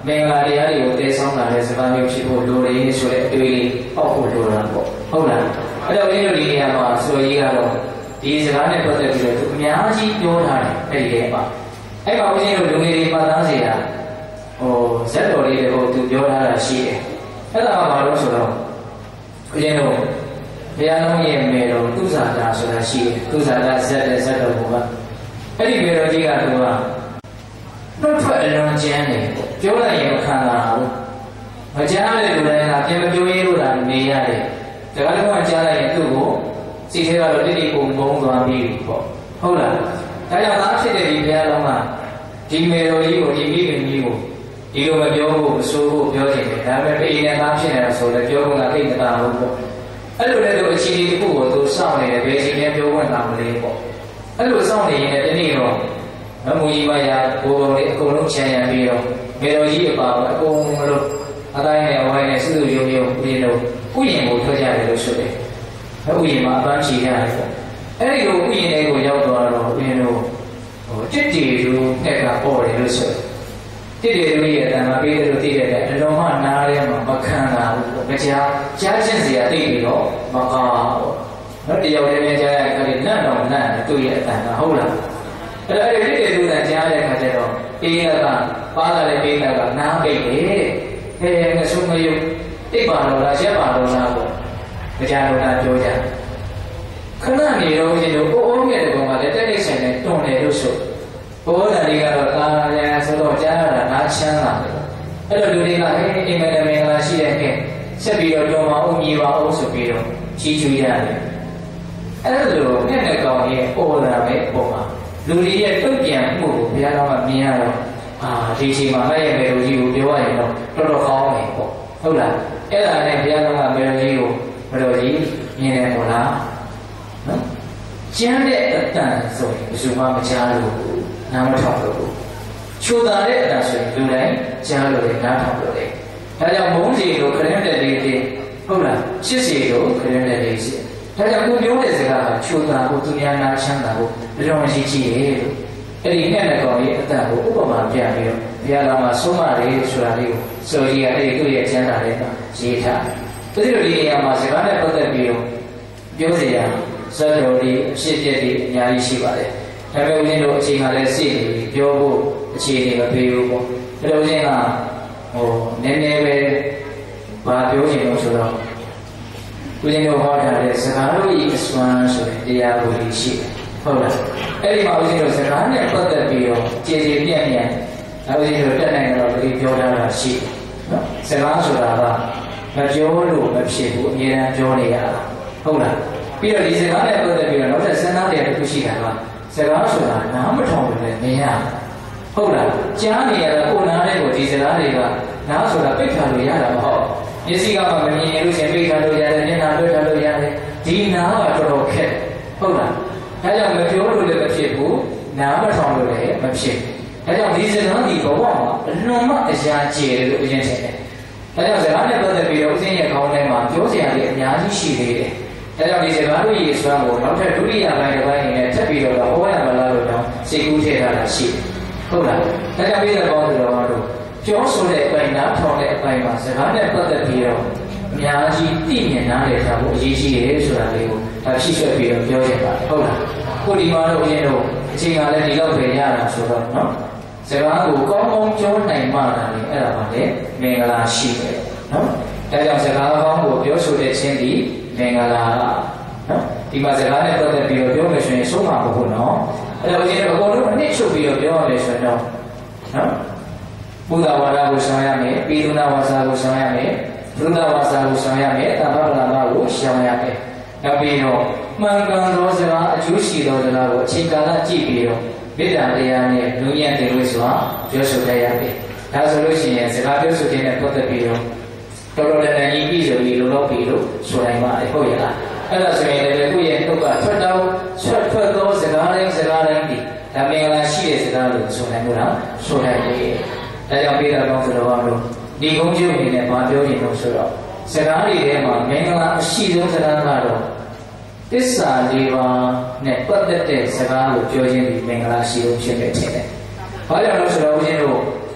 မင်္ဂလာတရားတွေကိုတည်ဆောင်လာတဲ့စကားမျိုးဖြစ်ဖို့လိုတယ်ဆိုတဲ့အတွေ့လေးပေါက်ဖို့လိုတာပေါ့ဟုတ်လားအဲ့တော့ဦးဇင်းတို့ဒီနေရာမှာဆိုကြီးကတော့ဒီစကားနဲ့ပတ်သက်ပြီးတော့သူအများကြီးပြောထားတယ်အဲ့ဒီထဲမှာအဲ့မှာဦးဇင်းတို့လူငယ်တွေပတ်သားစေတာဇက်တော်လေးတွေကိုသူပြောထားတာရှိတယ်အဲ့ဒါကဘာလို့ဆိုတော့ဦးဇင်းတို့ဘုရားလုံးရဲ့မေတော်သူဇာတာဆိုတာရှိတယ်သူဇာတာဇက်တဲ့ဇက်တော်ကအဲ့ဒီမေတော်ကြီးကသူကနှုတ်ထွက်အလွန်ကျန်းတယ်ပြောလိုက်ရင်ခံလာဘူးမကြားတဲ့လူတိုင်းကပြန်မပြောရလို့လားနေရတယ်ဒါကလည်းကကြားလိုက်ရင်သူ့ကိုစိတ်ထဲကတော့တိတိကိုမုန်းသွားပြီပေါ့ဟုတ်လားဒါကြောင့်သားဖြစ်တဲ့ဒီဘုရားလုံးကဒီမေတော်ကြီးကိုဒီမိခင်ကြီးကိုဒီလိုမပြောဖို့မဆိုးဖို့ပြောနေတယ်ဒါပေမဲ့အိမ်နဲ့သားဖြစ်နေတာဆိုလည်းပြောဖို့ကသိမသာဘူးပေါ့အဲ့လိုလည်းသူအခြေအနေတစ်ခုကိုသူစောင့်နေတယ်ဘယ်ချိန်မှပြောခွင့်တာမလေးပေါ့အဲ့လိုစောင့်နေရင်လည်းဒီနေ့တော့မမူကြီးမယာဘိုးဘုံလေးအကုန်လုံးချမ်းရံပြီးတော့မေတော်ကြီးအပါအကုန်လုံးအတိုင်းနဲ့အဝိုင်းနဲ့စုစုရုံရုံပြီးတော့ဥယျာဉ်ကိုထွက်ကြတယ်လို့ဆိုတယ်ဥယျာဉ်မှာအပန်းချီရတယ်ပေါ့အဲ့ဒီလိုဥယျာဉ်လေးကိုရောက်သွားတော့ဥယျာဉ်တို့တစ်တီလူနဲ့ကပေါ်တယ်လို့ဆိုတယ်တစ်တီလူရဲ့အတန်မှာပေးတယ်လို့သိတဲ့အတွက်တော်မှနားရဲမှာမခံတာဘူးပေါ့ကြားချင်းစရာသိပြီးတော့မကားပေါ့နော်တယောက်တည်းနဲ့ကြားရတဲ့အခါကျနတ်တော်နတ်သူ့ရဲ့အတန်ကဟုတ်လားအဲ့ဒီတစ်တီလူကကြားတဲ့အခါကျတော့အေးရကပါလာတဲ့ပေးတာကနားပိတ်တယ်ဟဲ့ငါဆုံးမယုတ်တိတ်ပါတော့လားရက်ပါတော့လားပေါ့ကြားတော့တာပြောကြခဏနေတော့ဒီလိုအိုးငယ်တဲ့ကောင်ကလည်းတက်နေဆိုင်နဲ့တွန်တယ်လို့ဆိုဘုရားတွေကတော့ကာရံဆိုတော့ကြားရတာငါချမ်းသာတယ်အဲ့တော့လူတွေကဟဲ့အိမ်မက်မင်္ဂလာရှိတဲ့ကဲဆက်ပြီးတော့တော်မအောင်ညီပါအောင်ဆိုပြီးတော့ချီးကျူးရတယ်အဲ့လိုနဲ့တဲ့ကောင်ရဲ့ပေါ်လာပဲပုံမှာလူတွေရဲ့တုတ်ပြန်မှုကိုဘုရားတော်ကမြင်ရတော့ဒီချိန်မှာအဲ့ရဲ့မေလိုကြီးကိုပြောရရင်တော့တော်တော်ကောင်းတယ်ပေါ့ဟုတ်လားအဲ့ဒါနဲ့ဘုရားတော်ကမေလိုကြီးကိုမေလိုကြီးမြင်တယ်ပေါ့လားနော်ကျမ်းတဲ့အတန်ဆိုရင်ဘယ်သူမှမကြားလို့နားမထောင်လို့ချိုးတာတဲ့အတန်ဆိုရင်လူတိုင်းကြားလို့နားထောင်လို့လေဒါကြောင့်မုန်းစီတို့ခရမ်းတဲ့လေးတွေဟုတ်လားချစ်စီတို့ခရမ်းတဲ့လေးရှိဒါကြောင့်ကိုပြောတဲ့စကားကချိုးတာကိုသူများနာချမ်းသာကိုဘယ်လိုမှရှိကြည့်ရဲ့လို့အဲ့ဒီနဲ့ကောင်ရဲ့အတန်ကိုဥပမာပြပြီးတော့ဘုရားတော်မှာဆုံးမတယ်ဆိုတာလေးကိုဆိုကြီးကအဲ့ဒီသူ့ရဲ့ကျမ်းစာထဲမှာရေးထားတယ်ဒီလိုဒီနေရာမှာစကားနဲ့ပတ်သက်ပြီးတော့ပြောစရာဇတ်တော်တွေအဖြစ်အပျက်တွေအများကြီးရှိပါတယ်ဒါပေမဲ့ဦးဇင်းတို့အချိန်ကလည်းစိတ်တွေပြောဖို့အခြေအနေမပေးဘူးပေါ့အဲ့တော့ဦးဇင်းကနည်းနည်းပဲဘာပြောချင်လို့ဆိုတော့ဦးဇင်းတို့ဟောထားတဲ့စကားတို့ဤအစွမ်းဆိုတဲ့တရားကိုရှိတယ်ဟုတ်လားအဲ့ဒီမှာဦးဇင်းတို့စကားနဲ့ပတ်သက်ပြီးတော့ကြည်ကြည်ပြန့်ပြန့်ဦးဇင်းတို့တက်နိုင်တော့ဒီပြောထားတာရှိတယ်နော်စကားဆိုတာကမပြောလို့မဖြစ်ဘူးအမြဲတမ်းပြောနေရတာဟုတ်လားပြီးတော့ဒီစကားနဲ့ပတ်သက်ပြီးတော့နောက်ထပ်စဉ်းစားတရားတစ်ခုရှိတာကစကားဆိုတာနားမထောင်လို့လည်းမရဟုတ်လားကြားနေရတာကိုနားတဲ့ကိုဒီစကားတွေကနားဆိုတာပိတ်ထားလို့ရတာမဟုတ်မျက်စိကမှမမြင်လို့ရှင်ပိတ်ထားလို့ရတယ်မျက်နှာတွေ့ထားလို့ရတယ်ဒီနားကတော်တော်ခက်ဟုတ်လားဒါကြောင့်မပြောလို့လည်းမဖြစ်ဘူးနားမထောင်လို့လည်းမဖြစ်ဒါကြောင့်ဒီစကားဒီဘဝမှာအလွန်မှအရာကျယ်တယ်လို့ဦးဇင်းထင်တယ်ဒါကြောင့်စကားနဲ့ပတ်သက်ပြီးတော့ဦးဇင်းရဲ့ခေါင်းထဲမှာပြောစရာတွေအများကြီးရှိသေးတယ်ဒါကြောင့်ဒီစကားတို့ရဲ့အစွမ်းကိုနောက်ထပ်ဒုတိယပိုင်းတစ်ပိုင်းနဲ့ထပ်ပြီးတော့ဟောရမလားလို့တော့စိတ်ကူးထည့်ထားတာရှိတယ်ဟုတ်လားဒါကြောင့်ပြည်တော်ကောင်းသူတော်တို့ပြောဆိုတဲ့အပိုင်းနားထောင်တဲ့အပိုင်းမှာစကားနဲ့ပတ်သက်ပြီးတော့အများကြီးသိမြင်နားလည်ထားဖို့အရေးကြီးတယ်ဆိုတာလေးကိုဒါဖြည့်ဆွတ်ပြီးတော့ပြောချင်ပါတယ်ဟုတ်လားကိုဒီမှာတော့ဦးဇင်းတို့အချိန်ကလည်းဒီလောက်ပဲရတာဆိုတော့နော်စကားကိုကောင်းကောင်းပြောနိုင်မှသာလေအဲ့ဒါပါလေမင်္ဂလာရှိတယ်နော်ဒါကြောင့်စကားကောင်းကိုပြောဆိုတဲ့ခြင်းဒီမင်္ဂလာနော်ဒီမှာစကားနဲ့ပတ်သက်ပြီးတော့ပြောမယ်ဆိုရင်ဆုံးမှာမဟုတ်နော်အဲ့တော့ဦးဇင်းတို့အကုန်လုံးအနည်းချုပ်ပြီးတော့ပြောရမယ်ဆိုတော့နော်ဘုရားဝါဒကိုဆောင်ရမယ်ပိသုနာဝါစာကိုဆောင်ရမယ်ဘုရားဝါစာကိုဆောင်ရမယ်တမ္ပပလာမကိုဆောင်ရမယ်နောက်ပြီးတော့မှန်ကန်သောစကားအကျိုးရှိသောစကားကိုအချိန်ကာလကြည့်ပြီးတော့မေတ္တာတရားနဲ့လူညံ့တယ်လို့ဆိုတာပြောဆိုရမယ်ဒါဆိုလို့ရှိရင်စကားပြောဆိုခြင်းနဲ့ပတ်သက်ပြီးတော့တော်တော်လည်းညီပြီးဆိုပြီးလို့ပြီးလို့ဆိုနိုင်ပါတယ်ဟုတ်ရဲ့လားအဲ့ဒါဆိုရင်လည်းကိုယ့်ရဲ့နှုတ်ကထွက်သောစကားတိုင်းဒီဒါမင်္ဂလာရှိတဲ့စကားလို့ဆိုနိုင်လို့လားဆိုနိုင်တယ်ဒါကြောင့်ပြည်တော်ကောင်းသူတော်ကောင်းတို့ဒီကုန်းကျုပ်အနေနဲ့မပြောရင်လို့ဆိုတော့စကားတွေထဲမှာမင်္ဂလာအရှိဆုံးစကားကတော့သစ္စာလေးပါးနဲ့ပတ်သက်တဲ့စကားကိုပြောခြင်းဒီမင်္ဂလာရှိဆုံးဖြစ်နေတယ်။ဘာကြောင့်လဲဆိုတော့ဦးဇင်းတို့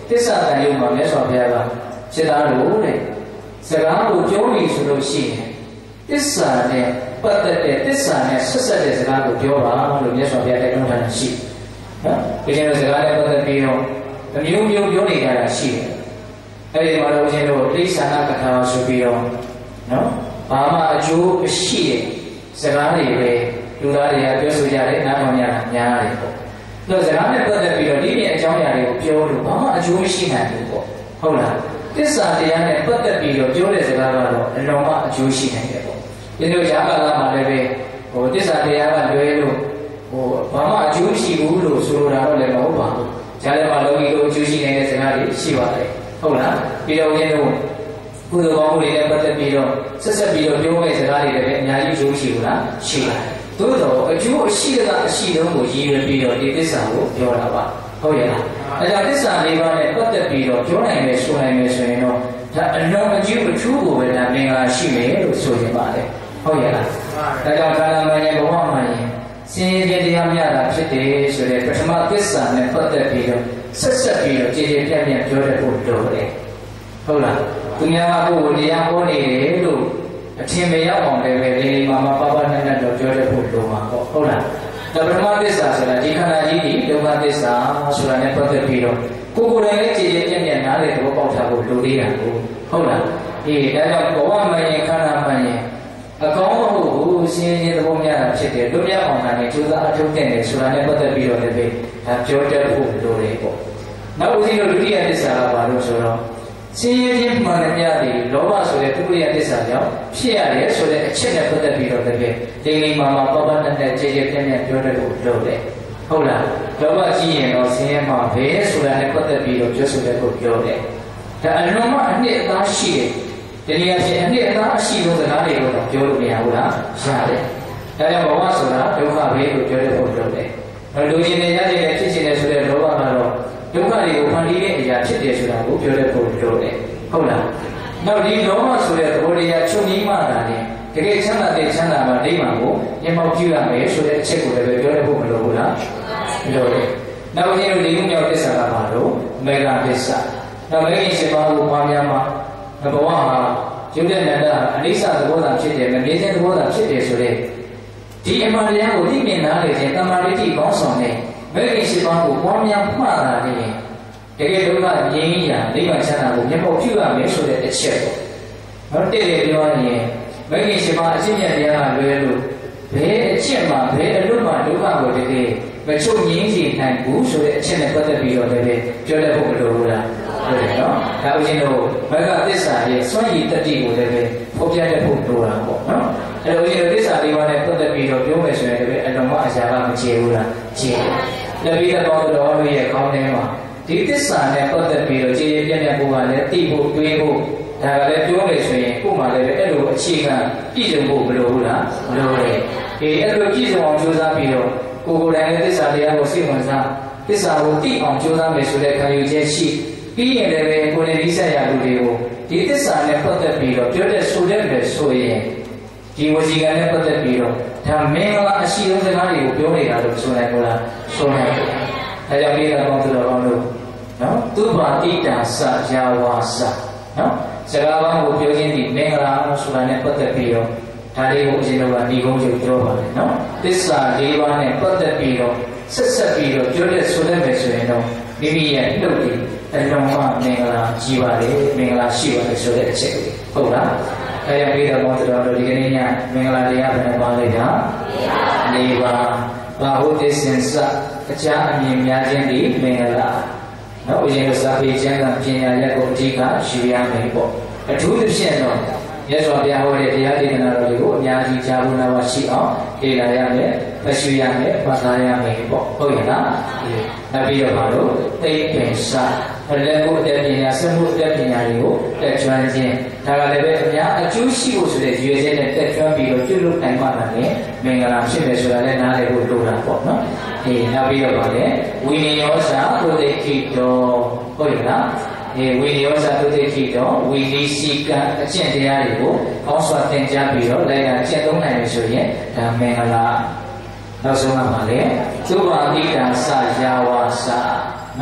စ္စာတန်ရုံမှာမြတ်စွာဘုရားကစေသားလို့တဲ့စကားကိုပြောပြီးဆိုလို့ရှိရင်သစ္စာနဲ့ပတ်သက်တဲ့သစ္စာနဲ့ဆက်ဆက်တဲ့စကားကိုပြောပါလို့မြတ်စွာဘုရားတိုက်တွန်းထားတာရှိနော်ဒီကျတော့စကားနဲ့ပတ်သက်ပြီးတော့အမျိုးမျိုးပြောနေကြတာရှိတယ်အဲ့ဒီမှာတော့ဦးဇင်းတို့တိစ္ဆာနာကထာဆိုပြီးတော့နော်ဘာမှအကျိုးမရှိတဲ့စကားတွေပဲလူသားတွေကပြောဆိုကြတယ်နားထောင်ကြတာများတယ်ပေါ့တော့စကားနဲ့ပတ်သက်ပြီးတော့ဒီနေ့အကြောင်းအရာတွေကိုပြောလို့ဘာမှအကျိုးမရှိနိုင်ဘူးပေါ့ဟုတ်လားသစ္စာတရားနဲ့ပတ်သက်ပြီးတော့ပြောတဲ့စကားကတော့အလုံးမအကျိုးရှိနိုင်တယ်ပေါ့ဒီလိုရာကာလမှာလည်းပဲသစ္စာတရားကလွဲလို့ဘာမှအကျိုးရှိဘူးလို့ဆိုလိုတာတော့လည်းမဟုတ်ပါဘူး။ကြားထဲမှာလောကီလိုအကျိုးရှိနေတဲ့စကားတွေရှိပါတယ်။ဟုတ်လား။ပြီးတော့ဦးဇင်းတို့ကုသိုလ်ကောင်းမှုတွေနဲ့ပတ်သက်ပြီးတော့ဆက်ဆက်ပြီးတော့ပြောမဲ့စကားတွေလည်းအများကြီးအကျိုးရှိဘူးလား။ရှိပါတယ်။သို့တော့အကျိုးအရှိကအရှိတုံးကိုရည်ရွယ်ပြီးတော့ဒီသစ္စာကိုပြောတာပါ။ဟုတ်ရဲ့လား။အဲဒါသစ္စာလေးပါးနဲ့ပတ်သက်ပြီးတော့ပြောနိုင်မယ်ဆိုနိုင်မယ်ဆိုရင်တော့ဒါအလုံးအကျိုးအထူးကိုပဲဒါမင်္ဂလာရှိမယ်လို့ဆိုရင်ပါတယ်။ဟုတ်ရဲ့လား။ဒါကြောင့်ကာလမှန်ရင်ဘဝမှန်ရင်စင်ရည်တရားများတာဖြစ်တယ်ဆိုတဲ့ပထမသစ္စာနဲ့ပတ်သက်ပြီးတော့ဆက်ဆက်ပြီးတော့ကြည်ကြည်ပြတ်ပြတ်ပြောတတ်ဖို့လိုတယ်ဟုတ်လားသူများကကိုယ်ကိုတရားဟောနေတယ်လို့အထင်မရောက်အောင်လည်းပဲလေးလေးမှမပပနဲ့နဲ့တော့ပြောတတ်ဖို့လိုမှာပေါ့ဟုတ်လားဒါပထမသစ္စာဆိုတာဒီခန္ဓာကြီးဒီဒုက္ခသစ္စာဆိုတာနဲ့ပတ်သက်ပြီးတော့ကိုယ်ကိုယ်တိုင်လည်းကြည်ကြည်ပြတ်ပြတ်နားလေသဘောပေါက်ထားဖို့လိုသေးတာကိုဟုတ်လားအေးဒါကြောင့်ဘဝမှန်ရင်ခန္ဓာမှန်ရင်အကောင်းမှုကိုစင်ရင်သဘောများတာဖြစ်တယ်တို့များအောင်တာနဲ့ကျိုးစားအထုတ်တဲ့တယ်ဆိုတာနဲ့ပတ်သက်ပြီးတော့လည်းပဲဒါပြောတတ်ဖို့လိုတယ်ပေါ့နောက်ဦးဇင်းတို့ဒုတိယသစ္စာကဘာလို့ဆိုတော့စင်ရင်ချင်းမှန်တဲ့များသည်လောဘဆိုတဲ့ဒုတိယသစ္စာကြောင့်ဖြစ်ရတယ်ဆိုတဲ့အချက်နဲ့ပတ်သက်ပြီးတော့လည်းပဲဒီလိမ္မာမှာပပနဲ့နဲ့ကြည်ကြည်ပြတ်ပြတ်ပြောတတ်ဖို့လိုတယ်ဟုတ်လားလောဘကြီးရင်တော့စင်ရင်မှာဘယ်ဆိုတာနဲ့ပတ်သက်ပြီးတော့ပြောဆိုတတ်ဖို့ပြောတယ်ဒါအလုံးမအနှစ်အသားရှိတယ်ဒီနေရာချင်းအနှစ်အသားအရှိဆုံးစကားတွေကိုတော့ပြောလို့မရဘူးလားရတယ်ဒါကြောင့်ဘဝဆိုတာဒုက္ခပဲလို့ပြောတဲ့ပုံပြောတယ်လူချင်းတွေရတဲ့ဖြစ်ခြင်းနဲ့ဆိုတဲ့လောဘကတော့ဒုက္ခတွေကိုဖန်တီးတဲ့အရာဖြစ်တယ်ဆိုတာကိုပြောတဲ့ပုံပြောတယ်ဟုတ်လားနောက်ဒီလောဘဆိုတဲ့သဘောတရားချုပ်ငြိမ်းမှတာနဲ့တကယ်ချမ်းသာတဲ့ချမ်းသာမှာဒိမှန်ကိုမြင်မောက်ပြုရမယ်ဆိုတဲ့အချက်ကိုလည်းပြောတဲ့ပုံမလိုဘူးလားပြောတယ်နောက်ဒီလိုဒီလိုမျိုးသစ္စာကပါလို့မေဃသစ္စာနောက်မေဃရှင်ပါးကိုပွားများမှာဘဝဟာယုတ်တဲ့နန္ဒအနိစ္စသဘောသာဖြစ်တယ်မမြဲခြင်းသဘောသာဖြစ်တယ်ဆိုတဲ့ဒီအမှန်တရားကိုသိမြင်နားလည်ခြင်းတမ္မာဒိဋ္ဌိကောင်းဆောင်တဲ့မေဃရှင်ပါးကိုပွားများမှတ်တာနဲ့တကယ်ဒုက္ခငြိမ်းရာနိဗ္ဗာန်ချမ်းသာကိုမျက်မှောက်ပြုရမယ်ဆိုတဲ့အချက်ပေါ့နောက်တစ်လေပြောရင်မေဃရှင်ပါးအကျင့်မြတ်တရားကလွယ်လို့ဘယ်အချက်မှဘယ်အလို့မှဒုက္ခကိုတကယ်မချုပ်ငြိမ်းစေနိုင်ဘူးဆိုတဲ့အချက်နဲ့ပတ်သက်ပြီးတော့လည်းပြောတတ်ဖို့မလိုဘူးလားဟုတ်တယ်နော်ဒါဥစဉ်တို့မဂ္ဂသစ္စာရဲ့စွန့်ရည်တတိကိုလည်းပဲဖော်ပြတတ်ဖို့လိုတာပေါ့နော်အဲ့တော့ဥစဉ်တို့သစ္စာလေးပါးနဲ့ပတ်သက်ပြီးတော့ပြောမယ်ဆိုရင်လည်းအလုံးမအရာကမကျေဘူးလားကျေတယ်လက်ပြီးတော့တော်တို့ရဲ့ခေါင်းထဲမှာဒီသစ္စာနဲ့ပတ်သက်ပြီးတော့ကျေပြည့်ပြည့်ဖို့ကလည်းသိဖို့တွေးဖို့ဒါကလည်းပြောမယ်ဆိုရင်ကိုယ်မှလည်းအဲ့လိုအခြေခံပြည့်စုံဖို့မလိုဘူးလားမလိုတယ်အေးအဲ့လိုပြည့်စုံအောင်ကြိုးစားပြီးတော့ကိုယ်ကိုယ်တိုင်လည်းသစ္စာတရားကိုစိတ်ဝင်စားသစ္စာကိုသိအောင်ကြိုးစားမယ်ဆိုတဲ့ခံယူချက်ရှိပြီးရင်လည်းကိုယ်နဲ့ဒီဆက်ရလူတွေကိုဒီသစ္စာနဲ့ပတ်သက်ပြီးတော့ပြောတဲ့ဆိုတဲ့ပဲဆိုရင်ဒီဝစီကံနဲ့ပတ်သက်ပြီးတော့ဒါမင်္ဂလာအရှိဆုံးစကားတွေကိုပြောနေတာလို့ဆိုနိုင်ဘူးလားဆိုနိုင်တယ်။ဒါကြောင့်ဒီကောင်သူတော်ကောင်းတို့နော်သူဘာတိတာစယာဝါစနော်စကားပေါင်းကိုပြောခြင်းဒီမင်္ဂလာဆိုတာနဲ့ပတ်သက်ပြီးတော့ဒါလေးကိုအရှင်တို့ကဒီကုန်းချုပ်ပြောပါတယ်နော်သစ္စာ၄ပါးနဲ့ပတ်သက်ပြီးတော့ဆက်ဆက်ပြီးတော့ပြောတဲ့ဆိုတဲ့ပဲဆိုရင်တော့မိမိရဲ့နှုတ်ဒီအလုံးမမင်္ဂလာကြီးပါလေမင်္ဂလာရှိပါလေဆိုတဲ့အချက်ကိုဟုတ်လားအဲရပြီးတော့ဘုရားတော်ဒီကနေ့ညမင်္ဂလာတရားဘယ်နှပါလဲက၄ပါးဘာဟုတ်သစ္စင်စအကြအမြင်များခြင်းဒီမင်္ဂလာနော်ဦးဇင်းတို့စာပေကျမ်းကပညာရက်ကိုအဓိကယူရမယ်ပေါ့အထူးသဖြင့်တော့မြတ်စွာဘုရားဟောတဲ့တရားဒေသနာတော်တွေကိုအများကြီးကြားဖို့နာဝရှိအောင်လေ့လာရမယ်၊ဖတ်ရှုရမယ်၊ပတ်သားရမယ်ပေါ့ဟုတ်ရဲ့လား။နောက်ပြီးတော့ဘာလို့သိပင်စာလက်မှုအတတ်ပညာစက်မှုအတတ်ပညာတွေကိုတက်ကျွမ်းခြင်းဒါကလည်းပဲအများအကျိုးရှိဖို့ဆိုတဲ့ရည်ရွယ်ချက်နဲ့တက်ကျွမ်းပြီးတော့ပြုလုပ်နိုင်မှလည်းမင်္ဂလာဖြစ်မယ်ဆိုတာလည်းနားလည်ဖို့လိုတာပေါ့နော်။နောက်ပြီးတော့ဗာလေဝိနည်းယောစာသုတိခိတောဟုတ်ရဲ့လား။ဝိနည်းယောစာသုတိခိတောဝိနည်းစီကံအကျင့်တရားတွေကိုအောင်းစွာသင်ကြားပြီးတော့လိုက်တာကျင့်သုံးနိုင်လို့ဆိုရင်ဒါမင်္ဂလာနောက်ဆုံးကပါလေသုဘာတိတာစယာဝါစာနော်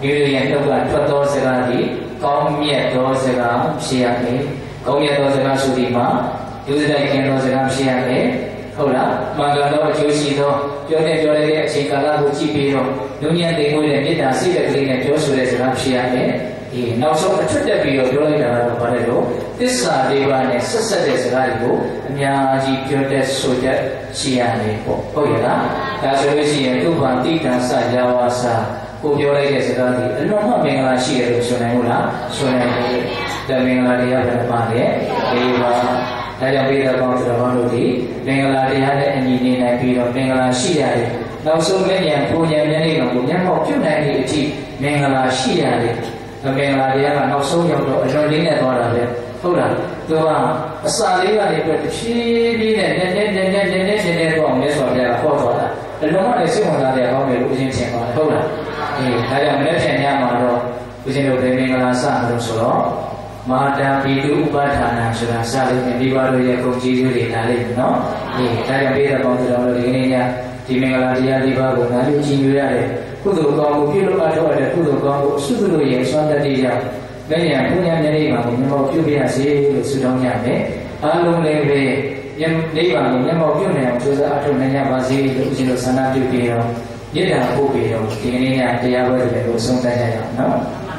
မိတို့ရဲ့နှုတ်ကထွက်သောစကားသည်ကောင်းမြတ်သောစကားဖြစ်ရမယ်ကောင်းမြတ်သောစကားဆိုဒီမှာဒုစရိုက်ခင်သောစကားဖြစ်ရမယ်ဟုတ်လားမှန်ကန်သောအကျိုးရှိသောပြောတဲ့ပြောလိုက်တဲ့အချိန်ကာလကိုကြည့်ပြီးတော့လူညံသိမွေးတဲ့မေတ္တာစိတ်ကလေးနဲ့ပြောဆိုတဲ့စကားဖြစ်ရမယ်ဒီနောက်ဆုံးအထွတ်တက်ပြီးတော့ပြောလိုက်တာကတော့ဘာလဲလို့သစ္စာလေးပါးနဲ့ဆက်ဆက်တဲ့စကားတွေကိုအများကြီးပြောတတ်ဆိုတတ်ရှိရမယ်ပေါ့ဟုတ်ရဲ့လားဒါဆိုလို့ရှိရင်သူ့ဘာတိတ္တဆရာဝါစာကိုပြောလိုက်တဲ့စကားတွေအလွန်မှမင်္ဂလာရှိတယ်လို့ဆိုနိုင်ဘူးလားဆိုနိုင်တယ်ဒါမင်္ဂလာတရားပဲပါတယ်ဒီပါဒါကြောင့်ပိဋကပေါင်းတော်ဘာလို့ဒီမင်္ဂလာတရားနဲ့အညီနေနိုင်ပြီးတော့မင်္ဂလာရှိရတယ်နောက်ဆုံးမဲ့ညာပူညာမျက်နှာကိုမျက်မှောက်ပြုနိုင်တဲ့အထိမင်္ဂလာရှိရတယ်မင်္ဂလာတရားကနောက်ဆုံးရောက်တော့အလွန်လေးနဲ့သွားတာပဲဟုတ်လားသူကအစာလေးကနေပြီးတဖြည်းဖြည်းနဲ့နည်းနည်းပေါ့မြတ်စွာဘုရားကဟောသွားတာအလုံးဝလည်းစိတ်ဝင်စားတဲ့အကောင်းတွေလို့ဦးဇင်းထင်ပါတယ်ဟုတ်လားဒါကြောင့်မနေ့ပြန်ညမှာတော့ဦးဇင်းတို့ဗေမင်္ဂလာစလို့ဆိုတော့မာတာပိတုဥပဌာဏဆိုတာစလို့ပြန်ပြီးပါလို့ရဲ့ဂုဏ်ကြီးစုတွေလာလိမ့်မယ်နော်ဒါကြောင့်ပိဋကပေါင်းတော်တို့ဒီနေ့ညဒီမင်္ဂလာတရား၄ပါးကိုနားလည်ကြည်ညိုရတယ်ကုသိုလ်ကောင်းမှုပြုလို့အထောက်အတဲ့ကုသိုလ်ကောင်းမှုအဆုတို့ရဲ့ဆွမ်းတတ္တိကြောင့်မဲ့ညာဘုရားမျက်နှာမှာမျက်မှောက်ပြုပြရစေလို့ဆုတောင်းကြမယ်အားလုံးလည်းပဲနိဗ္ဗာန်ကိုမျက်မှောက်ပြုနိုင်အောင်ကြိုးစားအထောက်နိုင်ကြပါစေလို့ဦးဇင်းတို့ဆန္ဒပြုပြီးတော့မေတ္တာပို့ပြီးတော့ဒီနေ့ညတရားပွဲတွေကိုဆုံးသတ်ကြရအောင်နော်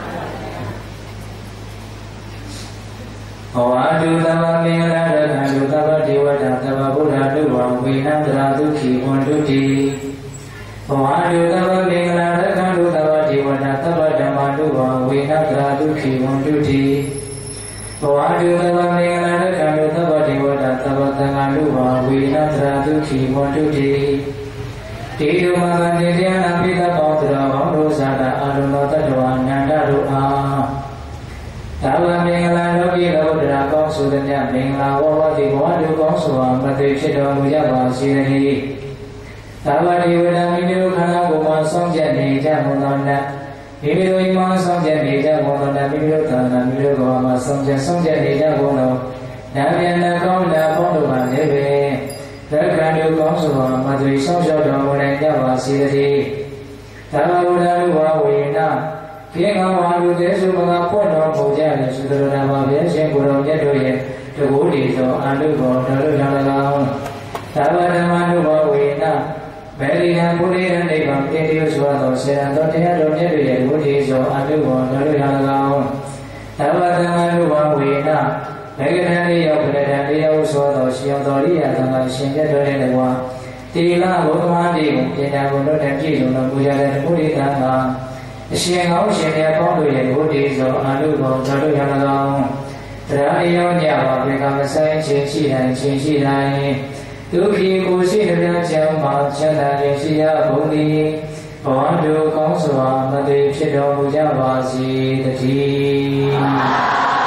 ဟောတုတမမင်္ဂလာရတံဒုသဗ္ဗဒေဝတာသဗ္ဗဗုဒ္ဓတုဝံဝိနန္တရာဒုက္ခိဝန္တုတိဟောတုတမမင်္ဂလာရတံဒုသဗ္ဗဒေဝတာသဗ္ဗဓမ္မတုဝံဝိနန္တရာဒုက္ခိဝန္တုတိဟောတုတမမင်္ဂလာရတံဒုသဗ္ဗဒေဝတာသဗ္ဗသံဃာတုဝံဝိနန္တရာဒုက္ခိဝန္တုတိတေတုမဂန္တိယနာပိသပေါင်းတော်ဘောင်းတို့ဇာတာအာရုံတော်တတ္တဝါနန္ဒတို့အားသာဝမင်္ဂလာတို့ပြည်တော်ဗုဒ္ဓရာကောင်းဆိုသည်များမင်္ဂလာဝဝတိဘဝတုကောင်းစွာမသိဖြစ်တော်မူကြပါစေတည်းသာဝတိဝဒမိမိတို့ခန္ဓာကိုယ်မှာဆောင်ကျက်နေကြကုန်သောနတ်မိမိတို့မှာဆောင်ကျက်နေကြကုန်သောနတ်မိမိတို့ခန္ဓာမိမိတို့ဘဝမှာဆောင်ကျက်နေကြကုန်သောနာမည်နဲ့ကောင်းတဲ့ပေါင်းတို့ပါလည်းပဲသက္ကံတို့ကောင်းစွာမသိဆောင်လျှောက်တော်မူနိုင်ကြပါစေတည်းသာဝဗုဒ္ဓလူဝဝေနခေငါဝါလူသေးစုမကဖွင့်တော်မူကြတယ်သုတရဏမှာပြည့်ရှင်ကိုယ်တော်မြတ်တို့ရဲ့တကူတည်သောအာလုဘောတော်တို့ကြောင့်၎င်းသာဝဓမ္မနုဘောဝေနမေရိယံပုရိယနိဗ္ဗာန်ပြည့်စုံစွာသောဆေရသောတရားတော်မြတ်တို့ရဲ့တကူတည်သောအာလုဘောတော်တို့ကြောင့်၎င်းသာဝဓမ္မနုဘောဝေနမေဃထံလေးရောက်ပြတဲ့တရားဥသောသောရှင်တော်ရိယသံဃာရှင်မြတ်တို့ရဲ့ကွာတိလဘုဒ္ဓမာတိကိုပညာကိုတို့တည်းပြည့်စုံတော်မူကြတဲ့တကူတည်သံဃာအရှင်ကောင်းရှင်ရဲ့ပေါင်းတို့ရဲ့ဘုဒ္ဓေသောအာလုဘောတော်တို့ရမကောင်းတရားတရားညပါဘေကမဆိုင်ခြင်းရှိတိုင်းခြင်းရှိတိုင်းဒုက္ခိကိုရှိတဲ့ကြောင့်မှာချမ်းသာခြင်းရှိရကုန်သည်ဘဝတို့ကောင်းစွာမသိဖြစ်တော်မူကြပါစေတည်း